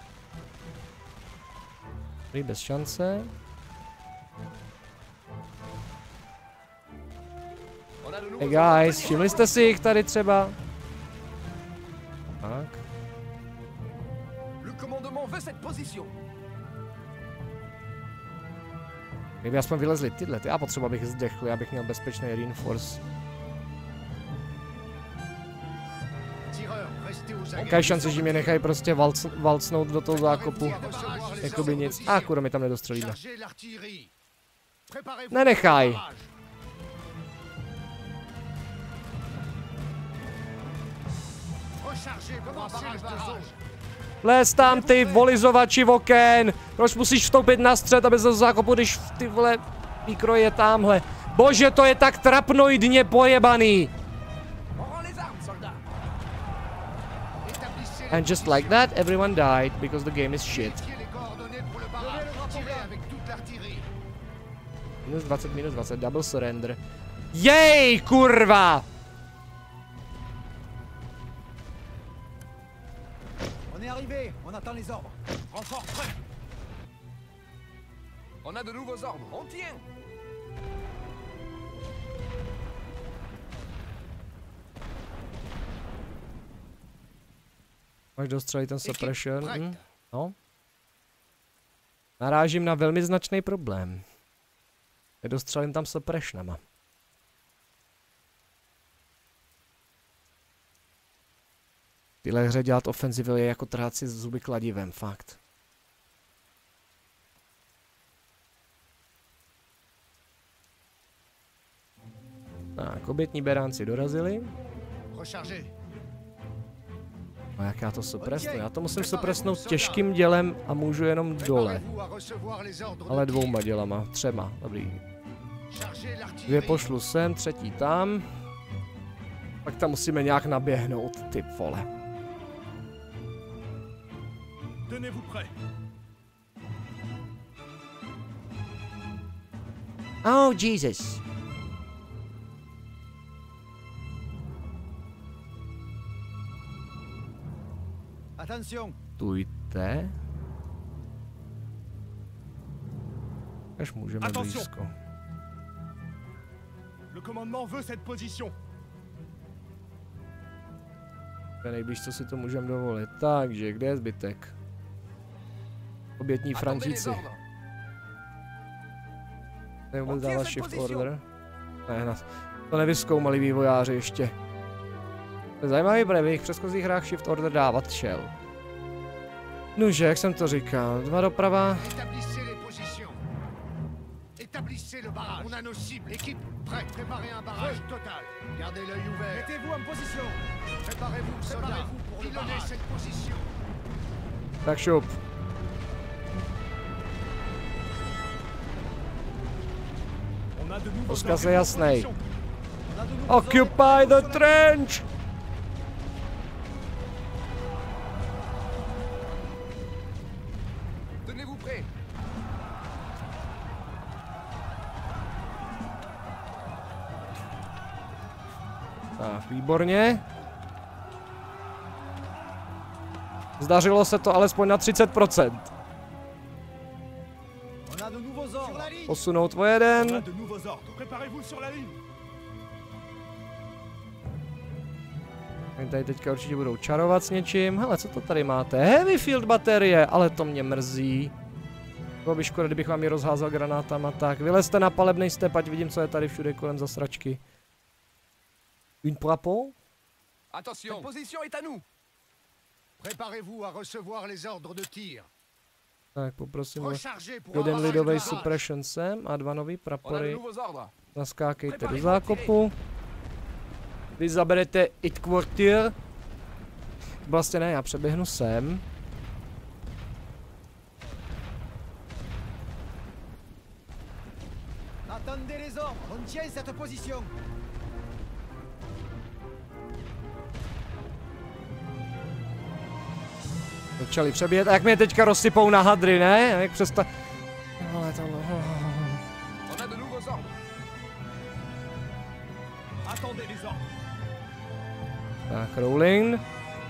Prý bez šance. Hey guys, všimli jste si jich tady třeba? Tak. Le commandement veut cette position. Kdyby aspoň vylezli tyhle, já potřebuji, abych zdechl, abych měl bezpečný reinforce. Jaká šance, že mě nechají prostě valcnout do toho zákopu. Jakoby nic. A kurva, my tam nedostřelíme. Nenechaj. Les tam, ty volizovači oken. Proč musíš vstoupit na střed, aby se zákopu, když ty vole výkroj je tamhle. Bože, to je tak trapnoidně pojebaný. And just like that, everyone died because the game is shit. Minus 20, double surrender. Jej, kurva! On est arrivé, on attend les ordres. Renfort prêt. On a de nouveaux ordres, on tient. Máš dostřelit ten suppression? No. Narážím na velmi značný problém. Nedostřelím tam suppressionama. Tyhle hře dělat ofenzivy je jako trhat si zuby kladivem, fakt. Tak, obětní beránci dorazili. A jak já to suppresnu? Já to musím suppresnout těžkým dělem a můžu jenom dole. Ale 2 dělama, 3, dobrý. 2 pošlu sem, 3 tam. Pak tam musíme nějak naběhnout, ty vole. Oh, Jesus. Attention. Tujte. Až můžeme Attention. blízko. Le commandement veut cette position. Nejblíž, co si to můžeme dovolit. Takže, kde je zbytek? Obětní Frantíci. Nevůbec dávat shift order. Ne, to nevyzkoumali vývojáři ještě. To je zajímavý, protože v jejich předchozích hrách shift order dávat šel. Nože, jak jsem to říkal, 2 doprava. Établissez le barrage. On a nos cibles. Équipe, prêt. Préparez un barrage total. Gardez l'œil ouvert. Mettez-vous en position. Préparez-vous, soldats. Pour pilonner cette position. Tak šup. Rozkaz je jasnej. Occupy the trench! Tenez-vous prêts. Tak, výborně. Zdařilo se to alespoň na 30%. On a de nouveaux ordres. Posunout o On a jeden. de nouveaux ordres. Préparez-vous sur la ligne. Oni tady teďka určitě budou čarovat s něčím. Hele, co to tady máte? Heavy field baterie, ale to mě mrzí. Bylo by škoda, kdybych vám je rozházel granátama. Tak, vylezte na palebnej step, ať vidím, co je tady všude kolem za sračky. Une propos? Attention. Cette position est à nous. Préparez-vous à recevoir les ordres de tir. Tak, poprosím o Rechargez pour jeden avancer le lidový barrage. suppression sem a 2 nový On a de prapory. nouveaux ordres. Naskákejte do zákopu. Vy zaberete it quartier. Vlastně ne, já přeběhnu sem. Attendez les ordres. On tient cette position. Začali přebíjet. A jak mě teďka rozsypou na hadry, ne? Jak přesta... Ale tohle... On a de nouveaux ordres. Attendez les ordres. Tak, rolling.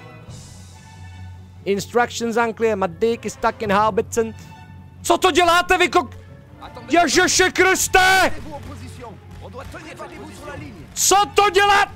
Instructions unclear, my dick is stuck in Haubitzen. Co to děláte, vy kok... Attendez. Ježiši Kriste! Mettez-vous en position. On doit tenir cette position. La ligne. Co to dělá?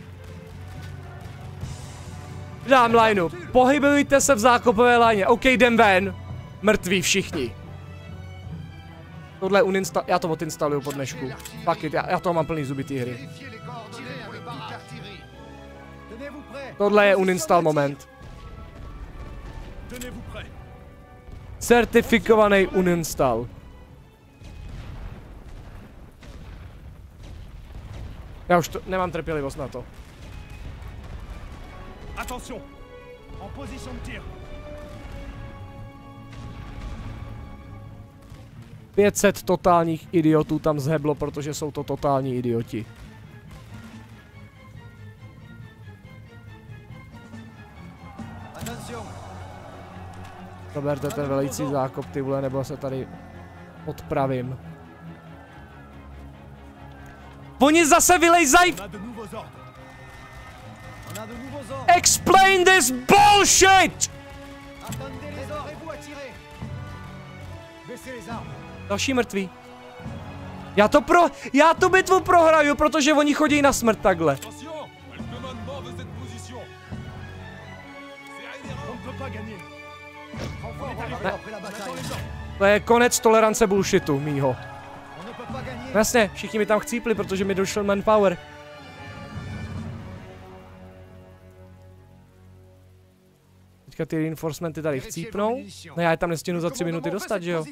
Dám lineu. Pohybujte se v zákopové léně. OK, jdem ven. Mrtví všichni. Tohle uninsta... Já to odinstaluju po dnešku. Fuck it, já toho mám plný zuby té hry. Vérifiez les coordonnées avec toute l'artillerie. Tenez-vous prêts. Tohle je uninstall moment. Tenez-vous prêts. Certifikovaný uninstall. Já už to... nemám trpělivost na to. Attention. En position de tir. 500 totálních idiotů tam zheblo, protože jsou to totální idioti. Zaberte ten velicí zákop, ty vole, nebo se tady odpravím. Oni zase vylejzají! Explain this bullshit! Další mrtví. Já tu bitvu prohraju, protože oni chodí na smrt takhle. Ne. To je konec tolerance bullshitu mýho. Jasně, všichni mi tam chcípli, protože mi došel manpower. Teďka ty reinforcementy tady chcípnou. No já je tam nestihnu za 3 minuty dostat, že jo?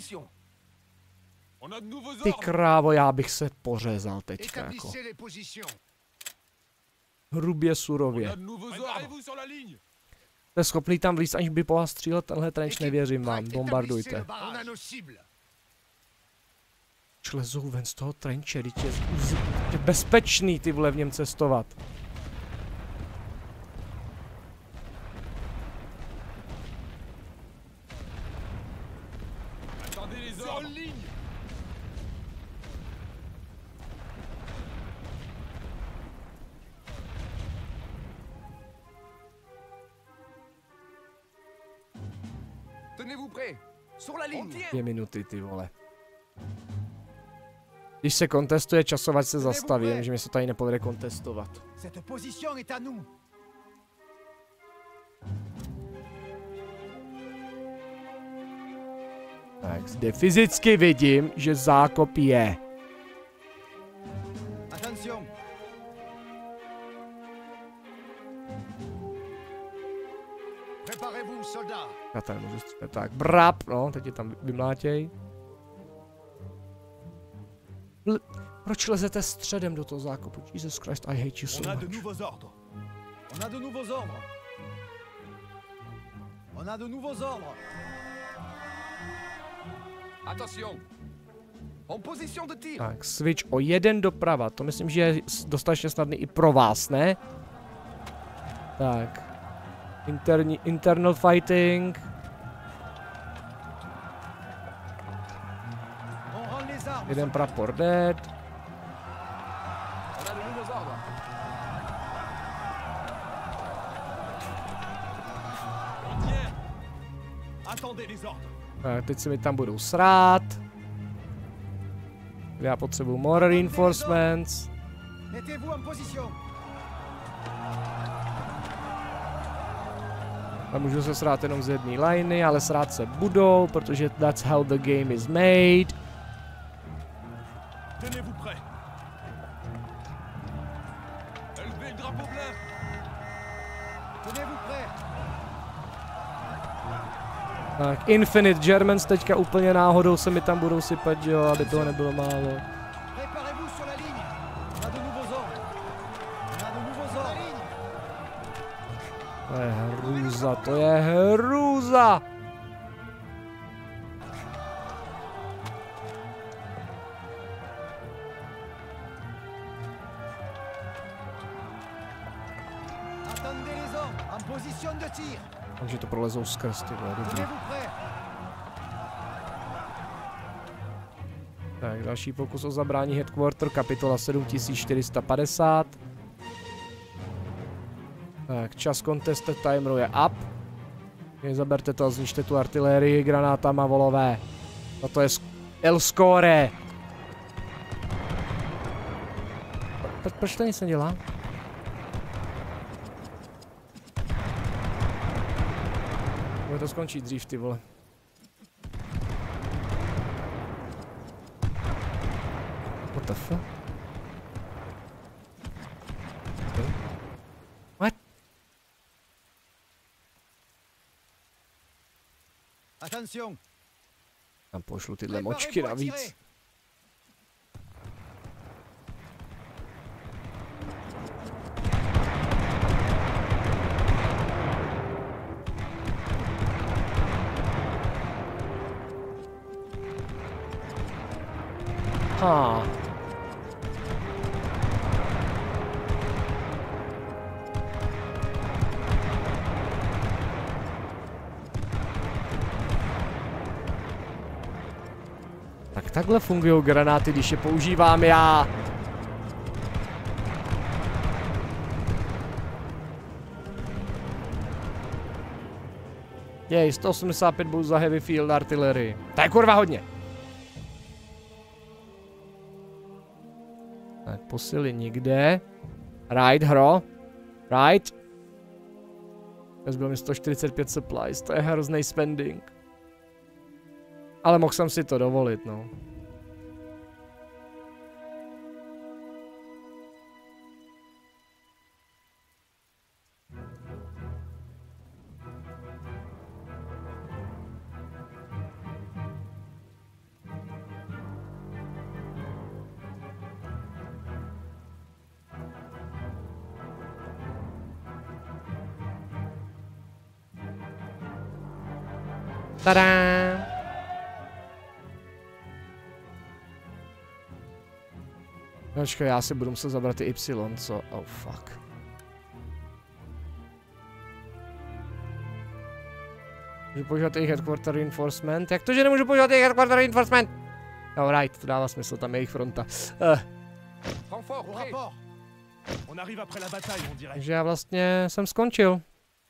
Ty krávo, já bych se pořezal teďka jako. Hrubě surově. Jste schopný tam vlízt, aniž by po vás střílet tenhle trenč, nevěřím vám, bombardujte. Lezou ven z toho trenče, teď je bezpečný ty vole v něm cestovat. Tenez-vous prêts. Sur la ligne. 2 minuty, ty vole. Když se kontestuje časovat, se zastavím, že mi se tady nepovede kontestovat. Tak, zde fyzicky vidím, že zákop je. Já tady můžu střílet, tak brap, no, teď je tam vymlátěj. Proč lezete středem do toho zákopu? Jesus Christ, I hate you so much. On a de nouveaux ordres. On a de nouveaux ordres. Attention. En position de tir. Tak, switch o 1 doprava. To myslím, že je dostatečně snadný i pro vás, ne? Tak. Internal fighting. Jeden prapor dead. Tak, teď se mi tam budou srát. Já potřebuju more reinforcements. A můžu se srát jenom z jedné liney, ale srát se budou, protože that's how the game is made. Tenez-vous prêts. Élevez le drapeau blanc. Tenez-vous prêts. Tak, Infinite Germans teďka úplně náhodou se mi tam budou sypat, jo, aby toho nebylo málo. Préparez-vous sur la ligne. On a de nouveaux ordres. On a de nouveaux ordres. To je hrůza, to je hrůza! Takže to prolezou skrz, ty vole, dobrý. Tak, další pokus o zabrání headquarter, kapitola 7450. Tak, čas contested timeru je up. Zaberte to a zničte tu artilérii granátama, volové. A to je El Score. Proč to nic nedělá? Bude to skončit dřív, ty vole. What the fuck? What? Attention. Tam pošlu tyhle močky navíc. Ha. Takhle fungují granáty, když je používám já. Jej, 185 bodů za heavy field artillery. To je kurva hodně. Tak posily nikde. Right, hro. Right. Zbylo mi 145 supplies, to je hrozný spending. Ale mohl jsem si to dovolit, no. Tada! Počkej, já si budu muset zabrat ty Y, co? Oh fuck. Můžu používat jejich headquarter reinforcement? Jak to, že nemůžu používat jejich headquarter reinforcement? Oh right, to dává smysl, tam je jejich fronta. Takže já vlastně jsem skončil.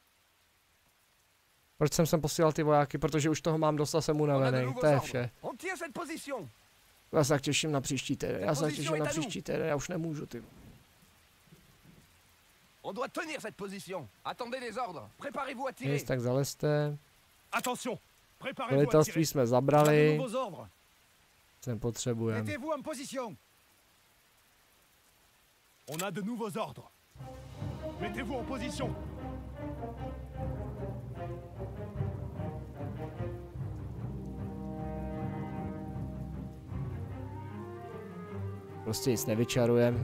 Proč jsem sem posílal ty vojáky? Protože už toho mám dost a jsem unavený. To je vše. Já se tak těším na příští týden. Já už nemůžu, ty. Nic, tak zalezte. Velitelství jsme zabrali. Co potřebujeme. On a de nouveaux ordres. Mettez-vous en position. Prostě nic nevyčarujem.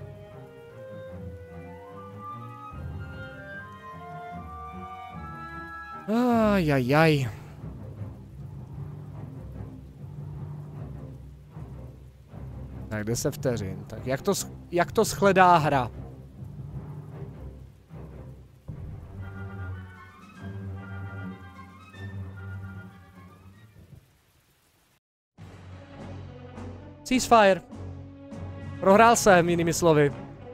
Ajajaj. Tak 10 vteřin. Tak jak to shledá hra? Ceasefire. Prohrál jsem, jinými slovy.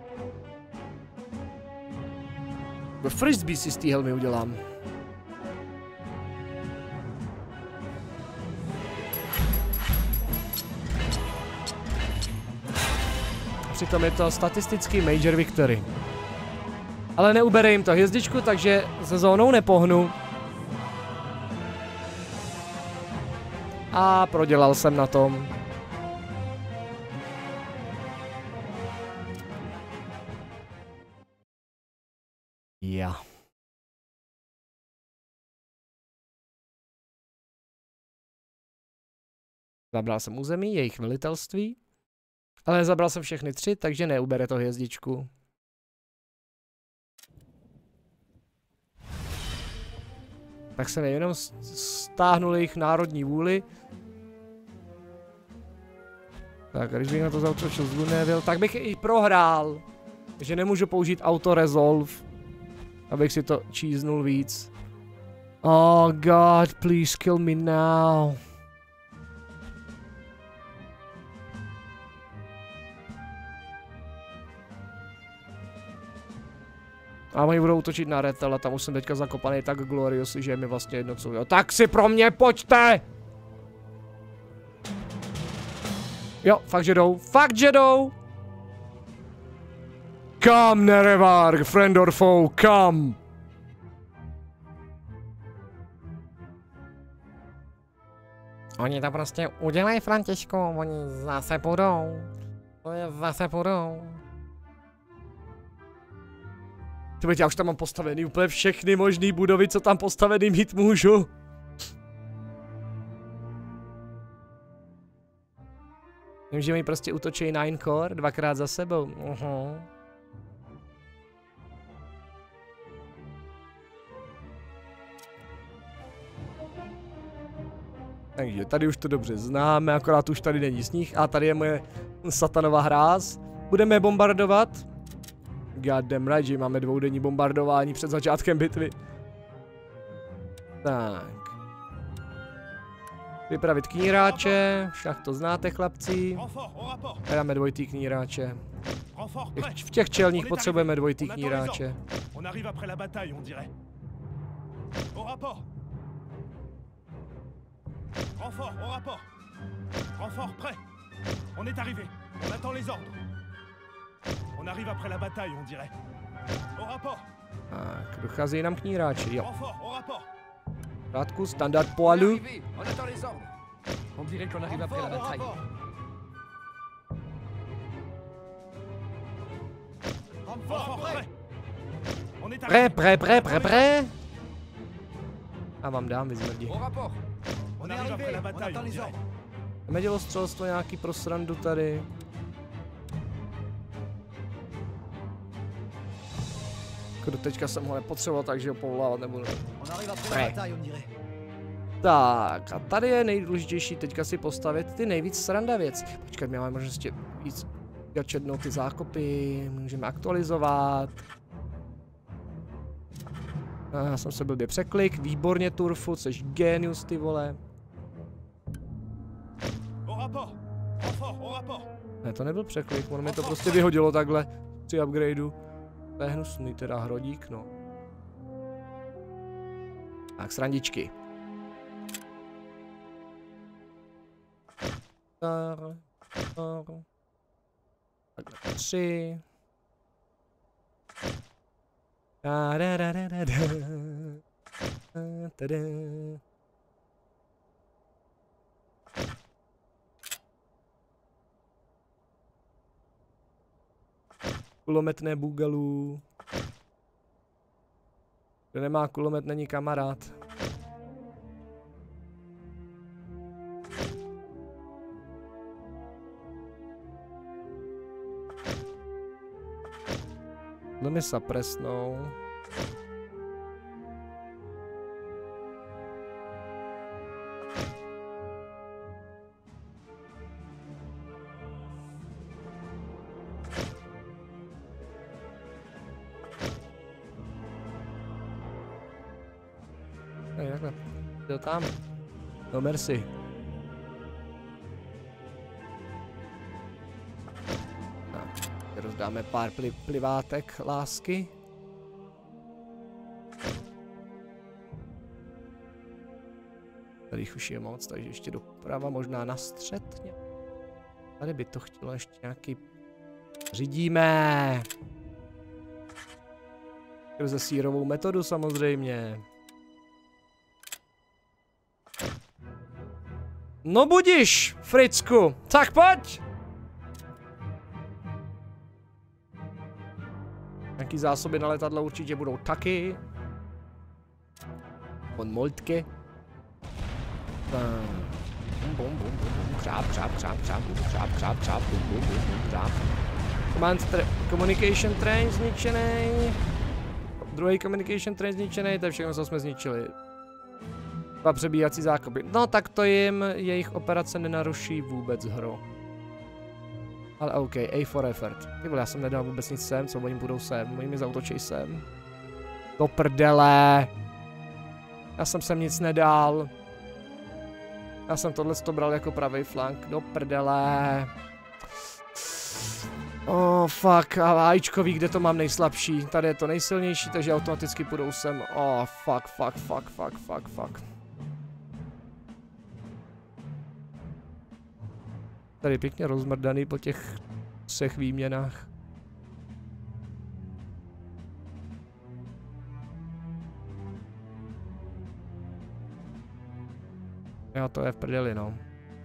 Frisbee si z té helmy udělám. Přitom je to statistický major victory. Ale neubere jim to hvězdičku, takže se zónou nepohnu. A prodělal jsem na tom. Ja. Zabral jsem území, jejich velitelství, ale zabral jsem všechny 3, takže neubere to hvězdičku. Tak jsem jenom stáhnul jejich národní vůli. Tak, když bych na to zautočil z Lunéville, tak bych i prohrál. Takže nemůžu použít auto-resolve, abych si to číznul víc. Oh god, please kill me now. A oni budou útočit na Rethel a tam už jsem teďka zakopaný tak gloriously, že je mi vlastně jedno co jo. Tak si pro mě pojďte! Jo, fakt že jdou, fakt že jdou! Come Nerevarg, friend or foe, come! Oni to prostě udělají, Františku, oni zase půjdou. Zase půjdou. Tyhle, já už tam mám postavený úplně všechny možný budovy, co tam postavený mít můžu. Vím, že mi prostě útočí 9 core 2krát za sebou. Takže tady už to dobře známe, akorát už tady není sníh a tady je moje satanová hráz. Budeme je bombardovat. Goddamn right, že máme dvoudenní bombardování před začátkem bitvy. Tak. Vypravit kníráče, však to znáte, chlapci. Dáme dvojitý kníráče. V těch čelních potřebujeme dvojitý kníráče. Tak, dochází nám kníráči, jo. Krátku, standard poalu. On dirait qu'on arrive après la bataille. Pré. A vám dám, vy zmrdí. Máme dělostřelstvo nějaký pro srandu tady. Do teďka jsem ho nepotřeboval, takže ho povolávat nebudu. Tak, a tady je nejdůležitější teďka si postavit ty nejvíc sranda věc. Počkat, my máme možnost víc začetnout ty zákopy, můžeme aktualizovat. Já jsem se blbě překlik, výborně Turfu, což genius, ty vole. Ne, to nebyl překlik, ono mi to prostě vyhodilo takhle při upgradeu. To je hnusný teda hrodík, no. Tak, srandičky. Takhle 3. Kulomet ne bugalů. Kdo nemá kulomet, není kamarád. Tohle mi sapresnou. Takhle, jde tam. No merci. Rozdáme pár plivátek lásky. Tady už je moc, takže ještě doprava, možná na střed. Tady by to chtělo ještě nějaký... Řídíme! Skrze sírovou metodu samozřejmě. No budiš, Fricku, tak pojď! Nějaký zásoby na letadlo určitě budou taky. Von Moltke. Communication train zničený. Druhý communication train zničený, to je všechno, co jsme zničili. 2 přebíjací zákopy. No tak to jim jejich operace nenaruší vůbec hru. Ale OK, A for effort. Ty vole, já jsem nedal vůbec nic sem, co oni budou sem, oni mi zautočí sem. Do prdele. Já jsem sem nic nedal. Já jsem tohle bral jako pravý flank, do prdele. Oh fuck, a Ačkový, kde to mám nejslabší? Tady je to nejsilnější, takže automaticky půjdou sem. Oh fuck. Tady pěkně rozmrdaný po těch 3 výměnách. Jo, to je v prdeli, no.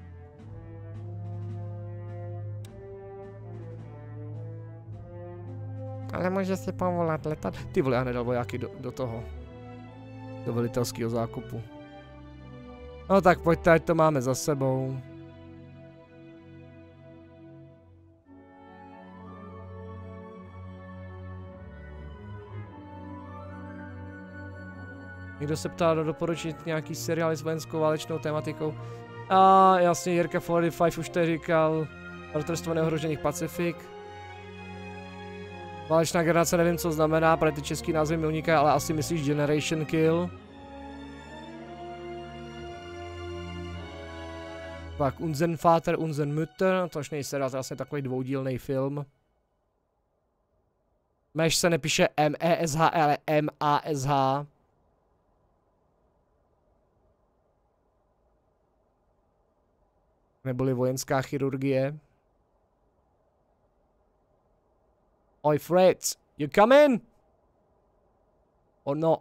Ale může si povolat letat. Ty vole, já nedal vojáky do toho. Do velitelského zákupu. No tak pojďte, ať to máme za sebou. Někdo se ptá doporučit nějaký seriály s vojenskou válečnou tematikou. A jasně, Jirka 45 už tady říkal. Bratrstvo neohrožených Pacifik. Válečná generace, nevím, co znamená, protože ty český názvy mi unikají, ale asi myslíš Generation Kill. Pak Unseren Vater, Unsere Mutter, tož nejse rád, vlastně takový dvoudílný film. Meš se nepíše M-E-S-H, ale M-A-S-H. Neboli vojenská chirurgie. Oj Fritz, you come in? Or not?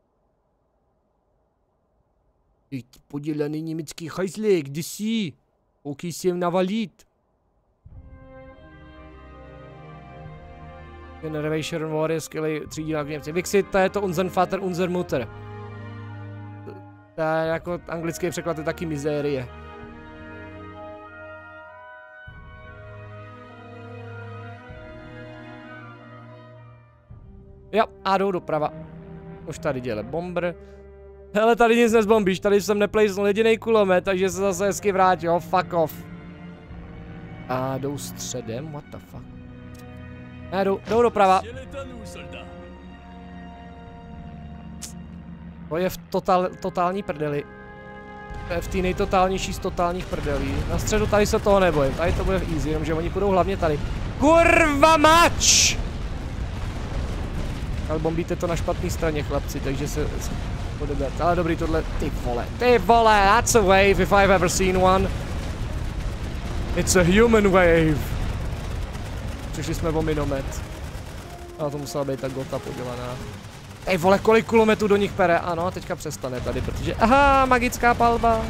Ty podělený německý hajzlík, kde jsi? Koukej si jim navalit. Generation War je skvělý třídílák Němci. Vixit, to je to Unseren Vater, Unsere Mutter. To je jako anglický překlad je taky mizérie. Jo, a jdou doprava. Už tady dělá bomber. Hele, tady nic nezbombíš, tady jsem neplejsnul jedinej kulomet, takže se zase hezky vrátí, jo, fuck off. A jdou středem, what the fuck. Ne, jdou doprava. To je v totální prdeli. To je v té nejtotálnější z totálních prdelí. Na středu tady se toho nebojím, tady to bude v easy, jenomže oni půjdou hlavně tady. Kurva mač! Ale bombíte to na špatné straně, chlapci, takže se podebrat. Ale dobrý, tohle, ty vole, that's a wave if I've ever seen one. It's a human wave. Přišli jsme o minomet. A to musela být ta gota podělaná. Ej vole, kolik kulometů do nich pere? Ano, teďka přestane tady, protože, aha, magická palba.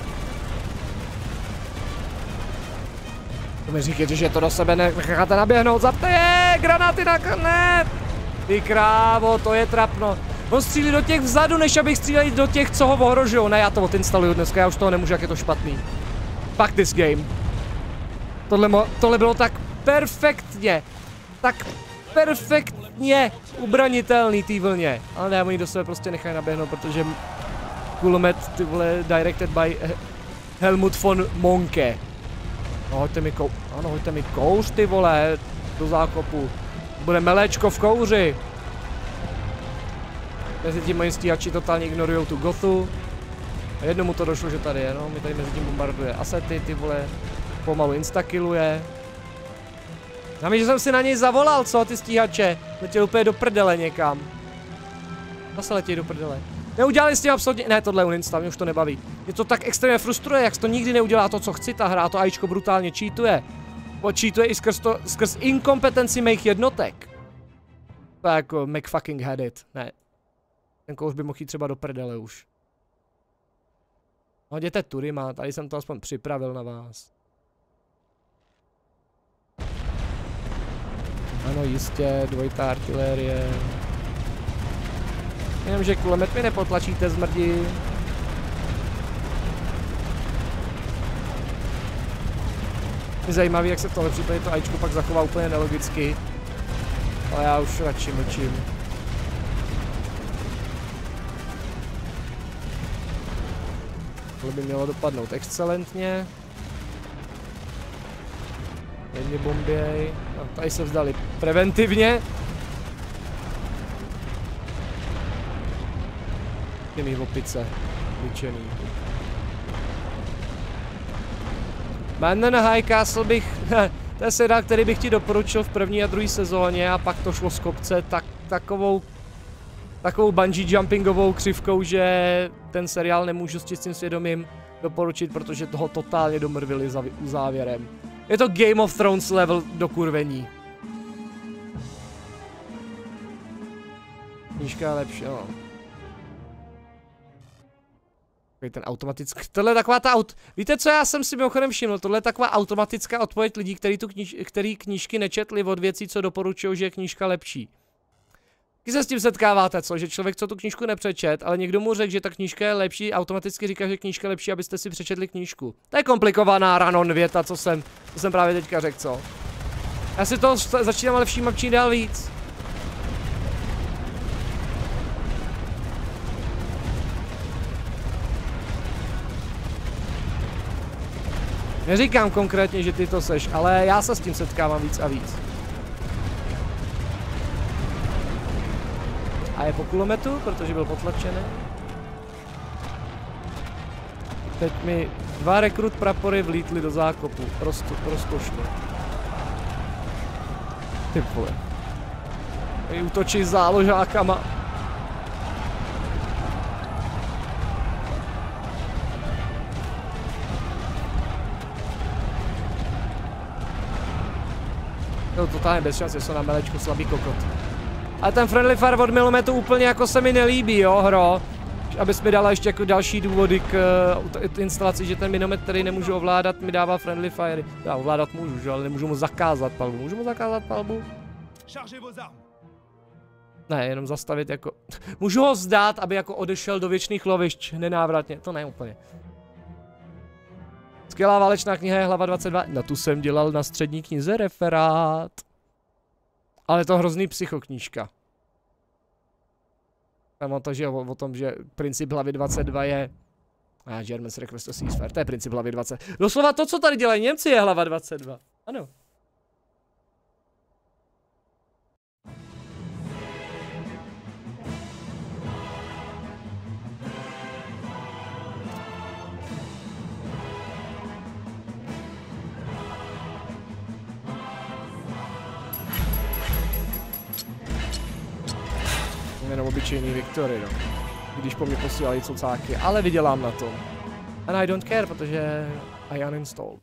To mi říkáte, že to do sebe necháte naběhnout, zapte je, granáty na ne. Ty krávo, to je trapno. On střílí do těch vzadu, než abych střílel do těch, co ho ohrožují. Ne, já to odinstaluju dneska, já už toho nemůžu, jak je to špatný. Fuck this game. Tohle bylo tak perfektně. Tak perfektně ubranitelný té vlně. Ale ne, oni do sebe prostě nechají naběhnout, protože kulomet, ty vole, directed by Helmut von Monke. No, hoďte mi kouř, ty vole, do zákopu. Bude meléčko v kouři. Mezi tím moji stíhači totálně ignorujou tu gothu. A jednomu to došlo, že tady je, no, mi tady mezi tím bombarduje asety, ty vole, pomalu instakilluje. Já myslím, že jsem si na něj zavolal, co, ty stíhače? Letěl úplně do prdele někam. Zase letěj do prdele. Neudělali s tím absolutně, ne, tohle uninstall, mě už to nebaví. Mě to tak extrémně frustruje, jak to nikdy neudělá to, co chci, ta hra, to AIčko brutálně cheatuje. Cheatuje i skrz inkompetenci mých jednotek. To jako McFucking had it, ne. Ten kouř by mohl jít třeba do prdele už. No jděte Turima, tady jsem to aspoň připravil na vás. Ano, jistě, dvojitá artilérie. Jenomže kulomet mi nepotlačíte, zmrdi. Je zajímavý, jak se v tomhle případě to AIčko pak zachová úplně nelogicky. Ale já už radši mlčím. Tohle by mělo dopadnout excelentně. Jedně bomběj. No, tady se vzdali preventivně. Ty mý opice. Vyčený. Bandon High Castle bych... to je seriál, který bych ti doporučil v první a druhé sezóně a pak to šlo z kopce takovou bungee jumpingovou křivkou, že ten seriál nemůžu s čistým svědomím doporučit, protože toho totálně domrvili závěrem. Je to Game of Thrones level do kurvení. Knížka je lepší, no. Ten automatický, tohle je taková ta víte co, já jsem si mimochodem všiml, tohle je taková automatická odpověď lidí, který knížky nečetli od věcí, co doporučují, že je knížka lepší. Když se s tím setkáváte, co? Že člověk, co tu knížku nepřečet, ale někdo mu řekl, že ta knížka je lepší, automaticky říká, že knížka je lepší, abyste si přečetli knížku. To je komplikovaná ranon věta, co jsem právě teďka řekl, co? Já si to začínám ale všímat čím dál víc. Neříkám konkrétně, že ty to seš, ale já se s tím setkávám víc a víc. A je po kulometu, protože byl potlačený. Teď mi 2 rekrut prapory vlítly do zákopu. Rozkošlo. Ty vole. Tady útočí s záložákama. To totálně bez šance, jsou na melečku slabý kokot. Ale ten friendly fire od Milometu úplně jako se mi nelíbí, jo, hro. Abys mi dala ještě jako další důvody k instalaci, že ten minomet, který nemůžu ovládat, mi dává friendly fire. Já ovládat můžu, že? Ale nemůžu mu zakázat palbu. Můžu mu zakázat palbu? Ne, jenom zastavit jako... Můžu ho zdát, aby jako odešel do věčných lovišť nenávratně. To ne úplně. Skvělá válečná kniha je hlava 22. Na tu jsem dělal na střední knize referát. Ale to hrozný psychoknížka. Tam o tom, že princip hlavy 22 je... Germans request of ceasefire, to je princip hlavy 20. Doslova to, co tady dělají Němci, je hlava 22. Ano. Jenom obyčejný Viktory, no. Když po mě posílají cocáky, ale vydělám na tom. And I don't care, protože I uninstall.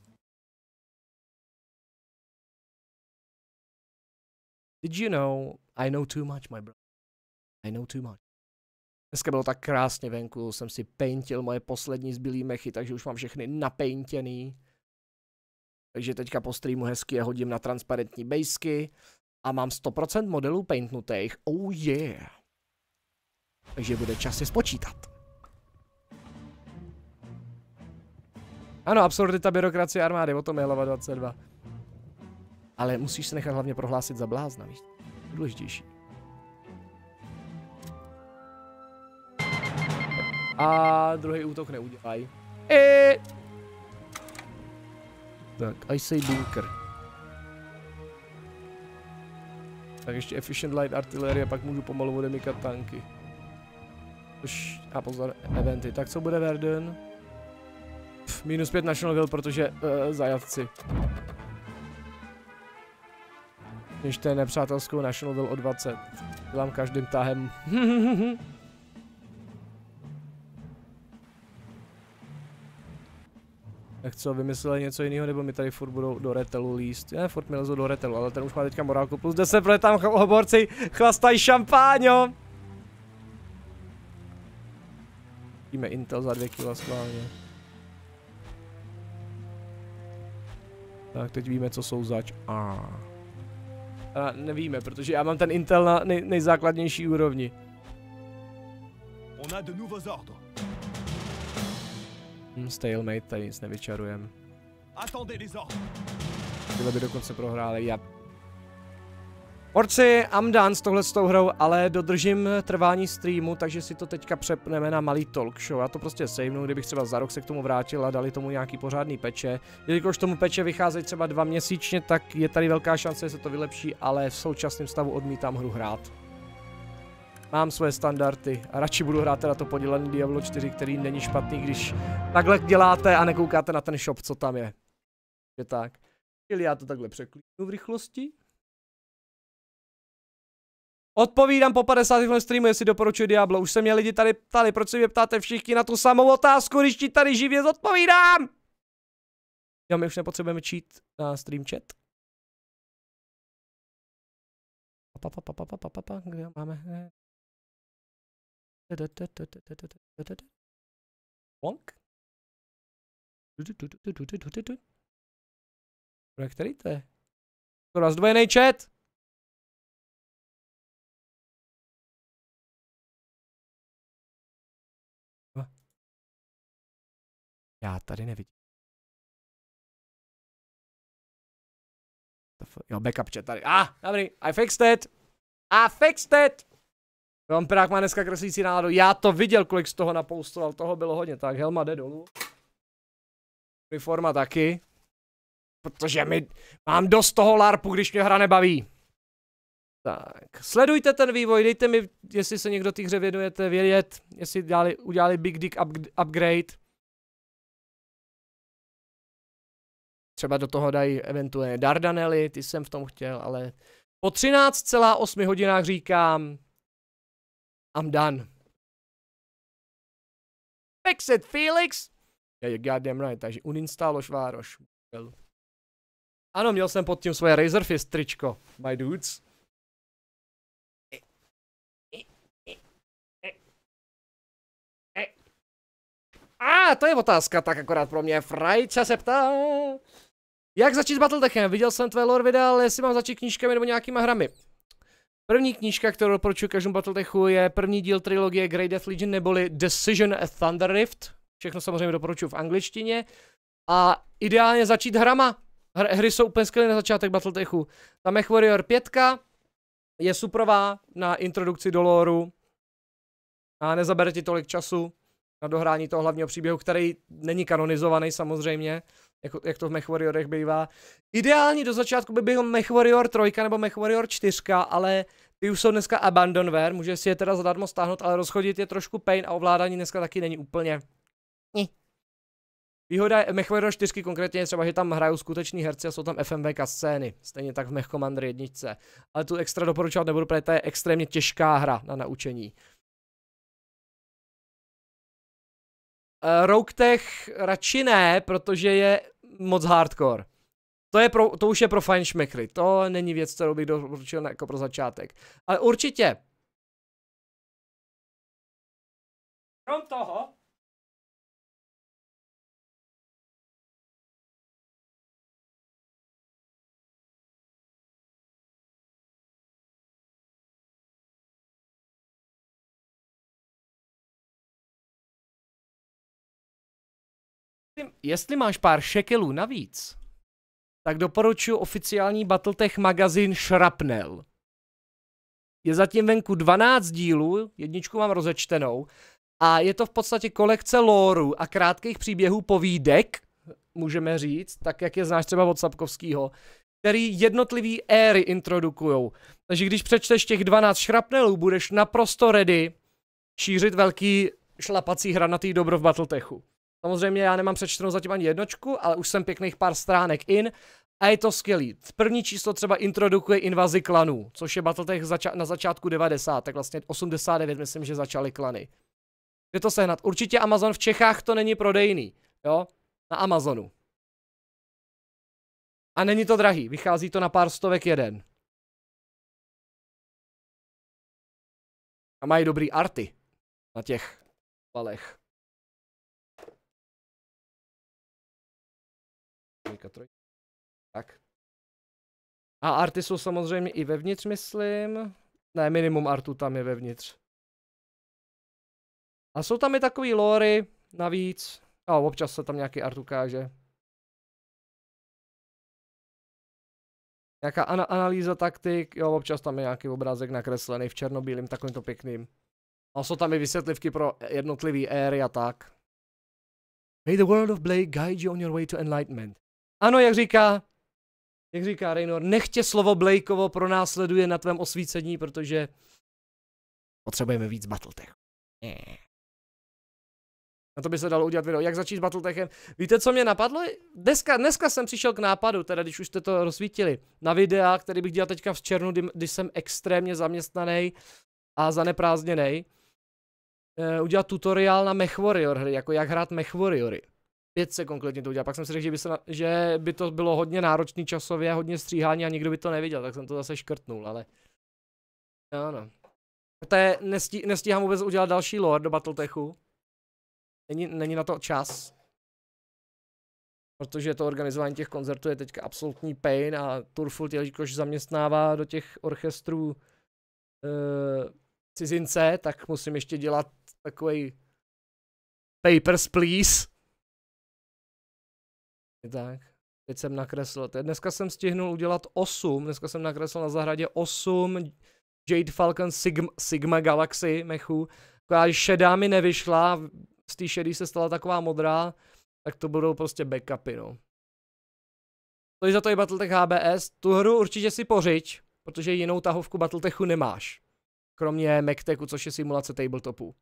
Did you know? I know too much, my brother. I know too much. Dneska bylo tak krásně venku, jsem si paintil moje poslední zbylý mechy, takže už mám všechny napaintěný. Takže teďka po streamu hezky je hodím na transparentní bejsky a mám 100% modelů paintnutých. Oh yeah. Takže bude čas je spočítat. Ano, absurdita byrokracie armády, o tom je hlava 22. Ale musíš se nechat hlavně prohlásit za blázna, víš? Důležitější. A druhý útok neudělají. Tak, I say bunker. Tak ještě efficient light artillery a pak můžu pomalu odemykat tanky. A pozor, eventy. Tak co bude Verdun? -5 National Will, protože zajatci. Ještě nepřátelskou National Will o 20. Dělám každým tahem. Tak co, vymysleli něco jiného, nebo mi tady furt budou do retelu líst? Ne, furt mi lezou do retelu, ale ten už má teďka morálku plus 10, protože tam hoborci chlastají šampáňo. Vidíme Intel za 2 kg schválně. Tak, teď víme, co jsou zač. A nevíme, protože já mám ten Intel na nejzákladnější úrovni. Stalemate, tady nic nevyčarujem. Tyhle by dokonce prohráli, já. Orci, I'm done s touhletou hrou, ale dodržím trvání streamu, takže si to teďka přepneme na malý talk show. Já to prostě savenu, kdybych třeba za rok se k tomu vrátil a dali tomu nějaký pořádný peče. Jelikož tomu peče vycházejí třeba 2 měsíčně, tak je tady velká šance, že se to vylepší, ale v současném stavu odmítám hru hrát. Mám svoje standardy a radši budu hrát teda to podělaný Diablo 4, který není špatný, když takhle děláte a nekoukáte na ten shop, co tam je. Je tak. Čili já to takhle překlínu v rychlosti. Odpovídám po 50. streamu, jestli doporučuji Diablo. Už se mě lidi tady ptali, proč se mě ptáte všichni na tu samou otázku, když ti tady živě zodpovídám. Jo, my už nepotřebujeme cheat na stream chat. Kde máme? Wonk? Který to je? To rozdvojený chat? Já tady nevidím. Jo, backup chat tady. Dobrý, I fixed it. I fixed it. Vampirák má dneska kreslící náladu. Já to viděl, kolik z toho napoustoval. Toho bylo hodně. Tak, helma jde dolů. Forma taky. Protože mám dost toho larpu, když mě hra nebaví. Tak, sledujte ten vývoj, dejte mi, jestli se někdo té hře věnujete, vědět, jestli udělali Big Dick upgrade. třeba do toho dají eventuálně Dardanely, ty jsem v tom chtěl, ale po 13,8 hodinách říkám I'm done. Fix it, Felix! Yeah, you're goddamn right, takže uninstalloš vároš. Ano, měl jsem pod tím svoje Razor Fist tričko, my dudes. To je otázka, tak akorát pro mě. Frajča se ptá. Jak začít s Battletechem? Viděl jsem tvé lore videa, ale jestli mám začít knížkami nebo nějakýma hrami. První knížka, kterou doporučuji každému Battletechu, je první díl trilogie Great Death Legion neboli Decision a Thunder Rift. Všechno samozřejmě doporučuji v angličtině. A ideálně začít hrama. Hry jsou úplně skvělé na začátek Battletechu. Ta MechWarrior 5 je suprová na introdukci do loreu. A nezabere ti tolik času na dohrání toho hlavního příběhu, který není kanonizovaný samozřejmě, jak to v MechWarriorech bývá. Ideální do začátku by byl MechWarrior 3 nebo MechWarrior 4, ale ty už jsou dneska abandonware, může si je teda zadarmo stáhnout, ale rozchodit je trošku pain a ovládání dneska taky není úplně. Výhoda MechWarrior 4 konkrétně je třeba, že tam hrajou skuteční herci a jsou tam FMVK scény, stejně tak v Mech Commander 1. Ale tu extra doporučovat nebudu, protože to je extrémně těžká hra na naučení. Rogue-Tech radši ne, protože je moc hardcore. To už je pro fajnšmekry, to není věc, kterou bych doporučil jako pro začátek. Ale určitě. Krom toho. Jestli máš pár šekelů navíc, tak doporučuji oficiální Battletech magazín Shrapnel. Je zatím venku 12 dílů, jedničku mám rozečtenou, a je to v podstatě kolekce lorů a krátkých příběhů povídek, můžeme říct, tak jak je znáš třeba od Sapkovského, který jednotlivý éry introdukujou. Takže když přečteš těch 12 Shrapnelů, budeš naprosto ready šířit velký šlapací hranatý dobro v Battletechu. Samozřejmě já nemám přečtenou zatím ani jednočku, ale už jsem pěkných pár stránek in a je to skvělý. První číslo třeba introdukuje invazi klanů, což je Battletech na začátku 90, tak vlastně 89 myslím, že začaly klany. Kde to sehnat? Určitě Amazon, v Čechách to není prodejný, jo? Na Amazonu. A není to drahý, vychází to na pár stovek jeden. A mají dobrý arty na těch palech. Tak. A arty jsou samozřejmě i vevnitř, myslím. Ne, minimum artu tam je vevnitř. A jsou tam i takový lory navíc. A občas se tam nějaký art ukáže. Nějaká analýza taktik, jo, občas tam je nějaký obrázek nakreslený v černobílým, takovýmto pěkným. A jsou tam i vysvětlivky pro jednotlivý éry a tak. May the world of Blake guide you on your way to enlightenment. Ano, jak říká Raynor, nechtě slovo Blakeovo pronásleduje na tvém osvícení, protože potřebujeme víc Battletech. Na to by se dalo udělat video. Jak začít s Battletechem? Víte, co mě napadlo? Dneska jsem přišel k nápadu, teda když už jste to rozsvítili, na videa, který bych dělal teďka v červnu, když jsem extrémně zaměstnaný a zaneprázdněnej. Udělat tutoriál na MechWarrior hry, jako jak hrát MechWarriory. 5 se konkrétně to udělal. Pak jsem si řekl, že by to bylo hodně náročný časově, hodně stříhání a nikdo by to neviděl, tak jsem to zase škrtnul, ale... Ano. Nestíhám vůbec udělat další lore do Battletechu. Není na to čas. Protože to organizování těch koncertů je teďka absolutní pain a Turful jelikož zaměstnává do těch orchestrů cizince, tak musím ještě dělat takovej Papers, Please. Tak, teď jsem nakreslil. Dneska jsem stihnul udělat 8, dneska jsem nakreslil na zahradě 8 Jade Falcon Sigma Galaxy mechů. Taková šedá mi nevyšla, z té šedý se stala taková modrá, tak to budou prostě backupy, no. To je za to i Battletech HBS, tu hru určitě si pořiď, protože jinou tahovku Battletechu nemáš. Kromě MechTechu, což je simulace tabletopu.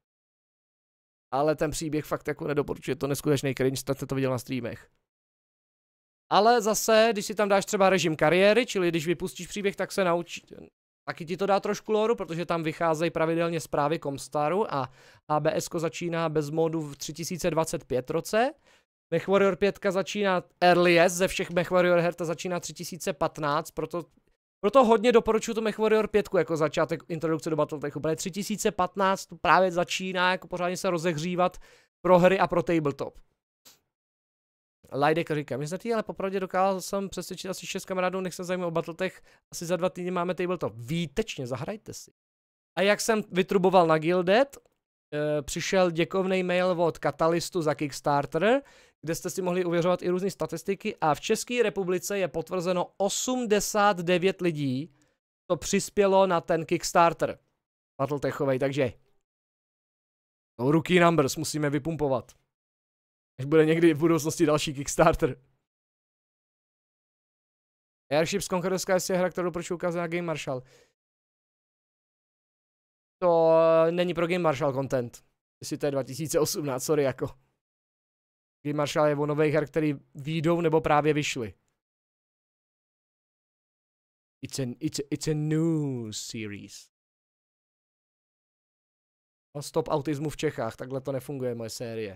Ale ten příběh fakt jako nedoporučuje, to neskutečný cringe, jste to viděl na streamech. Ale zase, když si tam dáš třeba režim kariéry, čili když vypustíš příběh, tak se naučí, taky ti to dá trošku loru, protože tam vycházejí pravidelně zprávy Comstaru a ABS-ko začíná bez modu v 3025 roce. MechWarrior 5 začíná earliest ze všech MechWarrior her, ta začíná 3015, proto hodně doporučuji tu MechWarrior 5 jako začátek introdukce do Battletechu, protože 3015 právě začíná jako pořádně se rozehřívat pro hry a pro tabletop. Lajdek říká, myslíte, ale popravdě dokázal jsem přesvědčit asi 6 kamarádů, nech se zajímají o Battletech, asi za 2 týdny máme tabletop. Výtečně, zahrajte si. A jak jsem vytruboval na Guilded, přišel děkovný mail od Katalystu za Kickstarter, kde jste si mohli uvěřovat i různé statistiky a v České republice je potvrzeno 89 lidí, to přispělo na ten Kickstarter Battletechovej, takže no, rookie numbers musíme vypumpovat. Až bude někdy v budoucnosti další Kickstarter. Airships Conqueror je hra, kterou doporučuji ukázat na Game Marshall. To není pro Game Marshall content. Jestli to je 2018, sorry jako. Game Marshall je o nových her, který výjdou nebo právě vyšly. It's a new series. Stop autismu v Čechách, takhle to nefunguje moje série.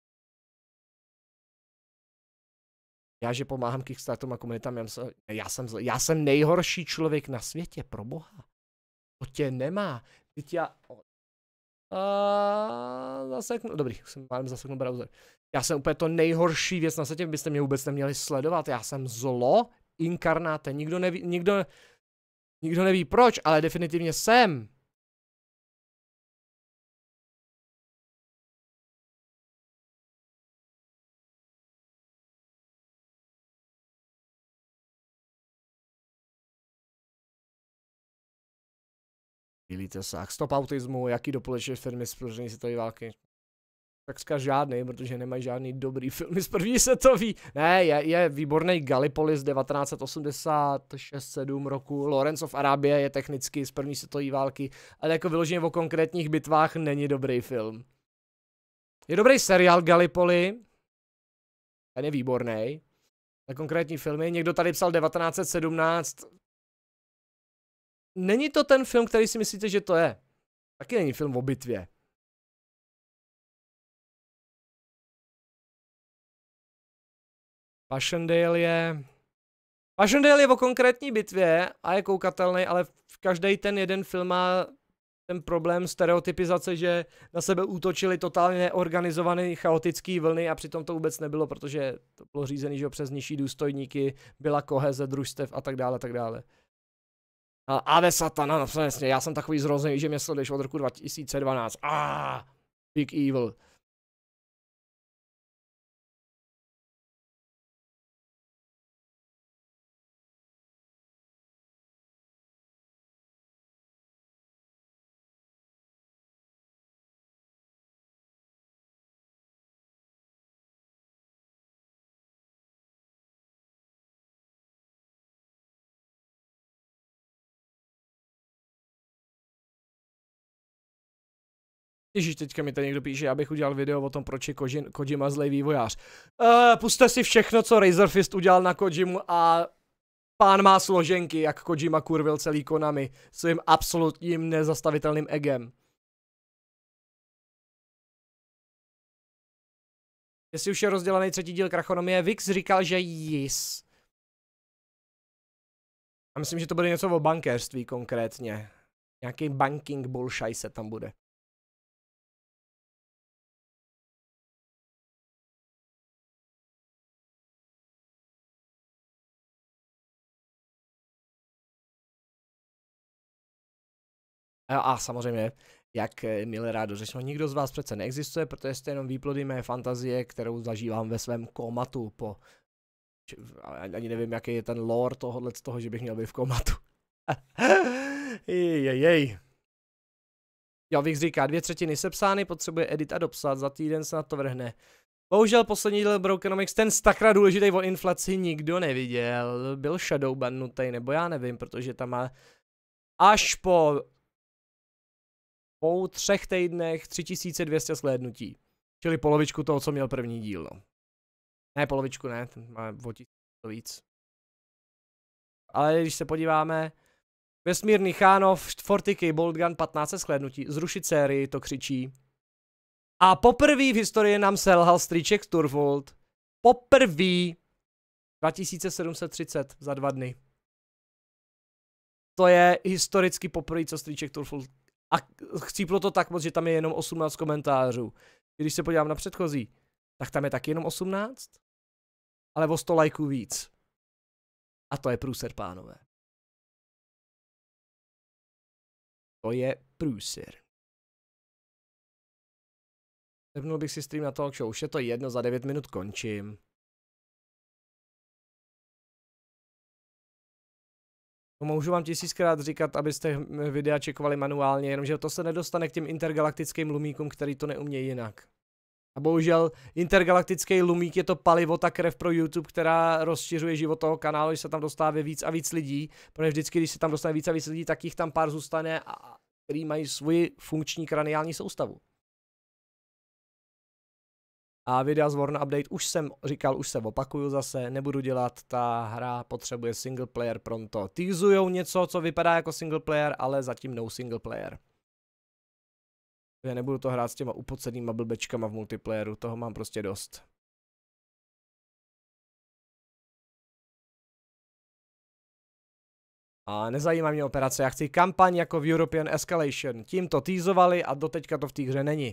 Já, že pomáhám Kickstarterům a komunitám, já jsem nejhorší člověk na světě, pro boha. To tě nemá. Teď já... Zaseknu, dobrý, jsem málem zaseknu browser. Já jsem úplně to nejhorší věc na světě, byste mě vůbec neměli sledovat. Já jsem zlo, inkarnáte, nikdo neví proč, ale definitivně jsem. Líte se, stop autismu, jaký doporučuje filmy z první světové války? Takřka žádný, protože nemají žádný dobrý filmy z první světové. Ne, je výborný Gallipoli z 1986-7 roku, Lawrence of Arabia je technicky z první světové války, ale jako vyloženě o konkrétních bitvách není dobrý film. Je dobrý seriál Gallipoli, ten je výborný. Na konkrétní filmy, někdo tady psal 1917. Není to ten film, který si myslíte, že to je. Taky není film o bitvě. Passchendaele je o konkrétní bitvě a je koukatelný, ale v každý ten jeden film má ten problém stereotypizace, že na sebe útočili totálně neorganizované chaotické vlny a přitom to vůbec nebylo, protože to bylo řízené, že přes nižší důstojníky byla koheze družstev a tak dále, tak dále. A Ave Satana, no přesně, já jsem takový zrozený, že mě sleduješ od roku 2012. Big Evil. Ježíš, teďka mi tady někdo píše, abych udělal video o tom, proč je Kojima zlej vývojář. Puste si všechno, co Razorfist udělal na Kojimu a pán má složenky, jak Kojima kurvil celý Konami svým absolutním nezastavitelným egem. Jestli už je rozdělený třetí díl Krachonomie, Vix říkal, že jis. A myslím, že to bude něco o bankéřství konkrétně. Nějaký banking bullshit se tam bude. A samozřejmě, jak milé rádo řečeno, nikdo z vás přece neexistuje, protože jste jenom výplody mé fantazie, kterou zažívám ve svém komatu po... Ani nevím, jaký je ten lore tohohle z toho, že bych měl být v komatu. Jej. Jo, Vix říká, 2/3 sepsány, potřebuje edit a dopsat, za týden se na to vrhne. Bohužel poslední díl Brokenomics, ten takra důležitý o inflaci nikdo neviděl. Byl shadow bannutej, nebo já nevím, protože tam má až po 3 týdnech 3200 shlédnutí. Čili polovičku toho, co měl první díl, no. Ne, polovičku ne, ten má To víc. Ale když se podíváme, Vesmírný Chánov, 40K Boltgun, 15 shlédnutí, zrušit sérii, to křičí. A poprvé v historii nám selhal strýček Turvold. Poprvé 2730 za 2 dny. To je historicky poprvé, co strýček Turvold. A chcíplo to tak moc, že tam je jenom 18 komentářů. Když se podívám na předchozí, tak tam je taky jenom 18. Ale o 100 lajků víc. A to je průser, pánové. To je průser. Zapnul bych si stream na talk show. Už je to jedno, za 9 minut končím. Můžu vám 1000krát říkat, abyste videa čekovali manuálně, jenomže to se nedostane k těm intergalaktickým lumíkům, který to neumějí jinak. A bohužel intergalaktický lumík je to palivo, ta krev pro YouTube, která rozšiřuje život toho kanálu, že se tam dostává víc a víc lidí, protože vždycky, když se tam dostane víc a víc lidí, tak jich tam pár zůstane, a který mají svoji funkční kraniální soustavu. A videa z Warner Update už jsem říkal, už se opakuju zase, nebudu dělat, ta hra potřebuje single player pronto. Teasujou něco, co vypadá jako single player, ale zatím no single player. Já nebudu to hrát s těma upocenýma blbečkama v multiplayeru, toho mám prostě dost. A nezajímá mě operace, já chci kampaň jako v European Escalation. Tím to teasovali a doteďka to v té hře není.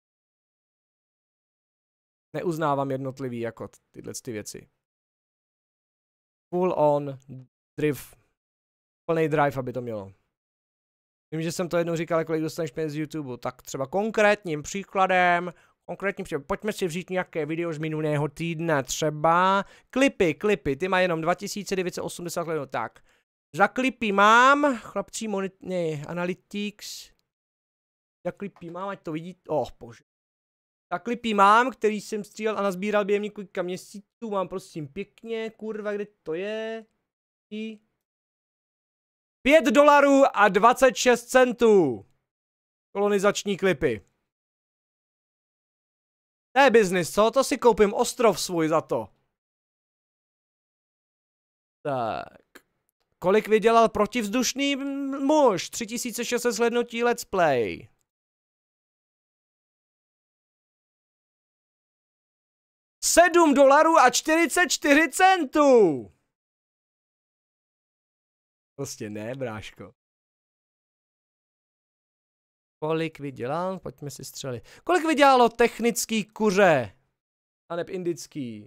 Neuznávám jednotlivý jako tyhle ty věci. Full on drive. Plný drive, aby to mělo. Vím, že jsem to jednou říkal, kolik dostaneš peněz z YouTube, tak třeba konkrétním příkladem, pojďme si vzít nějaké video z minulého týdne, třeba klipy, ty mají jenom 2980 hledů, tak. Za klipy mám, chlapci, Analytics, za klipy mám, ať to vidíte, bože. Za klipy mám, který jsem střílel a nazbíral během několika měsíců, mám prosím pěkně, kurva, kde to je? $5.26. Kolonizační klipy. To je business, co? To si koupím ostrov svůj za to. Tak. Kolik vydělal protivzdušný muž? 3600 shlédnutí let's play. $7.44. Prostě ne, bráško. Kolik vydělal? Pojďme si střelit. Kolik vydělalo technický kuře? A neb indický.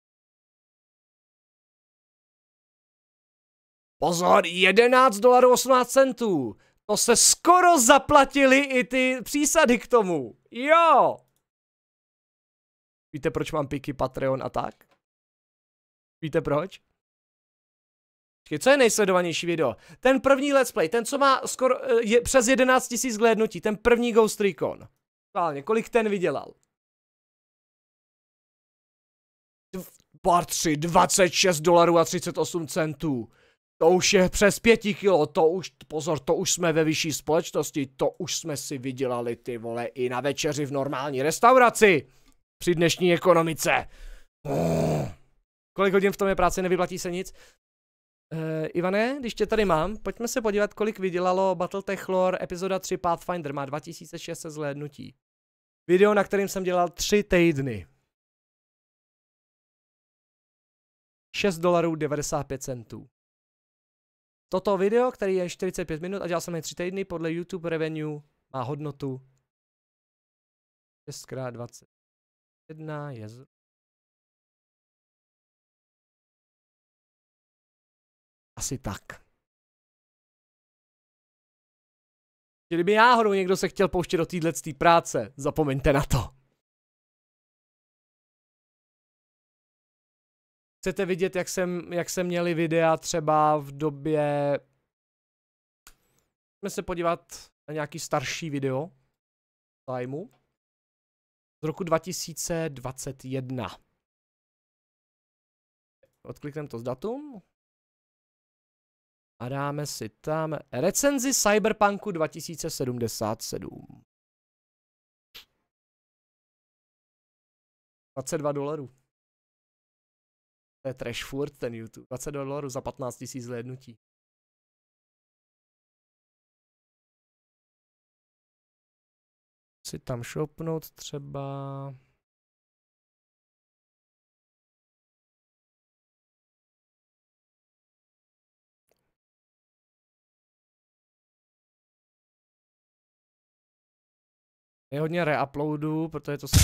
Pozor, $11.18. To se skoro zaplatili i ty přísady k tomu. Jo! Víte, proč mám piky Patreon a tak? Víte proč? Co je nejsledovanější video? Ten první let's play, ten co má skoro přes 11 000 zhlédnutí, ten první Ghost Recon. Válně, kolik ten vydělal? Part 3, $26.38. To už je přes 5 kilo, to už, pozor, to už jsme ve vyšší společnosti, to už jsme si vydělali, ty vole, i na večeři v normální restauraci. Při dnešní ekonomice. Kolik hodin v tom je práce, nevyplatí se nic? Ivane, když tě tady mám, pojďme se podívat, kolik vydělalo Battletech Lore epizoda 3 Pathfinder, má 2600 zhlédnutí. Video, na kterým jsem dělal 3 týdny. $6.95. Toto video, který je 45 minut a dělal jsem je 3 týdny, podle YouTube revenue má hodnotu 6x21 je asi tak. Kdyby náhodou někdo se chtěl pouštět do této práce, zapomeňte na to. Chcete vidět, jak jsem měli videa třeba v době... Pojďme se podívat na nějaký starší video zájmu z roku 2021. Odklikneme to z datum. A dáme si tam recenzi Cyberpunku 2077. $22. To je trash furt ten YouTube. $20 za 15 000 zhlédnutí. Si tam shopnout třeba... Je hodně reuploadů, protože to...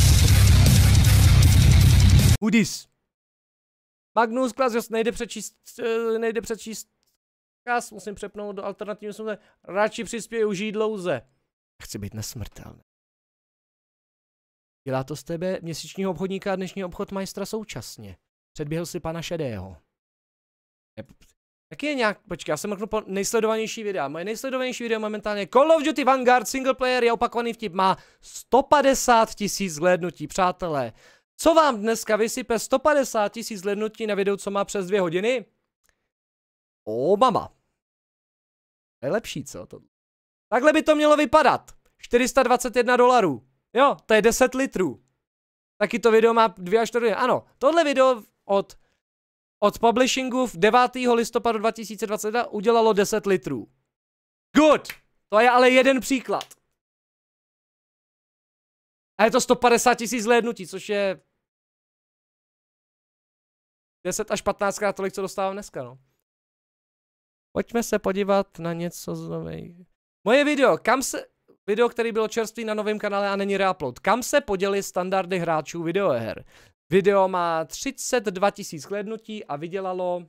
Hoodies. Magnus Class nejde přečíst kas, musím přepnout do alternativního služe. Radši přispěju žít dlouze. Chci být nesmrtelný. Dělá to z tebe měsíčního obchodníka a dnešního obchodmajstra současně. Předběhl si pana Šedého. Taky je nějak, počkej, já jsem mrknu po nejsledovanější videa. Moje nejsledovanější video momentálně Call of Duty Vanguard single player je opakovaný vtip. Má 150 000 zhlédnutí, přátelé. Co vám dneska vysype 150 000 zhlédnutí na video, co má přes 2 hodiny? Mama. To je lepší, co to? Takhle by to mělo vypadat. $421. Jo, to je 10 litrů. Taky to video má 2 až 4 hodiny. Ano, tohle video od publishingu v 9. listopadu 2022 udělalo 10 litrů. Good! To je ale jeden příklad. A je to 150 000 zhlédnutí, což je 10 až 15krát tolik, co dostávám dneska, no. Pojďme se podívat na něco z novej. Moje video, který bylo čerstvý na novém kanále a není reupload. Kam se poděly standardy hráčů videoher? Video má 32 000 zhlédnutí a vydělalo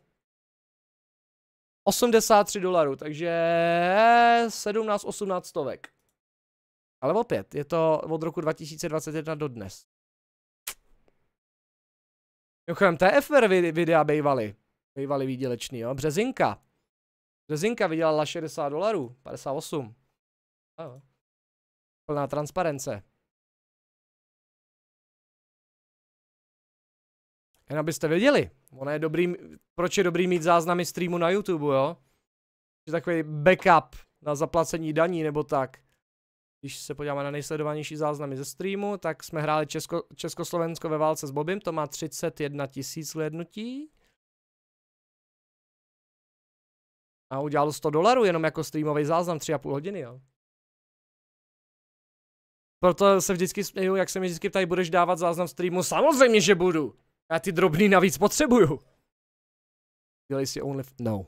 $83, takže 17-18 stovek. Ale opět, je to od roku 2021 do dnes. Mimochodem, TFR videa bývaly výdělečný, jo. Březinka vydělala $60, 58. Jo. Plná transparence. Jen abyste věděli, ono je dobrý, proč je dobrý mít záznamy streamu na YouTube, jo? Je takový backup na zaplacení daní nebo tak. Když se podíváme na nejsledovanější záznamy ze streamu, tak jsme hráli Československo ve válce s Bobem, to má 31 000 zhlédnutí. A udělalo $100 jenom jako streamový záznam 3,5 hodiny, jo. Proto se vždycky směju, jak se mi vždycky ptají, budeš dávat záznam streamu? Samozřejmě, že budu. Já ty drobný navíc potřebuju. Dělej si only... No.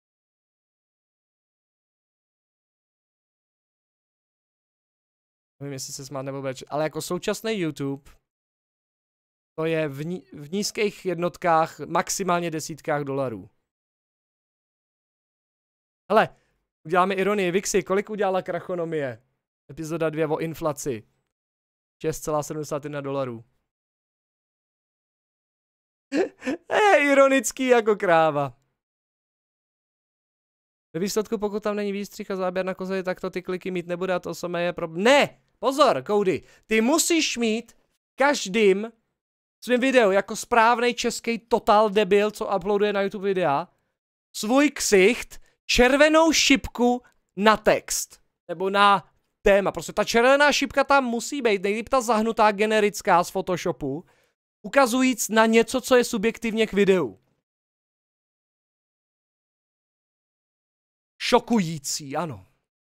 Nevím, jestli se smát nebo beč. Ale jako současný YouTube, to je v nízkých jednotkách, maximálně desítkách $. Hele, uděláme ironii. Vixi, kolik udělala Krachonomie? Epizoda 2 o inflaci. $6,71. Je ironický jako kráva. Ve výsledku, pokud tam není výstřih a záběr na kozely, tak to ty kliky mít nebude a to samé je problém. Ne! Pozor, Cody. Ty musíš mít každým svým videu jako správnej český total debil, co uploaduje na YouTube videa, svůj ksicht, červenou šipku na text. Nebo na téma. Prostě ta červená šipka tam musí být. Nejlíp ta zahnutá generická z Photoshopu, ukazujíc na něco, co je subjektivně k videu. Šokující, ano.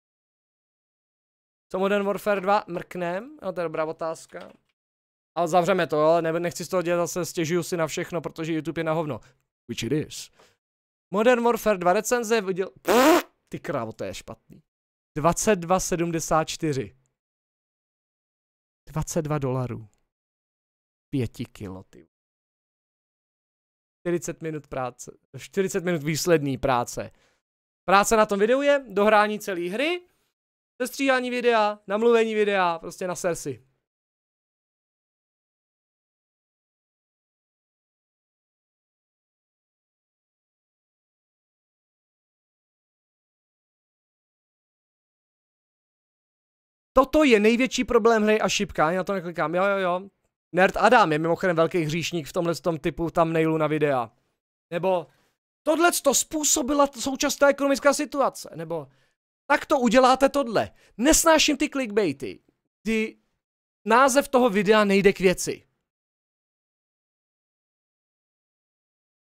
Co Modern Warfare 2 mrknem? No, to je dobrá otázka. Ale zavřeme to, ale nechci z toho dělat zase, stěžuju si na všechno, protože YouTube je na hovno. Which it is. Modern Warfare 2 recenze viděl... Ty krávo, to je špatný. $22,74. $22. 5 kilo, ty. 40 minut práce. 40 minut výsledný práce. Práce na tom videu je dohrání celé hry, sestříhání videa, namluvení videa, prostě na sersi. Toto je největší problém hry a šipka, já na to neklikám, jo. Nerd Adam je mimochodem velký hříšník v tomhle typu thumbnailu na videa. Nebo tohleto způsobila současná ekonomická situace. Nebo tak to uděláte tohle. Nesnáším ty clickbaity, kdy název toho videa nejde k věci.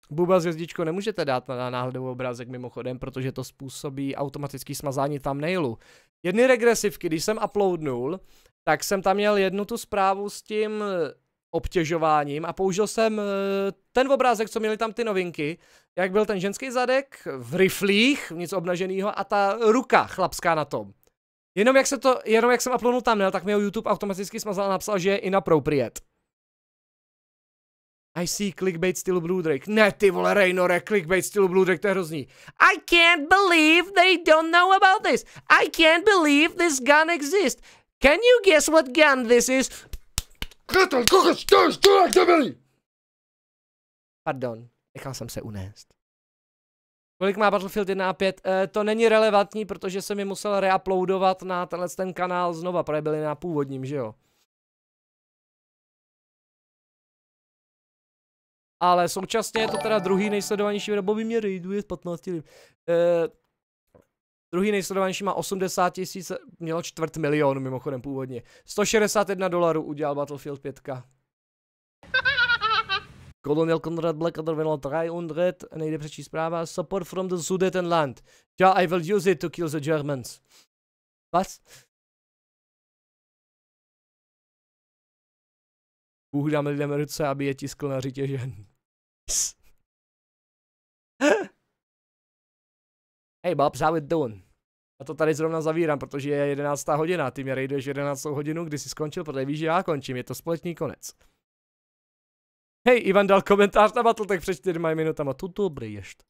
Buba s hvězdičkou nemůžete dát na náhledový obrázek mimochodem, protože to způsobí automatický smazání thumbnailu. Jedny regresivky, když jsem uploadnul, tak jsem tam měl jednu tu zprávu s tím obtěžováním a použil jsem ten obrázek, co měli tam ty novinky, jak byl ten ženský zadek v riflích, nic obnaženého a ta ruka chlapská na tom. Jenom jak jsem uploadnul thumbnail, tak mi ho YouTube automaticky smazal a napsal, že je inappropriate. I see clickbait stylu Blue Drake. Ne ty vole Raynore, clickbait stylu Blue Drake, to je hrozný. I can't believe they don't know about this. I can't believe this gun exists. Can you guess what gun this is? Pardon, nechal jsem se unést. Kolik má Battlefield 1 a 5? To není relevantní, protože jsem je musel reuploadovat na ten kanál znova, protože byli na původním, že jo? Ale současně je to teda druhý nejsledovanější video, Bobby mě raiduje z 15 lidí. Druhý nejsledovanější má 80 000, mělo 250 000 mimochodem původně. $161 udělal Battlefield 5. Kolonel Conrad Blackadder venal 300, nejde přečíst zpráva. Support from the Sudetenland. Yeah, I will use it to kill the Germans. What? Bůh dám lidem ruce, aby je tiskl na řitě žen. Hey Bob, how it doing? A to tady zrovna zavírám, protože je 11. hodina. Ty mě raiduješ 11. hodinu, kdy jsi skončil, protože víš, že já končím. Je to společný konec. Hej, Ivan dal komentář na Battletech před 4 minutama. To dobrý ještě.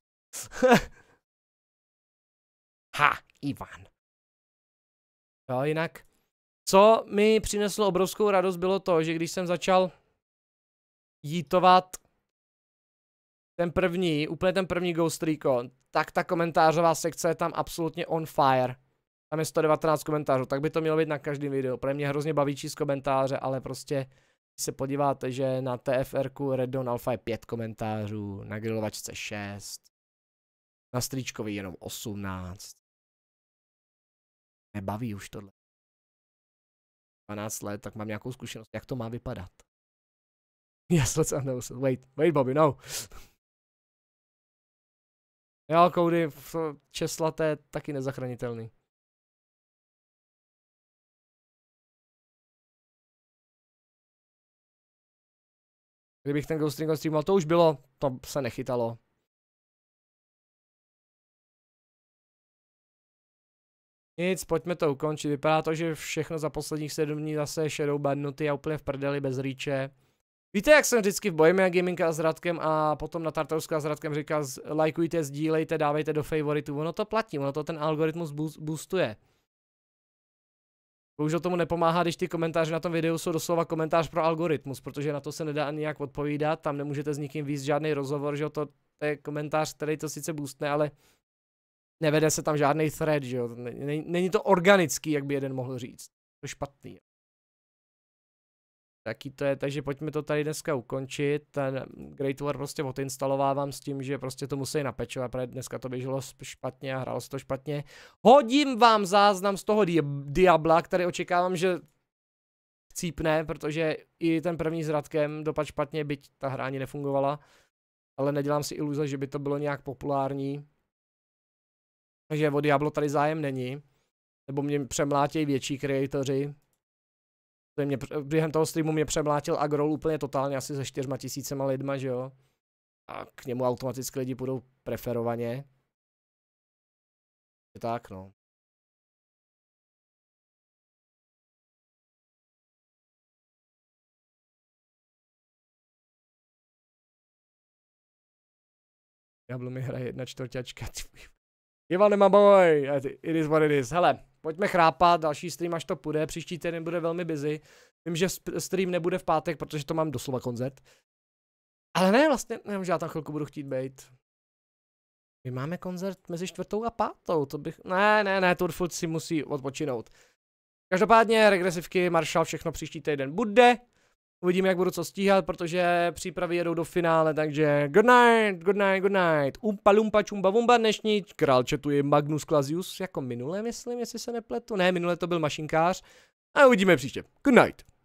Ha, Ivan. Jo, jinak. Co mi přineslo obrovskou radost bylo to, že když jsem začal jítovat úplně ten první Ghost Recon, tak ta komentářová sekce je tam absolutně on fire. Tam je 119 komentářů, tak by to mělo být na každém videu. Pro mě hrozně baví číst komentáře, ale prostě když se podíváte, že na TFR-ku Red Dawn Alpha je 5 komentářů, na grilovačce 6, na Stříčkovi jenom 18. Nebaví už tohle. 12 let, tak mám nějakou zkušenost, jak to má vypadat. Yes, let's unknow. Wait, Bobby, no. Jo, Cody, česlaté je taky nezachranitelný. Kdybych ten Ghost Recon streamoval, to už bylo, to se nechytalo. Nic, pojďme to ukončit. Vypadá to, že všechno za posledních 7 dní zase je shadowbannutý a úplně v prdeli bez reache. Víte, jak jsem vždycky v Bohemia Gaminga s Radkem a potom na Tartaruska s Radkem říkal, lajkujte, sdílejte, dávejte do favoritů. Ono to platí, ono to ten algoritmus boostuje. Bohužel tomu nepomáhá, když ty komentáře na tom videu jsou doslova komentář pro algoritmus, protože na to se nedá ani jak odpovídat, tam nemůžete s nikým víc žádný rozhovor, že to je komentář, který to sice boostne, ale nevede se tam žádný thread, že jo, není to organický, jak by jeden mohl říct, to je špatný. Taký to je, takže pojďme to tady dneska ukončit, ten Great War prostě odinstalovávám s tím, že prostě to musí napečovat, protože dneska to běželo špatně a hrálo se to špatně. Hodím vám záznam z toho Diabla, který očekávám, že chcípne, protože i ten první s Radkem dopadl špatně, byť ta hra ani nefungovala, ale nedělám si iluze, že by to bylo nějak populární. Takže o Diablo tady zájem není, nebo mě přemlátějí větší kreatoři. Během toho streamu mě přemlátil Agrol úplně totálně, asi se 4 000 lidma, že jo. A k němu automaticky lidi budou preferovaně. Je tak, no. Diablo mi hraje 1/4. Ivane, my boy, it is what it is. Hele, pojďme chrápat, další stream až to půjde, příští týden bude velmi busy. Vím, že stream nebude v pátek, protože to mám doslova koncert. Ale ne, vlastně, nevím, že já tam chvilku budu chtít být. My máme koncert mezi 4. a 5. To bych, ne, Turfoot si musí odpočinout. Každopádně regresivky, Marshall, všechno příští týden bude. Uvidíme, jak budu co stíhat, protože přípravy jedou do finále, takže good night. Umpa lumpa čumba vumba, dnešní král chatu je Magnus Clasius, jako minule, myslím, jestli se nepletu. Ne, minule to byl mašinkář. A uvidíme příště. Good night.